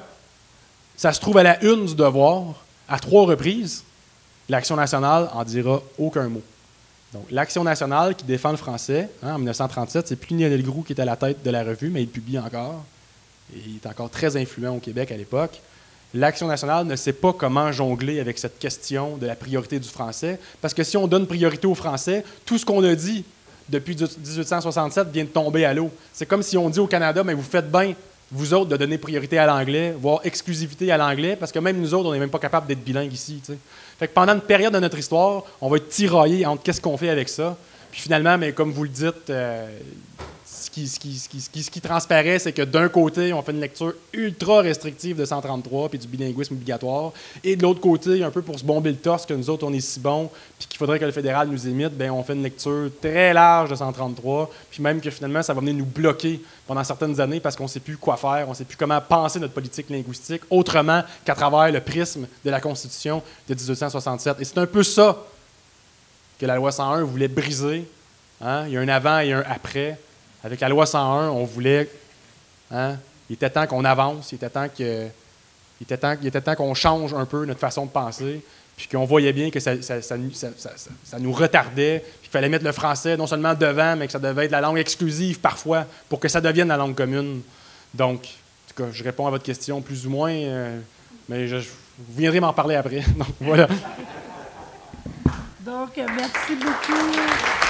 J: ça se trouve à la une du Devoir, à trois reprises. L'Action nationale en dira aucun mot. Donc, l'Action nationale qui défend le français, hein, en mille neuf cent trente-sept, c'est plus Lionel Groux qui est à la tête de la revue, mais il publie encore. Et il est encore très influent au Québec à l'époque. L'Action nationale ne sait pas comment jongler avec cette question de la priorité du français, parce que si on donne priorité au français, tout ce qu'on a dit depuis dix-huit cent soixante-sept vient de tomber à l'eau. C'est comme si on dit au Canada, mais vous faites bien, vous autres, de donner priorité à l'anglais, voire exclusivité à l'anglais, parce que même nous autres, on n'est même pas capable d'être bilingues ici. T'sais. Fait que pendant une période de notre histoire, on va être tiraillé entre qu'est-ce qu'on fait avec ça. Puis finalement, mais comme vous le dites, euh, ce, qui, ce, qui, ce, qui, ce, qui, ce qui transparaît, c'est que d'un côté, on fait une lecture ultra restrictive de cent trente-trois puis du bilinguisme obligatoire, et de l'autre côté, un peu pour se bomber le torse que nous autres, on est si bons, puis qu'il faudrait que le fédéral nous imite, bien, on fait une lecture très large de cent trente-trois, puis même que finalement, ça va venir nous bloquer pendant certaines années parce qu'on ne sait plus quoi faire, on ne sait plus comment penser notre politique linguistique autrement qu'à travers le prisme de la Constitution de dix-huit cent soixante-sept. Et c'est un peu ça que la loi cent un voulait briser. Hein? Il y a un avant et un après. Avec la loi cent un, on voulait... Hein? Il était temps qu'on avance, il était temps que, il était temps, il était temps qu'on change un peu notre façon de penser, puis qu'on voyait bien que ça, ça, ça, ça, ça, ça nous retardait, puis qu'il fallait mettre le français non seulement devant, mais que ça devait être la langue exclusive parfois, pour que ça devienne la langue commune. Donc, en tout cas, je réponds à votre question plus ou moins, euh, mais je, vous viendrez m'en parler après. Donc, voilà.
L: Donc, merci beaucoup.